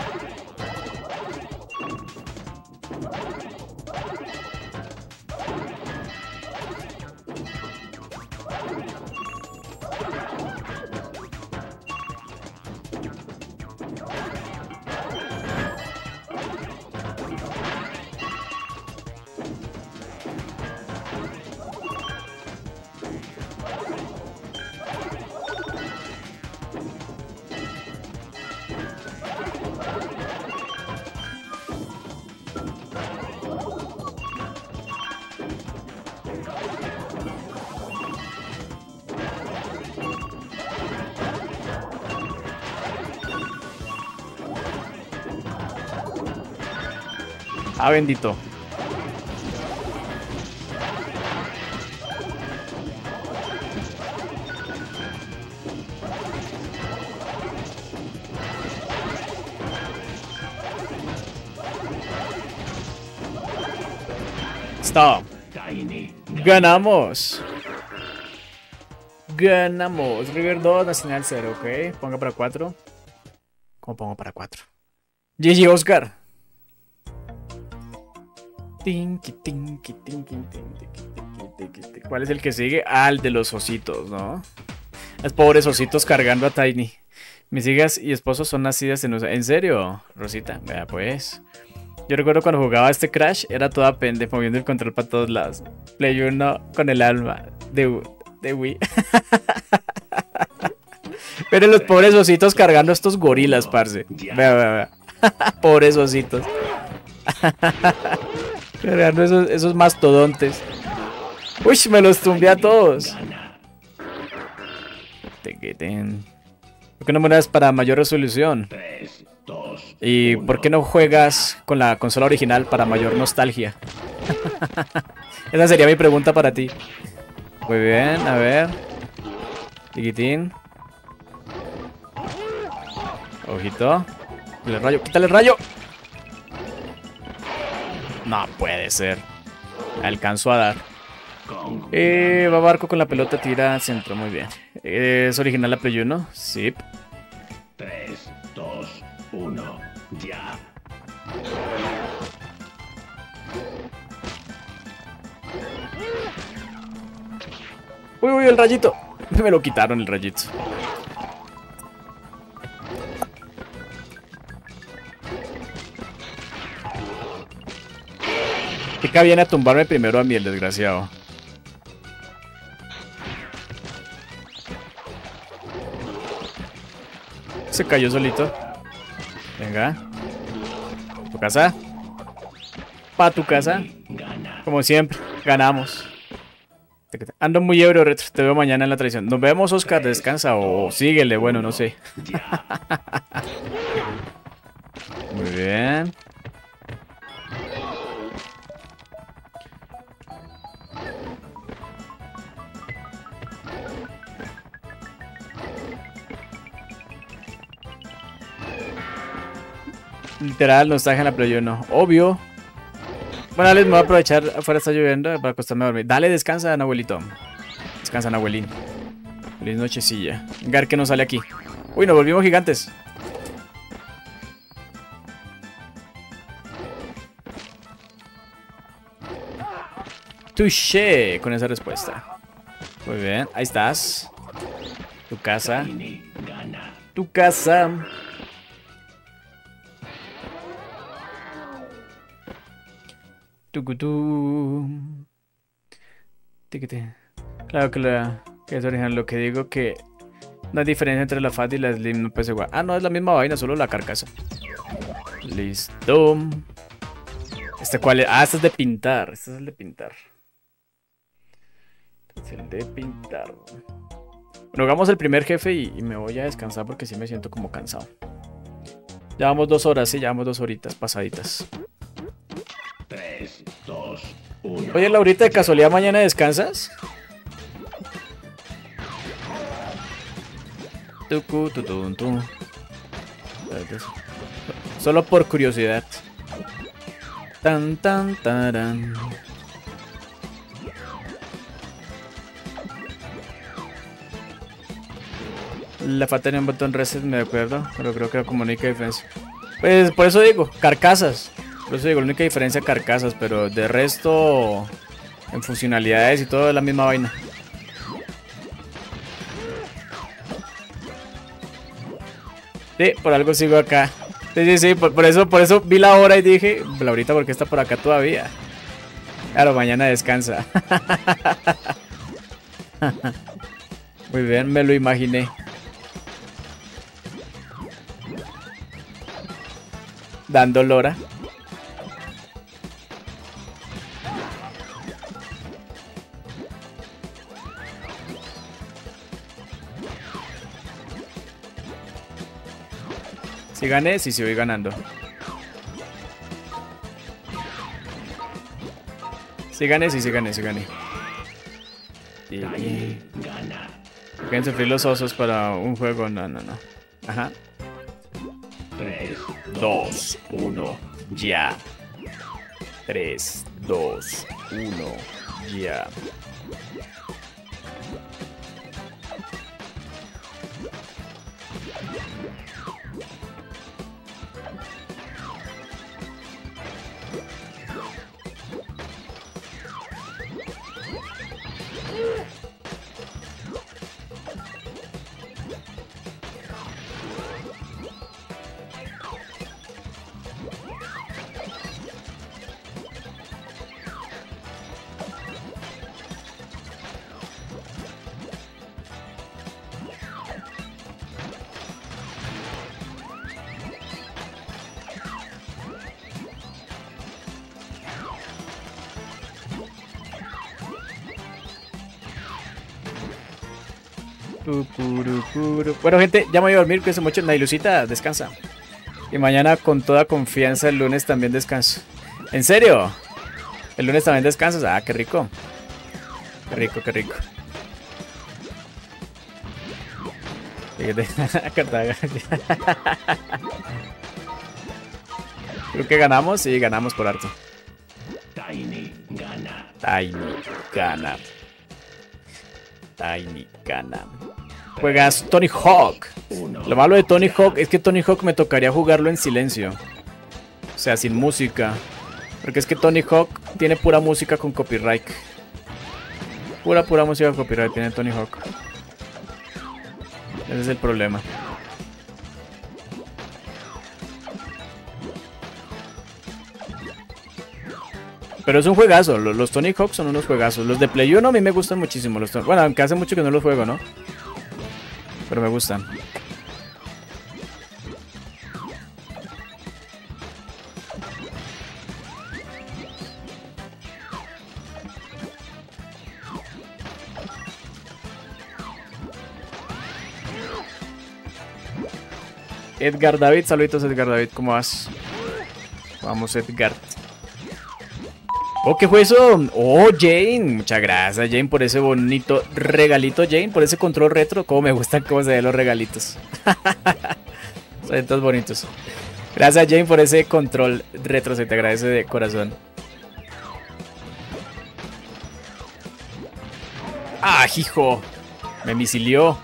S1: Ah, bendito. Stop. Ganamos. Ganamos. River dos, Nacional cero, ok. Ponga para cuatro. ¿Cómo pongo para cuatro? G G Oscar. Tinky, tinky, tinky, tinky, tinky, tinky. ¿Cuál es el que sigue? Ah, el de los ositos, ¿no? Los pobres ositos cargando a Tiny. Mis hijas y esposos son nacidas en... ¿En serio, Rosita? Vea pues. Yo recuerdo cuando jugaba este Crash, era toda pendeja, moviendo el control para todos lados. Play uno con el alma de, de Wii. Pero los pobres ositos cargando a estos gorilas, parce. Vea, vea, vea. Pobres ositos. Cargando esos, esos mastodontes. Uy, me los tumbé a todos. ¿Por qué no mueras para mayor resolución? ¿Y por qué no juegas con la consola original para mayor nostalgia? Esa sería mi pregunta para ti. Muy bien, a ver. Tiquitín. Ojito. Quítale el rayo, quítale el rayo. No puede ser. Alcanzó a dar. Eh, va Barco con la pelota, tira centro, muy bien. ¿Es original la Play uno? Sí.
S2: tres, dos, uno, ya.
S1: Uy, uy, el rayito. Me lo quitaron el rayito. Pica viene a tumbarme primero a mí, el desgraciado. Se cayó solito. Venga. ¿Tu casa? Pa' tu casa. Como siempre, ganamos. Ando muy ebrio, Retro. Te veo mañana en la traición. Nos vemos, Oscar. Descansa o síguele. Bueno, no sé. Muy bien. Literal, nostalgia en la Play uno. Obvio. Bueno, Alex, me voy a aprovechar. Afuera está lloviendo para acostarme a dormir. Dale, descansa, abuelito. Descansa, abuelín. Feliz nochecilla. Gar, que no sale aquí. Uy, nos volvimos gigantes. Touché con esa respuesta. Muy bien, ahí estás. Tu casa. Tu casa. Tucutú. Tiquete. Claro que, la, que es original. Lo que digo que no hay diferencia entre la Fat y la Slim. No puede igual. Ah, no, es la misma vaina, solo la carcasa. Listo. ¿Este cuál es? Ah, este es de pintar. Este es el de pintar. Este es el de pintar. Bueno, hagamos el primer jefe y, y me voy a descansar porque sí me siento como cansado. Llevamos dos horas, sí, llevamos dos horitas pasaditas.
S2: tres, dos, uno.
S1: Oye, Laurita, ¿de casualidad mañana descansas? Tucu, tutun, tu. Solo por curiosidad. Tan, tan, taran. La falta de un botón reset, me acuerdo, pero creo que era como única diferencia. Pues por eso digo, carcasas. Por eso digo, la única diferencia carcasas, pero de resto, en funcionalidades y todo es la misma vaina. Sí, por algo sigo acá. Sí, sí, sí, por, por eso, por eso vi la hora y dije, Laurita, ¿por qué está por acá todavía? Claro, mañana descansa. Muy bien, me lo imaginé. Dando lora. Si gané, sí, sí voy ganando. Si gané, sí, sí gané, sí gané. Y, y... Pueden sufrir los osos para un juego, no, no, no. Ajá.
S2: tres,
S1: dos, uno, ya. tres, dos, uno, ya. Bueno, gente, ya me voy a dormir, cuídense mucho. Nailucita, descansa. Y mañana con toda confianza el lunes también descanso. ¿En serio? ¿El lunes también descansas? Ah, qué rico. Qué rico, qué rico. Creo que ganamos, sí, ganamos por harto.
S2: Tiny gana.
S1: Tiny gana. Tiny gana. Juegas Tony Hawk. Lo malo de Tony Hawk es que Tony Hawk me tocaría jugarlo en silencio. O sea, sin música. Porque es que Tony Hawk tiene pura música con copyright. Pura, pura música con copyright tiene Tony Hawk. Ese es el problema. Pero es un juegazo, los, los Tony Hawk son unos juegazos. Los de Play uno a mí me gustan muchísimo. Los, bueno, aunque hace mucho que no los juego, ¿no? Pero me gustan. Edgar David, saluditos Edgar David, ¿cómo vas? Vamos Edgar. Oh, ¿qué fue eso? Oh, Jane, muchas gracias Jane por ese bonito regalito, Jane, por ese control retro. Cómo me gustan cómo se ven los regalitos. Son todos bonitos. Gracias Jane por ese control retro, se te agradece de corazón. Ah, hijo, me misilió.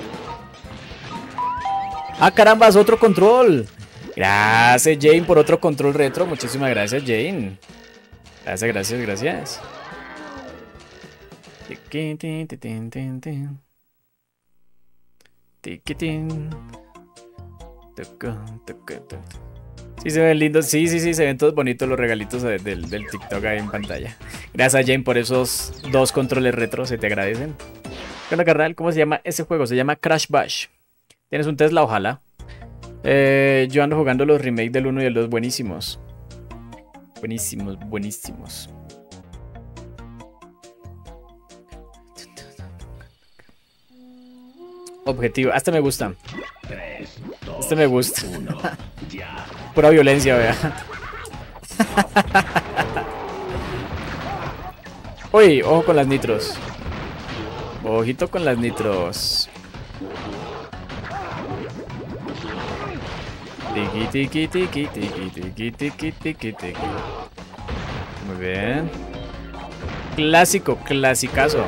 S1: Ah, caramba, es otro control. Gracias Jane por otro control retro, muchísimas gracias Jane. Gracias, gracias, gracias. Sí, se ven lindos. Sí, sí, sí, se ven todos bonitos los regalitos del, del TikTok ahí en pantalla. Gracias, Jane, por esos dos controles retro. Se te agradecen. ¿Qué onda, carnal? ¿Cómo se llama ese juego? Se llama Crash Bash. ¿Tienes un Tesla? Ojalá. Eh, yo ando jugando los remakes del uno y el dos buenísimos. Buenísimos, buenísimos. Objetivo. Este me gusta.
S2: tres, dos,
S1: Este me gusta.
S2: uno, ya.
S1: Pura violencia, vea. Uy, ojo con las nitros. Ojito con las nitros. Tiki tiki tiki tiki tiki tiki tiki tiki. Muy bien. Clásico, clasicazo.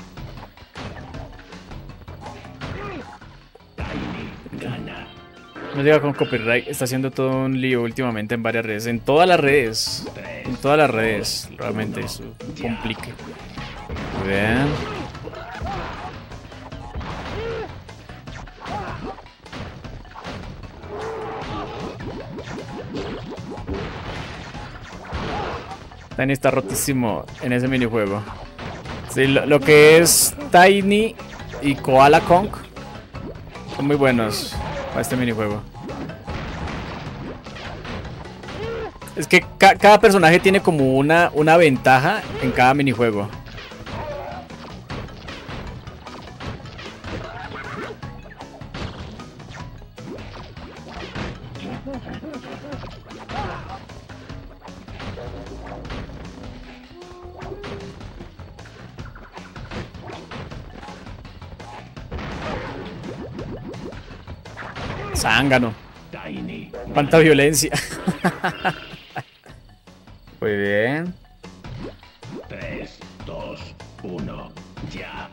S2: Gana.
S1: No llega con copyright, está haciendo todo un lío últimamente en varias redes, en todas las redes, en todas las redes, realmente eso complique. Muy bien. Tiny está rotísimo en ese minijuego. Sí, lo, lo que es Tiny y Koala Kong son muy buenos para este minijuego. Es que ca cada personaje tiene como una, una ventaja en cada minijuego. Zángano.
S2: Tiny.
S1: Cuánta violencia. Muy bien.
S2: tres, dos, uno, ya.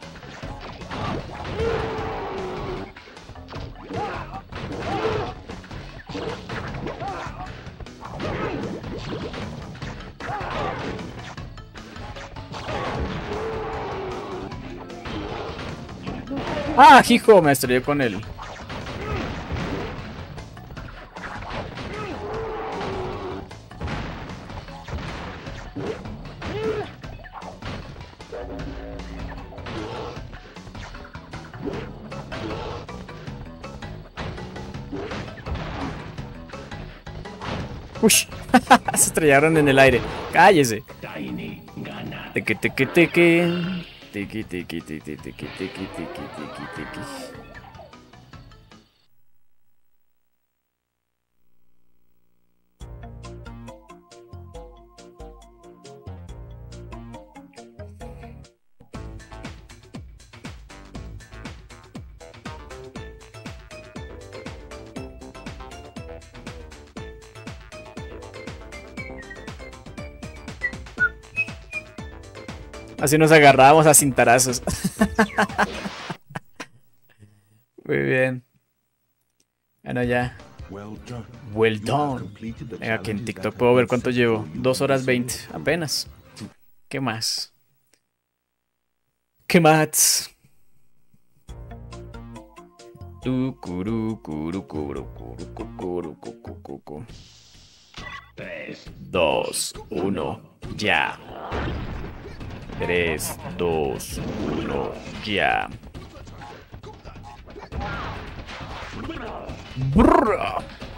S1: Ah, hijo, me estrellé con él. Ush, se estrellaron en el aire. Cállese.
S2: Tiny gana.
S1: Teque, teque, teque. Teque, teque, teque, teque, teque, teque, teque, teque. Así nos agarrábamos a cintarazos. Muy bien. Bueno, ya. Well done. Venga, que en TikTok puedo ver cuánto llevo. Dos horas veinte, apenas. ¿Qué más? ¿Qué más? Tu, curu, curu, curu, curu, curu, curu, curu, curu.
S2: tres,
S1: Dos, uno, ya. Tres, dos, uno, ya. Brrr.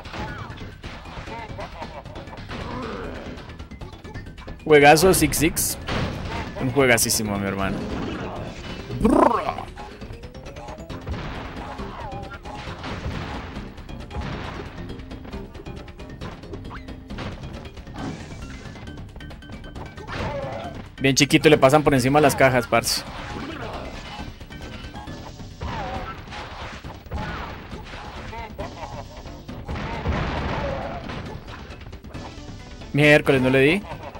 S1: Juegazo Six Six. Un juegasísimo, mi hermano. Brrr. Bien chiquito, le pasan por encima las cajas, parce. Miércoles, no le di.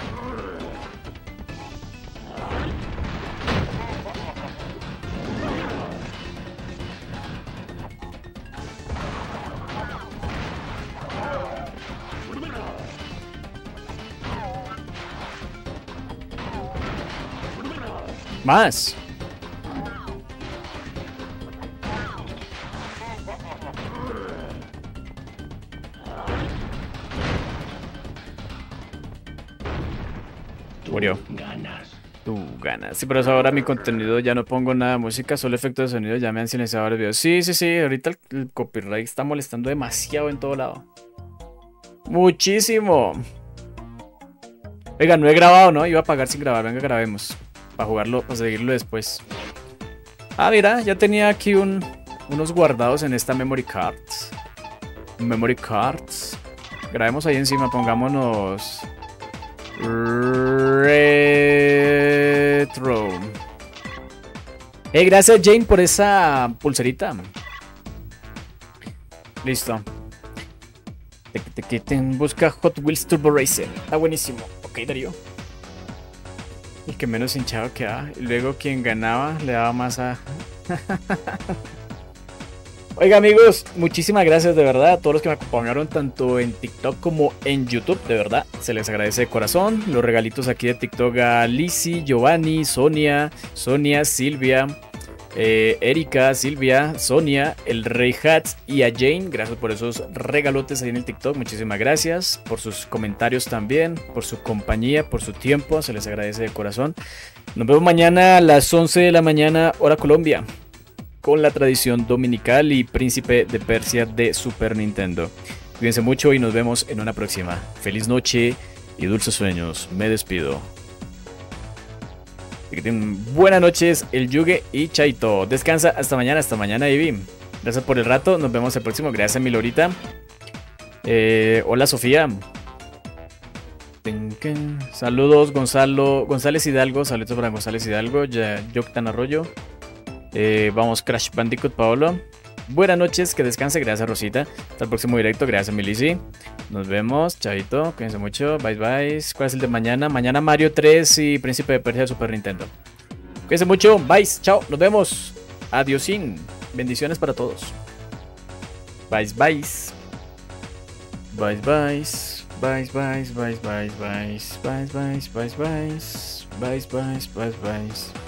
S1: Más. Murió.
S2: ganas.
S1: Tú ganas. Sí, pero eso ahora mi contenido ya no pongo nada de música, solo efectos de sonido, ya me han silenciado los videos. Sí, sí, sí, ahorita el, el copyright está molestando demasiado en todo lado. Muchísimo. Oiga, no he grabado, ¿no? Iba a pagar sin grabar, venga, grabemos. Para jugarlo, para seguirlo después. Ah, mira, ya tenía aquí un, unos guardados en esta memory cards. Memory cards. Grabemos ahí encima, pongámonos retro. Hey, gracias Jane por esa pulserita. Listo. Te, te, te, te, busca Hot Wheels Turbo Racer. Está buenísimo. Ok, Darío. El que menos hinchado quedaba. Y luego quien ganaba le daba más a... Oiga amigos, muchísimas gracias de verdad a todos los que me acompañaron tanto en TikTok como en YouTube, de verdad, se les agradece de corazón. Los regalitos aquí de TikTok a Lizzy, Giovanni, Sonia, Sonia, Silvia, eh, Erika, Silvia, Sonia, el Rey Hats y a Jane, gracias por esos regalotes ahí en el TikTok, muchísimas gracias por sus comentarios también, por su compañía, por su tiempo, se les agradece de corazón. Nos vemos mañana a las once de la mañana, hora Colombia, con la tradición dominical y Príncipe de Persia de Super Nintendo. Cuídense mucho y nos vemos en una próxima. Feliz noche y dulces sueños. Me despido. Buenas noches, el Yuge y Chaito. Descansa hasta mañana, hasta mañana, Ivy. Gracias por el rato, nos vemos el próximo. Gracias, mi Lorita. Eh, hola, Sofía. Saludos, Gonzalo. González Hidalgo. Saludos para González Hidalgo. Ya, Yoctan Arroyo. Eh, vamos, Crash Bandicoot, Paolo. Buenas noches, que descanse. Gracias, Rosita. Hasta el próximo directo. Gracias, Milisi. Nos vemos, chavito. Cuídense mucho. Bye, bye. ¿Cuál es el de mañana? Mañana Mario tres y Príncipe de Persia de Super Nintendo. Cuídense mucho. Bye. Chao. Nos vemos. Adiosín. Bendiciones para todos. Bye, bye. Bye, bye. Bye, bye, bye, bye, bye, bye, bye, bye, bye, bye, bye, bye, bye, bye.